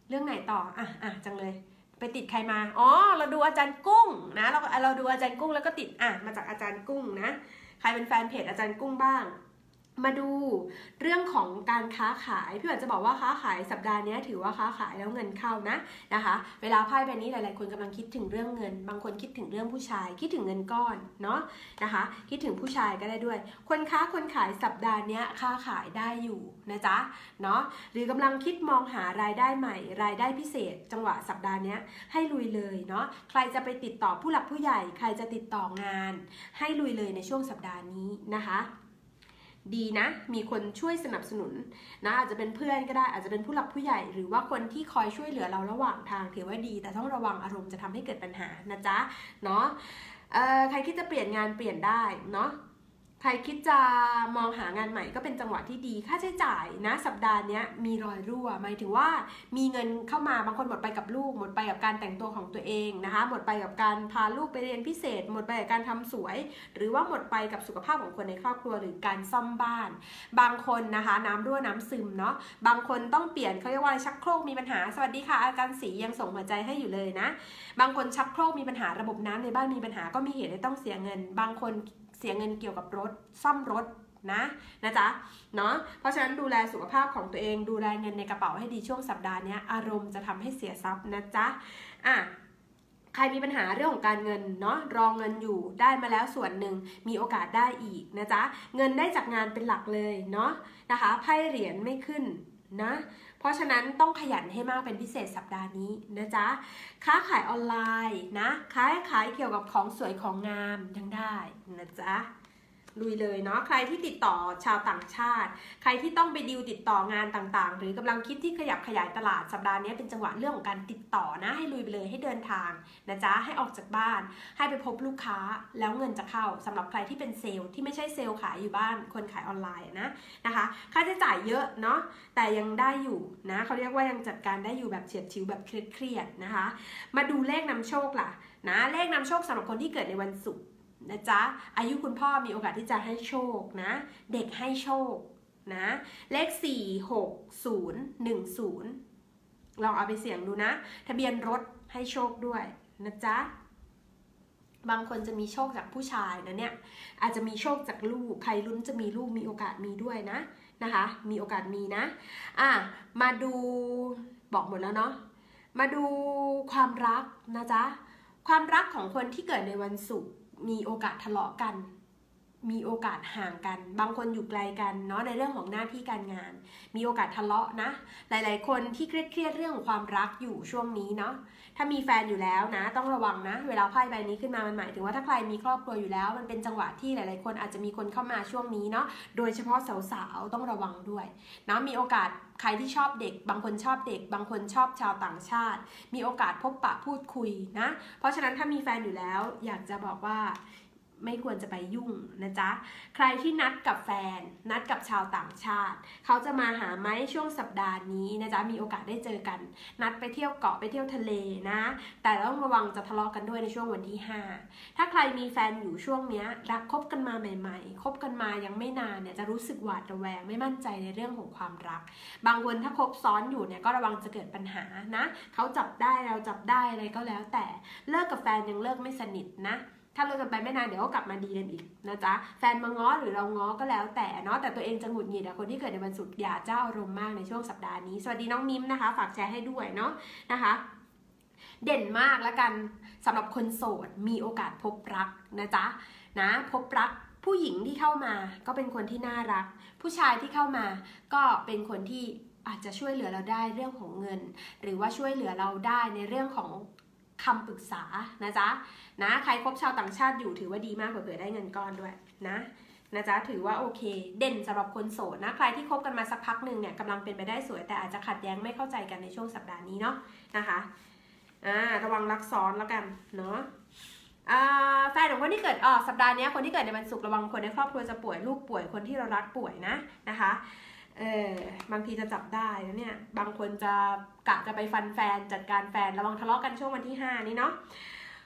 เรื่องไหนต่ออ่ะอ่ะจังเลยไปติดใครมาอ๋อเราดูอาจารย์กุ้งนะเราเราดูอาจารย์กุ้งแล้วก็ติดอ่ะมาจากอาจารย์กุ้งนะใครเป็นแฟนเพจอาจารย์กุ้งบ้างมาดูเรื่องของการค้าขายพี่หวันจะบอกว่าค้าขายสัปดาห์นี้ถือว่าค้าขายแล้วเงินเข้านะนะคะเวลาไพ่ใบนี้หลายๆคนกำลังคิดถึงเรื่องเงินบางคนคิดถึงเรื่องผู้ชายคิดถึงเงินก้อนเนาะนะคะคิดถึงผู้ชายก็ได้ด้วยคนค้าคนขายสัปดาห์นี้ค้าขายได้อยู่นะจ๊ะเนาะหรือกำลังคิดมองหารายได้ใหม่รายได้พิเศษจังหวะสัปดาห์นี้ให้ลุยเลยเนาะใครจะไปติดต่อผู้หลักผู้ใหญ่ใครจะติดต่องานให้ลุยเลยในช่วงสัปดาห์นี้นะคะดีนะมีคนช่วยสนับสนุนนะอาจจะเป็นเพื่อนก็ได้อาจจะเป็นผู้หลักผู้ใหญ่หรือว่าคนที่คอยช่วยเหลือเราระหว่างทางถือว่าดีแต่ต้องระวังอารมณ์จะทำให้เกิดปัญหานะจ๊ะเนาะเอ่อใครคิดจะเปลี่ยนงานเปลี่ยนได้เนาะใครคิดจะมองหางานใหม่ก็เป็นจังหวะที่ดีค่าใช้จ่ายนะสัปดาห์นี้มีรอยรั่วหมายถึงว่ามีเงินเข้ามาบางคนหมดไปกับลูกหมดไปกับการแต่งตัวของตัวเองนะคะหมดไปกับการพาลูกไปเรียนพิเศษหมดไปกับการทำสวยหรือว่าหมดไปกับสุขภาพของคนในครอบครัวหรือการซ่อมบ้านบางคนนะคะน้ำรั่วน้ำซึมเนาะบางคนต้องเปลี่ยนเขาเรียกว่าชักโครกมีปัญหาสวัสดีค่ะอาจารย์ศรียังส่งหัวใจให้อยู่เลยนะบางคนชักโครกมีปัญหาระบบน้ำในบ้านมีปัญหาก็มีเหตุให้ต้องเสียเงินบางคนเสียเงินเกี่ยวกับรถซ่อมรถนะนะจ๊ะเนาะเพราะฉะนั้นดูแลสุขภาพของตัวเองดูแลเงินในกระเป๋าให้ดีช่วงสัปดาห์นี้อารมณ์จะทำให้เสียทรัพย์นะจ๊ะอ่ะใครมีปัญหาเรื่องของการเงินเนาะรองเงินอยู่ได้มาแล้วส่วนหนึ่งมีโอกาสได้อีกนะจ๊ะเงินได้จากงานเป็นหลักเลยเนาะนะคะไพ่เหรียญไม่ขึ้นนะเพราะฉะนั้นต้องขยันให้มากเป็นพิเศษสัปดาห์นี้นะจ๊ะค้าขายออนไลน์นะค้าขายเกี่ยวกับของสวยของงามยังได้นะจ๊ะลุยเลยเนาะใครที่ติดต่อชาวต่างชาติใครที่ต้องไปดีลติดต่องานต่างๆหรือกำลังคิดที่ขยับขยายตลาดสัปดาห์นี้เป็นจังหวะเรื่องของการติดต่อนะให้ลุยไปเลยให้เดินทางนะจ๊ะให้ออกจากบ้านให้ไปพบลูกค้าแล้วเงินจะเข้าสำหรับใครที่เป็นเซลล์ที่ไม่ใช่เซลล์ขายอยู่บ้านคนขายออนไลน์นะนะคะค่าใช้จ่ายเยอะเนาะแต่ยังได้อยู่นะเขาเรียกว่ายังจัดการได้อยู่แบบเฉียดฉิวแบบเครียดๆนะคะมาดูเลขนำโชคล่ะนะเลขนำโชคสำหรับคนที่เกิดในวันศุกร์นะจ๊ะอายุคุณพ่อมีโอกาสที่จะให้โชคนะเด็กให้โชคนะเลขสี่ หก ศูนย์ หนึ่ง ศูนย์ลองเอาไปเสี่ยงดูนะทะเบียนรถให้โชคด้วยนะจ๊ะบางคนจะมีโชคจากผู้ชายนะเนี่ยอาจจะมีโชคจากลูกใครลุ้นจะมีลูกมีโอกาสมีด้วยนะนะคะมีโอกาสมีนะอ่ะมาดูบอกหมดแล้วเนาะมาดูความรักนะจ๊ะความรักของคนที่เกิดในวันศุกร์มีโอกาสทะเลาะกันมีโอกาสห่างกันบางคนอยู่ไกลกันเนาะในเรื่องของหน้าที่การงานมีโอกาสทะเลาะนะหลายๆคนที่เครียดๆเรื่องของความรักอยู่ช่วงนี้เนาะถ้ามีแฟนอยู่แล้วนะต้องระวังนะเวลาไพ่ใบนี้ขึ้นมามันหมายถึงว่าถ้าใครมีครอบครัวอยู่แล้วมันเป็นจังหวะที่หลายๆคนอาจจะมีคนเข้ามาช่วงนี้เนาะโดยเฉพาะสาวๆต้องระวังด้วยนะมีโอกาสใครที่ชอบเด็กบางคนชอบเด็กบางคนชอบชาวต่างชาติมีโอกาสพบปะพูดคุยนะเพราะฉะนั้นถ้ามีแฟนอยู่แล้วอยากจะบอกว่าไม่ควรจะไปยุ่งนะจ๊ะใครที่นัดกับแฟนนัดกับชาวต่างชาติเขาจะมาหาไหมช่วงสัปดาห์นี้นะจ๊ะมีโอกาสได้เจอกันนัดไปเที่ยวเกาะไปเที่ยวทะเลนะแต่ต้องระวังจะทะเลาะกันด้วยในช่วงวันที่ห้าถ้าใครมีแฟนอยู่ช่วงเนี้ยรักคบกันมาใหม่ๆคบกันมายังไม่นานเนี่ยจะรู้สึกหวาดระแวงไม่มั่นใจในเรื่องของความรักบางคนถ้าคบซ้อนอยู่เนี่ยก็ระวังจะเกิดปัญหานะเขาจับได้เราจับได้อะไรก็แล้วแต่เลิกกับแฟนยังเลิกไม่สนิทนะถ้าเลิกกันไปไม่นานเดี๋ยวก็กลับมาดีกันอีกนะจ๊ะแฟนมาง้อหรือเราง้อก็แล้วแต่เนาะแต่ตัวเองจะหงุดหงิดอะคนที่เกิดในวันศุกร์อย่าเจ้าอารมณ์มากในช่วงสัปดาห์นี้สวัสดีน้องมิมนะคะฝากแชร์ให้ด้วยเนาะนะคะเด่นมากแล้วกันสำหรับคนโสดมีโอกาสพบรักนะจ๊ะนะพบรักผู้หญิงที่เข้ามาก็เป็นคนที่น่ารักผู้ชายที่เข้ามาก็เป็นคนที่อาจจะช่วยเหลือเราได้เรื่องของเงินหรือว่าช่วยเหลือเราได้ในเรื่องของคำปรึกษานะจ๊ะนะใครคบชาวต่างชาติอยู่ถือว่าดีมากเผื่อได้เงินก้อนด้วยนะนะจ๊ะถือว่าโอเคเด่นสำหรับคนโสดนะใครที่คบกันมาสักพักหนึ่งเนี่ยกำลังเป็นไปได้สวยแต่อาจจะขัดแย้งไม่เข้าใจกันในช่วงสัปดาห์นี้เนาะนะคะอ่าระวังรักซ้อนแล้วกันเนาะอ่าแฟนของคนที่เกิดอ๋อสัปดาห์นี้คนที่เกิดในวันศุกร์ระวังคนในครอบครัวจะป่วยลูกป่วยคนที่เรารักป่วยนะนะคะเออบางทีจะจับได้นะเนี่ยบางคนจะกะจะไปฟันแฟนจัดการแฟนระวังทะเลาะกันช่วงวันที่ห้านี้เนาะ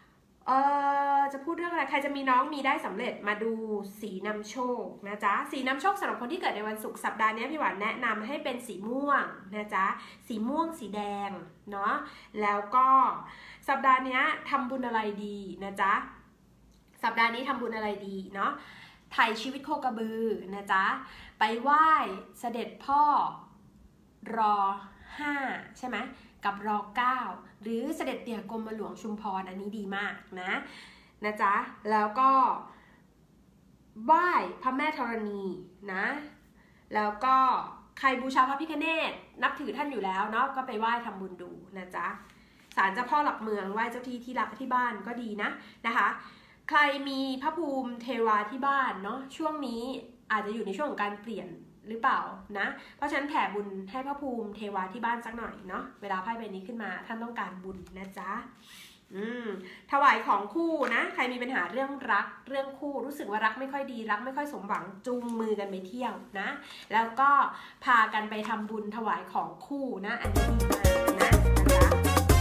เอ่อจะพูดเรื่องอะไรใครจะมีน้องมีได้สำเร็จมาดูสีนำโชคนะจ๊ะสีนำโชคสำหรับคนที่เกิดในวันศุกร์สัปดาห์นี้พี่หวานแนะนำให้เป็นสีม่วงนะจ๊ะสีม่วงสีแดงเนาะแล้วก็สัปดาห์นี้ทำบุญอะไรดีนะจ๊ะสัปดาห์นี้ทำบุญอะไรดีเนาะไถ่ชีวิตโคกระบือนะจ๊ะไปไหว้เสด็จพ่อรอห้าใช่ไหมกับรอเก้าหรือเสด็จเตี่ยกรมหลวงชุมพรอันนี้ดีมากนะนะจ๊ะแล้วก็ไหว้พระแม่ธรณีนะแล้วก็ใครบูชาพระพิฆเนศนับถือท่านอยู่แล้วเนาะก็ไปไหว้ทำบุญดูนะจ๊ะศาลเจ้าพ่อหลักเมืองไหว้เจ้าที่ที่รักที่บ้านก็ดีนะนะคะใครมีพระภูมิเทวาที่บ้านเนาะช่วงนี้อาจจะอยู่ในช่วงของการเปลี่ยนหรือเปล่านะเพราะฉะนั้นแผ่บุญให้พระภูมิเทวาที่บ้านสักหน่อยเนาะเวลาไพ่ใบนี้ขึ้นมาท่านต้องการบุญนะจ๊ะอืมถวายของคู่นะใครมีปัญหาเรื่องรักเรื่องคู่รู้สึกว่ารักไม่ค่อยดีรักไม่ค่อยสมหวังจูงมือกันไปเที่ยวนะแล้วก็พากันไปทำบุญถวายของคู่นะอันนี้ดีมากนะนะจ๊ะ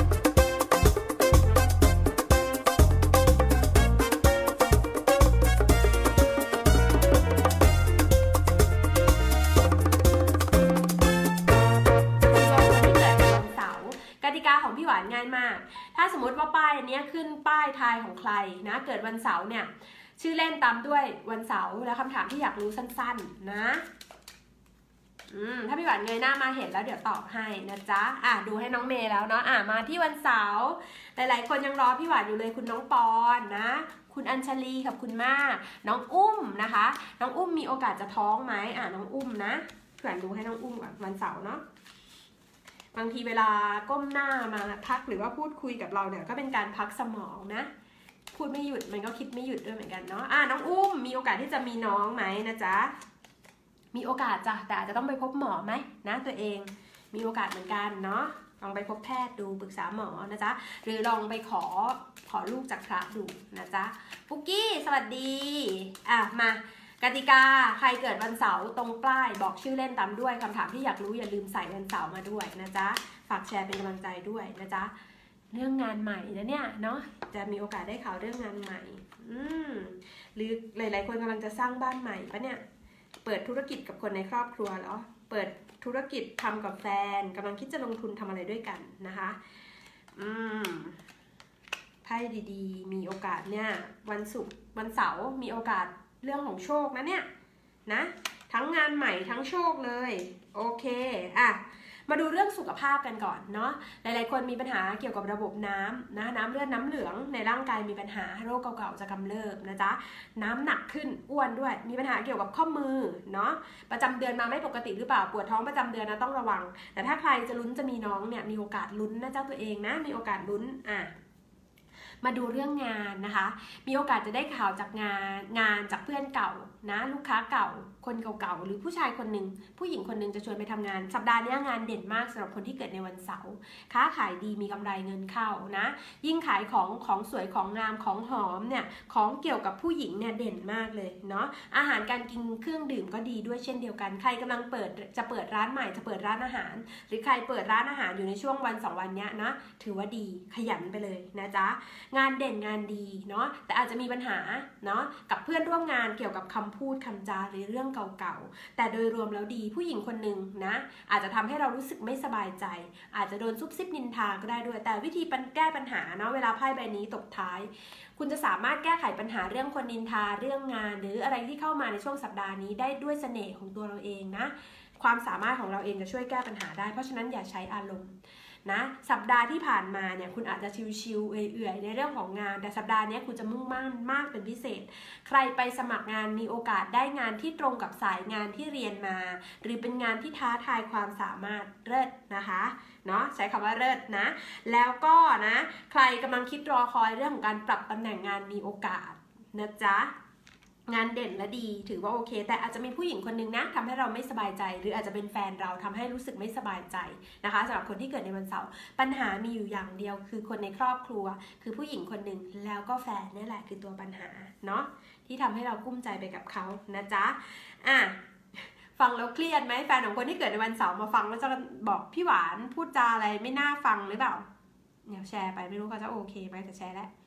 กติกาของพี่หวานง่ายมากถ้าสมมติว่าป้ายอันนี้ขึ้นป้ายทายของใครนะเกิดวันเสาร์เนี่ยชื่อเล่นตามด้วยวันเสาร์แล้วคำถามที่อยากรู้สั้นๆนะอืมถ้าพี่หวานเงยหน้ามาเห็นแล้วเดี๋ยวตอบให้นะจ๊ะอ่ะดูให้น้องเมย์แล้วเนาะอ่ะมาที่วันเสาร์หลายๆคนยังรอพี่หวานอยู่เลยคุณน้องปอนนะคุณอัญชลีกับคุณมากน้องอุ้มนะคะน้องอุ้มมีโอกาสจะท้องไหมอ่ะน้องอุ้มนะพี่หวานดูให้น้องอุ้มก่อนวันเสาร์เนาะบางทีเวลาก้มหน้ามาพักหรือว่าพูดคุยกับเราเนี่ยก็เป็นการพักสมองนะพูดไม่หยุดมันก็คิดไม่หยุดด้วยเหมือนกันเนาะอ่ะน้องอุ้มมีโอกาสที่จะมีน้องไหมนะจ๊ะมีโอกาสจ้ะแต่อาจจะต้องไปพบหมอไหมนะตัวเองมีโอกาสเหมือนกันเนาะลองไปพบแพทย์ดูปรึกษาหมอนะจ๊ะหรือลองไปขอขอลูกจากพระดูนะจ๊ะปุ๊กกี้สวัสดีอ่ะมากติกาใครเกิดวันเสาร์ตรงป้ายบอกชื่อเล่นตามด้วยคำถามที่อยากรู้อย่าลืมใส่วันเสาร์มาด้วยนะจ๊ะฝากแชร์เป็นกำลังใจด้วยนะจ๊ะเรื่องงานใหม่นะเนี่ยเนาะจะมีโอกาสได้ข่าวเรื่องงานใหม่อืมหรือหลายๆคนกำลังจะสร้างบ้านใหม่ปะเนี่ยเปิดธุรกิจกับคนในครอบครัวเหรอเปิดธุรกิจทำกับแฟนกำลังคิดจะลงทุนทำอะไรด้วยกันนะคะอืมไพ่ดีๆมีโอกาสเนี่ยวันศุกร์วันเสาร์มีโอกาสเรื่องของโชคนะเนี่ยนะทั้งงานใหม่ทั้งโชคเลยโอเคอ่ะมาดูเรื่องสุขภาพกันก่อนเนาะหลายๆคนมีปัญหาเกี่ยวกับระบบน้ำนะน้ำเลือดน้ำเหลืองในร่างกายมีปัญหาโรคเก่าๆจะกำเริบนะจ๊ะน้ำหนักขึ้นอ้วนด้วยมีปัญหาเกี่ยวกับข้อมือเนาะประจำเดือนมาไม่ปกติหรือเปล่าปวดท้องประจำเดือนนะต้องระวังแต่ถ้าใครจะลุ้นจะมีน้องเนี่ยมีโอกาสลุ้นนะเจ้าตัวเองนะมีโอกาสลุ้นอ่ะมาดูเรื่องงานนะคะมีโอกาสจะได้ข่าวจากงานงานจากเพื่อนเก่านะลูกค้าเก่าคนเก่าๆหรือผู้ชายคนหนึ่งผู้หญิงคนหนึ่งจะชวนไปทำงานสัปดาห์นี้งานเด่นมากสำหรับคนที่เกิดในวันเสาร์ค้าขายดีมีกำไรเงินเข้านะยิ่งขายของของสวยของงามของหอมเนี่ยของเกี่ยวกับผู้หญิงเนี่ยเด่นมากเลยเนาะอาหารการกินเครื่องดื่มก็ดีด้วยเช่นเดียวกันใครกำลังเปิดจะเปิดร้านใหม่จะเปิดร้านอาหารหรือใครเปิดร้านอาหารอยู่ในช่วงวันสองวันนี้นะถือว่าดีขยันไปเลยนะจ๊ะงานเด่นงานดีเนาะแต่อาจจะมีปัญหาเนาะกับเพื่อนร่วมงานเกี่ยวกับคำพูดคำจาหรือเรื่องเก่าๆแต่โดยรวมแล้วดีผู้หญิงคนหนึ่งนะอาจจะทำให้เรารู้สึกไม่สบายใจอาจจะโดนซุบซิบนินทาก็ได้ด้วยแต่วิธีแก้ปัญหาเนาะเวลาไพ่ใบนี้ตกท้ายคุณจะสามารถแก้ไขปัญหาเรื่องคนนินทาเรื่องงานหรืออะไรที่เข้ามาในช่วงสัปดาห์นี้ได้ด้วยเสน่ห์ของตัวเราเองนะความสามารถของเราเองจะช่วยแก้ปัญหาได้เพราะฉะนั้นอย่าใช้อารมณ์นะสัปดาห์ที่ผ่านมาเนี่ยคุณอาจจะชิวๆเอื่อยๆในเรื่องของงานแต่สัปดาห์นี้คุณจะมุ่งมั่นมากเป็นพิเศษใครไปสมัครงานมีโอกาสได้งานที่ตรงกับสายงานที่เรียนมาหรือเป็นงานที่ท้าทายความสามารถเลิศนะคะเนาะใช้คำว่าเลิศนะแล้วก็นะใครกำลังคิดรอคอยเรื่องของการปรับตำแหน่งงานมีโอกาสนะจ๊ะงานเด่นและดีถือว่าโอเคแต่อาจจะมีผู้หญิงคนนึงนะทำให้เราไม่สบายใจหรืออาจจะเป็นแฟนเราทำให้รู้สึกไม่สบายใจนะคะสำหรับคนที่เกิดในวันเสาร์ปัญหามีอยู่อย่างเดียวคือคนในครอบครัวคือผู้หญิงคนหนึ่งแล้วก็แฟนนี่แหละคือตัวปัญหาเนาะที่ทำให้เรากุ้มใจไปกับเขานะจ๊ะอ่ะฟังแล้วเครียดไหมแฟนของคนที่เกิดในวันเสาร์มาฟังแล้วจะบอกพี่หวานพูดจาอะไรไม่น่าฟังหรือเปล่าเดี๋ยวแชร์ไปไม่รู้เขาจะโอเคไหมแต่แชร์แล้ว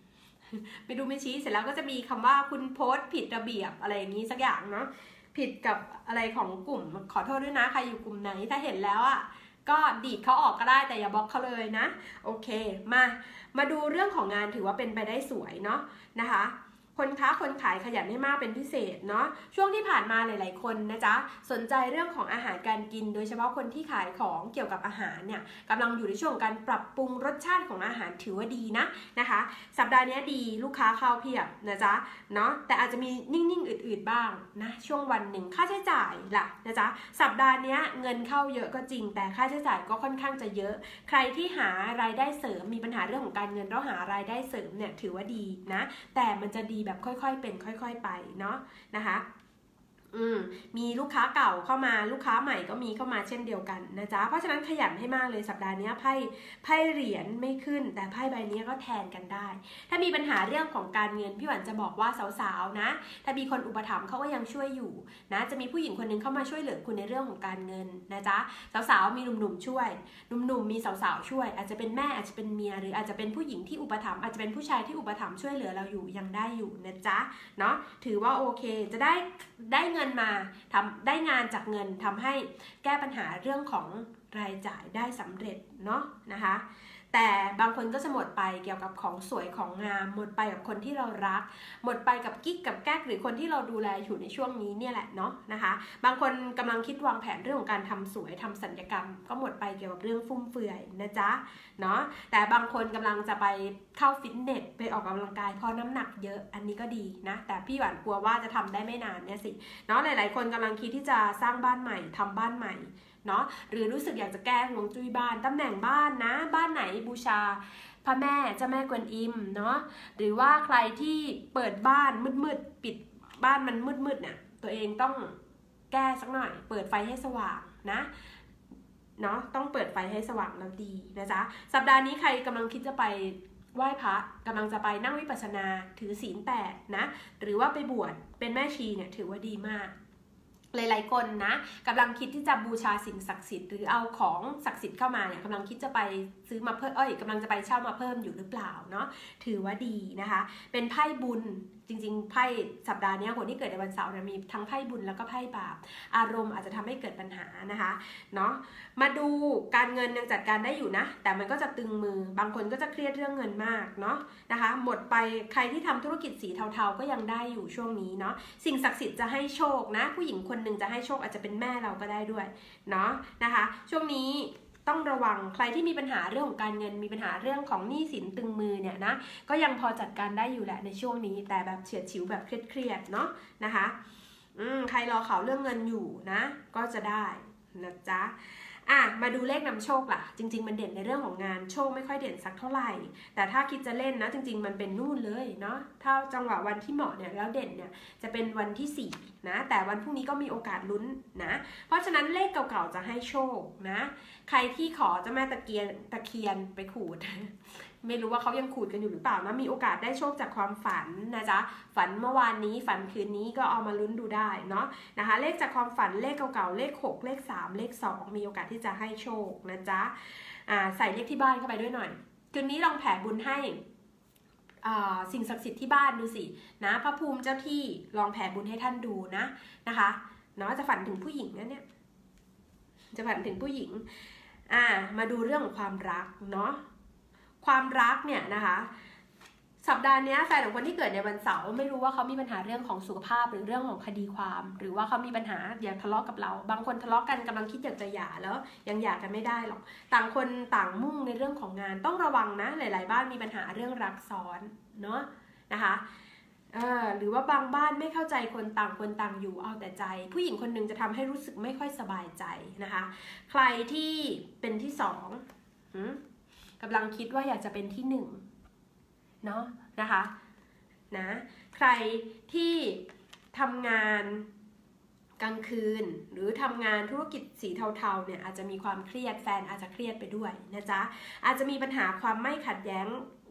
ไม่ดูไม่ชี้เสร็จแล้วก็จะมีคำว่าคุณโพสต์ผิดระเบียบอะไรอย่างนี้สักอย่างเนาะผิดกับอะไรของกลุ่มขอโทษด้วยนะใครอยู่กลุ่มไหนถ้าเห็นแล้วอ่ะก็ดีดเขาออกก็ได้แต่อย่าบล็อกเขาเลยนะโอเคมามาดูเรื่องของงานถือว่าเป็นไปได้สวยเนาะนะคะคนค้าคนขายขยันให้มากเป็นพิเศษเนาะช่วงที่ผ่านมาหลายๆคนนะจ๊ะสนใจเรื่องของอาหารการกินโดยเฉพาะคนที่ขายของเกี่ยวกับอาหารเนี่ยกำลังอยู่ในช่วงของการปรับปรุงรสชาติของอาหารถือว่าดีนะนะคะสัปดาห์นี้ดีลูกค้าเข้าเพียบนะจ๊ะเนาะแต่อาจจะมีนิ่งๆอืดๆบ้างนะช่วงวันหนึ่งค่าใช้จ่ายล่ะนะจ๊ะสัปดาห์นี้เงินเข้าเยอะก็จริงแต่ค่าใช้จ่ายก็ค่อนข้างจะเยอะใครที่หารายได้เสริมมีปัญหาเรื่องของการเงินแล้วหารายได้เสริมเนี่ยถือว่าดีนะแต่มันจะดีแบบค่อยๆเป็นค่อยๆไปเนาะนะคะอืมมีลูกค้าเก่าเข้ามาลูกค้าใหม่ก็มีเข้ามาเช่นเดียวกันนะจ๊ะเพราะฉะนั้นขยันให้มากเลยสัปดาห์นี้ไพ่ไพ่เหรียญไม่ขึ้นแต่ไพ่ใบนี้ก็แทนกันได้ถ้ามีปัญหาเรื่องของการเงินพี่หวันจะบอกว่าสาวๆนะถ้ามีคนอุปถัมภ์เขาก็ยังช่วยอยู่นะจะมีผู้หญิงคนนึงเข้ามาช่วยเหลือคุณในเรื่องของการเงินนะจ๊ะสาวๆมีหนุ่มๆช่วยหนุ่มๆมีสาวๆช่วยอาจจะเป็นแม่อาจจะเป็นเมียหรืออาจจะเป็นผู้หญิงที่อุปถัมภ์อาจจะเป็นผู้ชายที่อุปถัมภ์ช่วยเหลือเราอยู่ยังได้อยู่นะจ๊ะเนาะถือว่าโอเคจะได้ได้เงินมาทำได้งานจากเงินทำให้แก้ปัญหาเรื่องของรายจ่ายได้สำเร็จเนาะนะคะแต่บางคนก็จะหมดไปเกี่ยวกับของสวยของงามหมดไปกับคนที่เรารักหมดไปกับกิ๊กกับแก๊กหรือคนที่เราดูแลอยู่ในช่วงนี้เนี่ยแหละเนาะนะคะบางคนกำลังคิดวางแผนเรื่องของการทำสวยทำศัลยกรรมก็หมดไปเกี่ยวกับเรื่องฟุ่มเฟือยนะจ๊ะเนาะแต่บางคนกำลังจะไปเข้าฟิตเนสไปออกกำลังกายเพราะน้ำหนักเยอะอันนี้ก็ดีนะแต่พี่หวานกลัวว่าจะทำได้ไม่นานเนี่ยสิเนาะหลายๆคนกำลังคิดที่จะสร้างบ้านใหม่ทำบ้านใหม่เนาะหรือรู้สึกอยากจะแก้ห่วงจุ้ยบ้านตำแหน่งบ้านนะบ้านไหนบูชาพระแม่เจ้าแม่กวนอิมเนาะหรือว่าใครที่เปิดบ้านมืดๆปิดบ้านมันมืดๆเนี่ยตัวเองต้องแก้สักหน่อยเปิดไฟให้สว่างนะเนาะต้องเปิดไฟให้สว่างแล้วดีนะจ๊ะสัปดาห์นี้ใครกำลังคิดจะไปไหว้พระกำลังจะไปนั่งวิปัสสนาถือศีลแปดนะหรือว่าไปบวชเป็นแม่ชีเนี่ยถือว่าดีมากหลายๆคนนะกำลังคิดที่จะบูชาสิ่งศักดิ์สิทธิ์หรือเอาของศักดิ์สิทธิ์เข้ามาเนี่ยกำลังคิดจะไปซื้อมาเพิ่มเอ้ยกำลังจะไปเช่ามาเพิ่มอยู่หรือเปล่าเนาะถือว่าดีนะคะเป็นไพ่บุญจริงๆไพ่สัปดาห์นี้คนที่เกิดในวันเสาร์เนี่ยมีทั้งไพ่บุญแล้วก็ไพ่บาปอารมณ์อาจจะทำให้เกิดปัญหานะคะเนาะมาดูการเงินยังจัดการได้อยู่นะแต่มันก็จะตึงมือบางคนก็จะเครียดเรื่องเงินมากเนาะนะคะหมดไปใครที่ทำธุรกิจสีเทาๆก็ยังได้อยู่ช่วงนี้เนาะสิ่งศักดิ์สิทธิ์จะให้โชคนะผู้หญิงคนหนึ่งจะให้โชคอาจจะเป็นแม่เราก็ได้ด้วยเนาะนะคะช่วงนี้ต้องระวังใครที่มีปัญหาเรื่องของการเงินมีปัญหาเรื่องของหนี้สินตึงมือเนี่ยนะก็ยังพอจัดการได้อยู่แหละในช่วงนี้แต่แบบเฉียดฉิวแบบเครียดๆเนาะนะคะอืมใครรอข่าวเรื่องเงินอยู่นะก็จะได้นะจ๊ะอ่ะมาดูเลขนำโชคล่ะจริงๆมันเด่นในเรื่องของงานโชคไม่ค่อยเด่นสักเท่าไหร่แต่ถ้าคิดจะเล่นนะจริงๆมันเป็นนู่นเลยเนาะถ้าจังหวะวันที่เหมาะเนี่ยแล้วเด่นเนี่ยจะเป็นวันที่สี่นะแต่วันพรุ่งนี้ก็มีโอกาสลุ้นนะเพราะฉะนั้นเลขเก่าๆจะให้โชคนะใครที่ขอเจ้าแม่ตะเกียนตะเคียนไปขูด ไม่รู้ว่าเขายังขูดกันอยู่หรือเปล่านะมีโอกาสได้โชคจากความฝันนะจ๊ะฝันเมื่อวานนี้ฝันคืนนี้ก็เอามาลุ้นดูได้เนาะนะคะเลขจากความฝันเลขเก่าๆเลขหกเลขสามเลขสองมีโอกาสที่จะให้โชคนะจ๊ะอ่าใส่เลขที่บ้านเข้าไปด้วยหน่อยคืนนี้ลองแผ่บุญให้สิ่งศักดิ์สิทธิ์ที่บ้านดูสินะพระภูมิเจ้าที่ลองแผ่บุญให้ท่านดูนะนะคะเนาะจะฝันถึงผู้หญิงนะเนี่ยจะฝันถึงผู้หญิงอ่ามาดูเรื่องของความรักเนาะความรักเนี่ยนะคะสัปดาห์นี้แฟนของคนที่เกิดในวันเสาร์ไม่รู้ว่าเขามีปัญหาเรื่องของสุขภาพหรือเรื่องของคดีความหรือว่าเขามีปัญหาอยากทะเลาะกับเราบางคนทะเลาะกันกำลังคิดอยากจะหย่าแล้วยังหย่ากันไม่ได้หรอกต่างคนต่างมุ่งในเรื่องของงานต้องระวังนะหลายๆบ้านมีปัญหาเรื่องรักซ้อนเนาะนะคะเออหรือว่าบางบ้านไม่เข้าใจคนต่างคนต่างอยู่เอาแต่ใจผู้หญิงคนหนึ่งจะทำให้รู้สึกไม่ค่อยสบายใจนะคะใครที่เป็นที่สองกำลังคิดว่าอยากจะเป็นที่หนึ่งเนาะนะคะนะใครที่ทำงานกลางคืนหรือทำงานธุรกิจสีเทาๆเนี่ยอาจจะมีความเครียดแฟนอาจจะเครียดไปด้วยนะจ๊ะอาจจะมีปัญหาความไม่ขัดแย้ง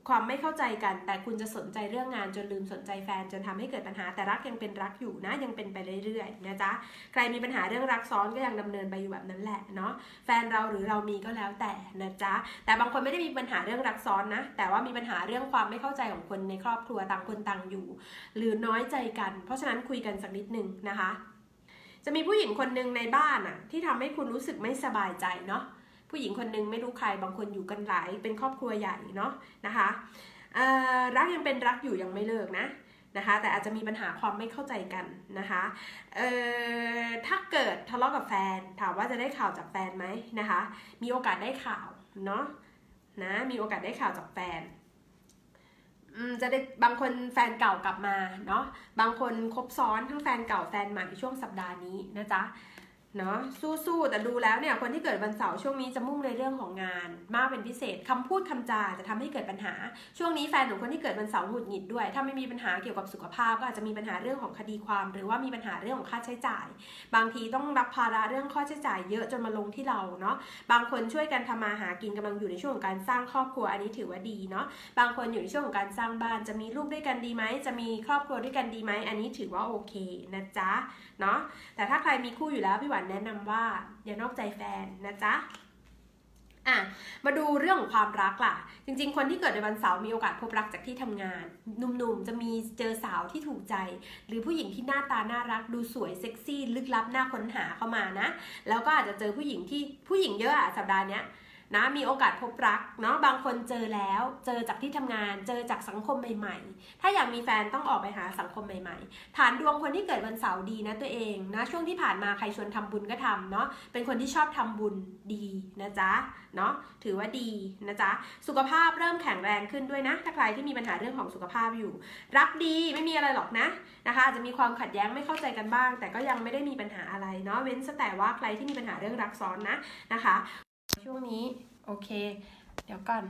ความไม่เข้าใจกันแต่คุณจะสนใจเรื่องงานจนลืมสนใจแฟนจนทำให้เกิดปัญหาแต่รักยังเป็นรักอยู่นะยังเป็นไปเรื่อยๆนะจ๊ะใครมีปัญหาเรื่องรักซ้อนก็ยังดำเนินไปอยู่แบบนั้นแหละเนาะแฟนเราหรือเรามีก็แล้วแต่นะจ๊ะแต่บางคนไม่ได้มีปัญหาเรื่องรักซ้อนนะแต่ว่ามีปัญหาเรื่องความไม่เข้าใจของคนในครอบครัวต่างคนต่างอยู่หรือน้อยใจกันเพราะฉะนั้นคุยกันสักนิดนึงนะคะจะมีผู้หญิงคนหนึ่งในบ้านอะที่ทำให้คุณรู้สึกไม่สบายใจเนาะผู้หญิงคนหนึ่งไม่รู้ใครบางคนอยู่กันหลายเป็นครอบครัวใหญ่เนาะนะคะรักยังเป็นรักอยู่ยังไม่เลิกนะนะคะแต่อาจจะมีปัญหาความไม่เข้าใจกันนะคะถ้าเกิดทะเลาะกับแฟนถามว่าจะได้ข่าวจากแฟนไหมนะคะมีโอกาสได้ข่าวเนาะนะมีโอกาสได้ข่าวจากแฟนจะได้บางคนแฟนเก่ากลับมาเนาะบางคนคบซ้อนทั้งแฟนเก่าแฟนใหม่ช่วงสัปดาห์นี้นะจ๊ะเนาะสู้ๆแต่ดูแล้วเนี่ยคนที่เกิดวันเสาร์ช่วงนี้จะมุ่งในเรื่องของงานมากเป็นพิเศษคำพูดคำจาจะทำให้เกิดปัญหาช่วงนี้แฟนของคนที่เกิดวันเสาร์หงุดหงิดด้วยถ้าไม่มีปัญหาเกี่ยวกับสุขภาพก็อาจจะมีปัญหาเรื่องของคดีความหรือว่ามีปัญหาเรื่องของค่าใช้จ่ายบางทีต้องรับภาระเรื่องค่าใช้จ่ายเยอะจนมาลงที่เราเนาะบางคนช่วยกันทำมาหากินกำลังอยู่ในช่วงของการสร้างครอบครัวอันนี้ถือว่าดีเนาะบางคนอยู่ในช่วงของการสร้างบ้านจะมีลูกด้วยกันดีไหมจะมีครอบครัวด้วยกันดีไหมอันนี้ถือว่าโอเคนะจ๊ะเนาะแต่ถ้าใครมีคู่อยู่แล้วพี่หวานแนะนำว่าอย่านอกใจแฟนนะจ๊ะอ่ะมาดูเรื่องของความรักล่ะจริงๆคนที่เกิดในวันเสาร์มีโอกาสพบรักจากที่ทำงานหนุ่มๆจะมีเจอสาวที่ถูกใจหรือผู้หญิงที่หน้าตาน่ารักดูสวยเซ็กซี่ลึกลับน่าค้นหาเข้ามานะแล้วก็อาจจะเจอผู้หญิงที่ผู้หญิงเยอะอะสัปดาห์เนี้ยนะมีโอกาสพบรักเนาะบางคนเจอแล้วเจอจากที่ทำงานเจอจากสังคมใหม่ๆถ้าอยากมีแฟนต้องออกไปหาสังคมใหม่ๆฐานดวงคนที่เกิดวันเสาร์ดีนะตัวเองนะช่วงที่ผ่านมาใครชวนทำบุญก็ทำเนาะเป็นคนที่ชอบทำบุญดีนะจ๊ะเนาะถือว่าดีนะจ๊ะสุขภาพเริ่มแข็งแรงขึ้นด้วยนะถ้าใครที่มีปัญหาเรื่องของสุขภาพอยู่รักดีไม่มีอะไรหรอกนะนะคะอาจจะมีความขัดแย้งไม่เข้าใจกันบ้างแต่ก็ยังไม่ได้มีปัญหาอะไรเนาะเว้นแต่ว่าใครที่มีปัญหาเรื่องรักซ้อนนะนะคะช่วงนี้โอเคเดี๋ยวก่อน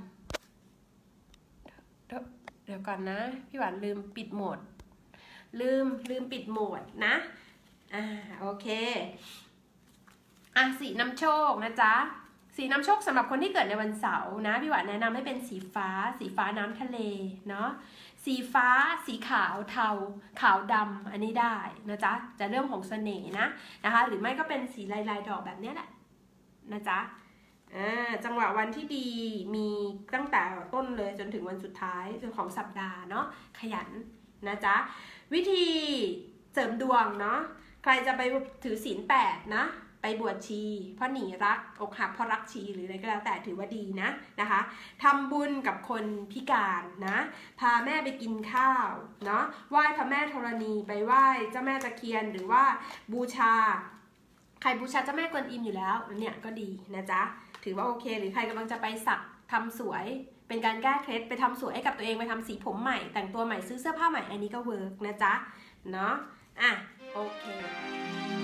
เดี๋ยวเดี๋ยวก่อนนะพี่หวานลืมปิดโหมดลืมลืมปิดโหมดนะอ่าโอเคอ่ะสีน้ำโชคนะจ๊ะสีน้ำโชคสำหรับคนที่เกิดในวันเสาร์นะพี่หวานแนะนำให้เป็นสีฟ้าสีฟ้าน้ำทะเลเนาะสีฟ้าสีขาวเทาขาวดำอันนี้ได้นะจ๊ะจะเรื่องของเสน่ห์นะนะคะหรือไม่ก็เป็นสีลายลายดอกแบบนี้แหละนะจ๊ะจังหวะวันที่ดีมีตั้งแต่ต้นเลยจนถึงวันสุดท้ายจนของสัปดาห์เนาะขยันนะจ๊ะวิธีเสริมดวงเนาะใครจะไปถือศีลแปดนะไปบวชชีเพราะหนีรักอกหักเพราะรักชีหรืออะไรก็แล้วแต่ถือว่าดีนะนะคะทำบุญกับคนพิการนะพาแม่ไปกินข้าวเนาะไหว้พระแม่ธรณีไปไหว้เจ้าแม่ตะเคียนหรือว่าบูชาใครบูชาเจ้าแม่กวนอิมอยู่แล้วเนี่ยก็ดีนะจ๊ะถือว่าโอเคหรือใครกำลังจะไปสักทำสวยเป็นการแก้เคล็ดไปทำสวยให้กับตัวเองไปทำสีผมใหม่แต่งตัวใหม่ซื้อเสื้อผ้าใหม่อันนี้ก็เวิร์กนะจ๊ะเนาะอ่ะโอเค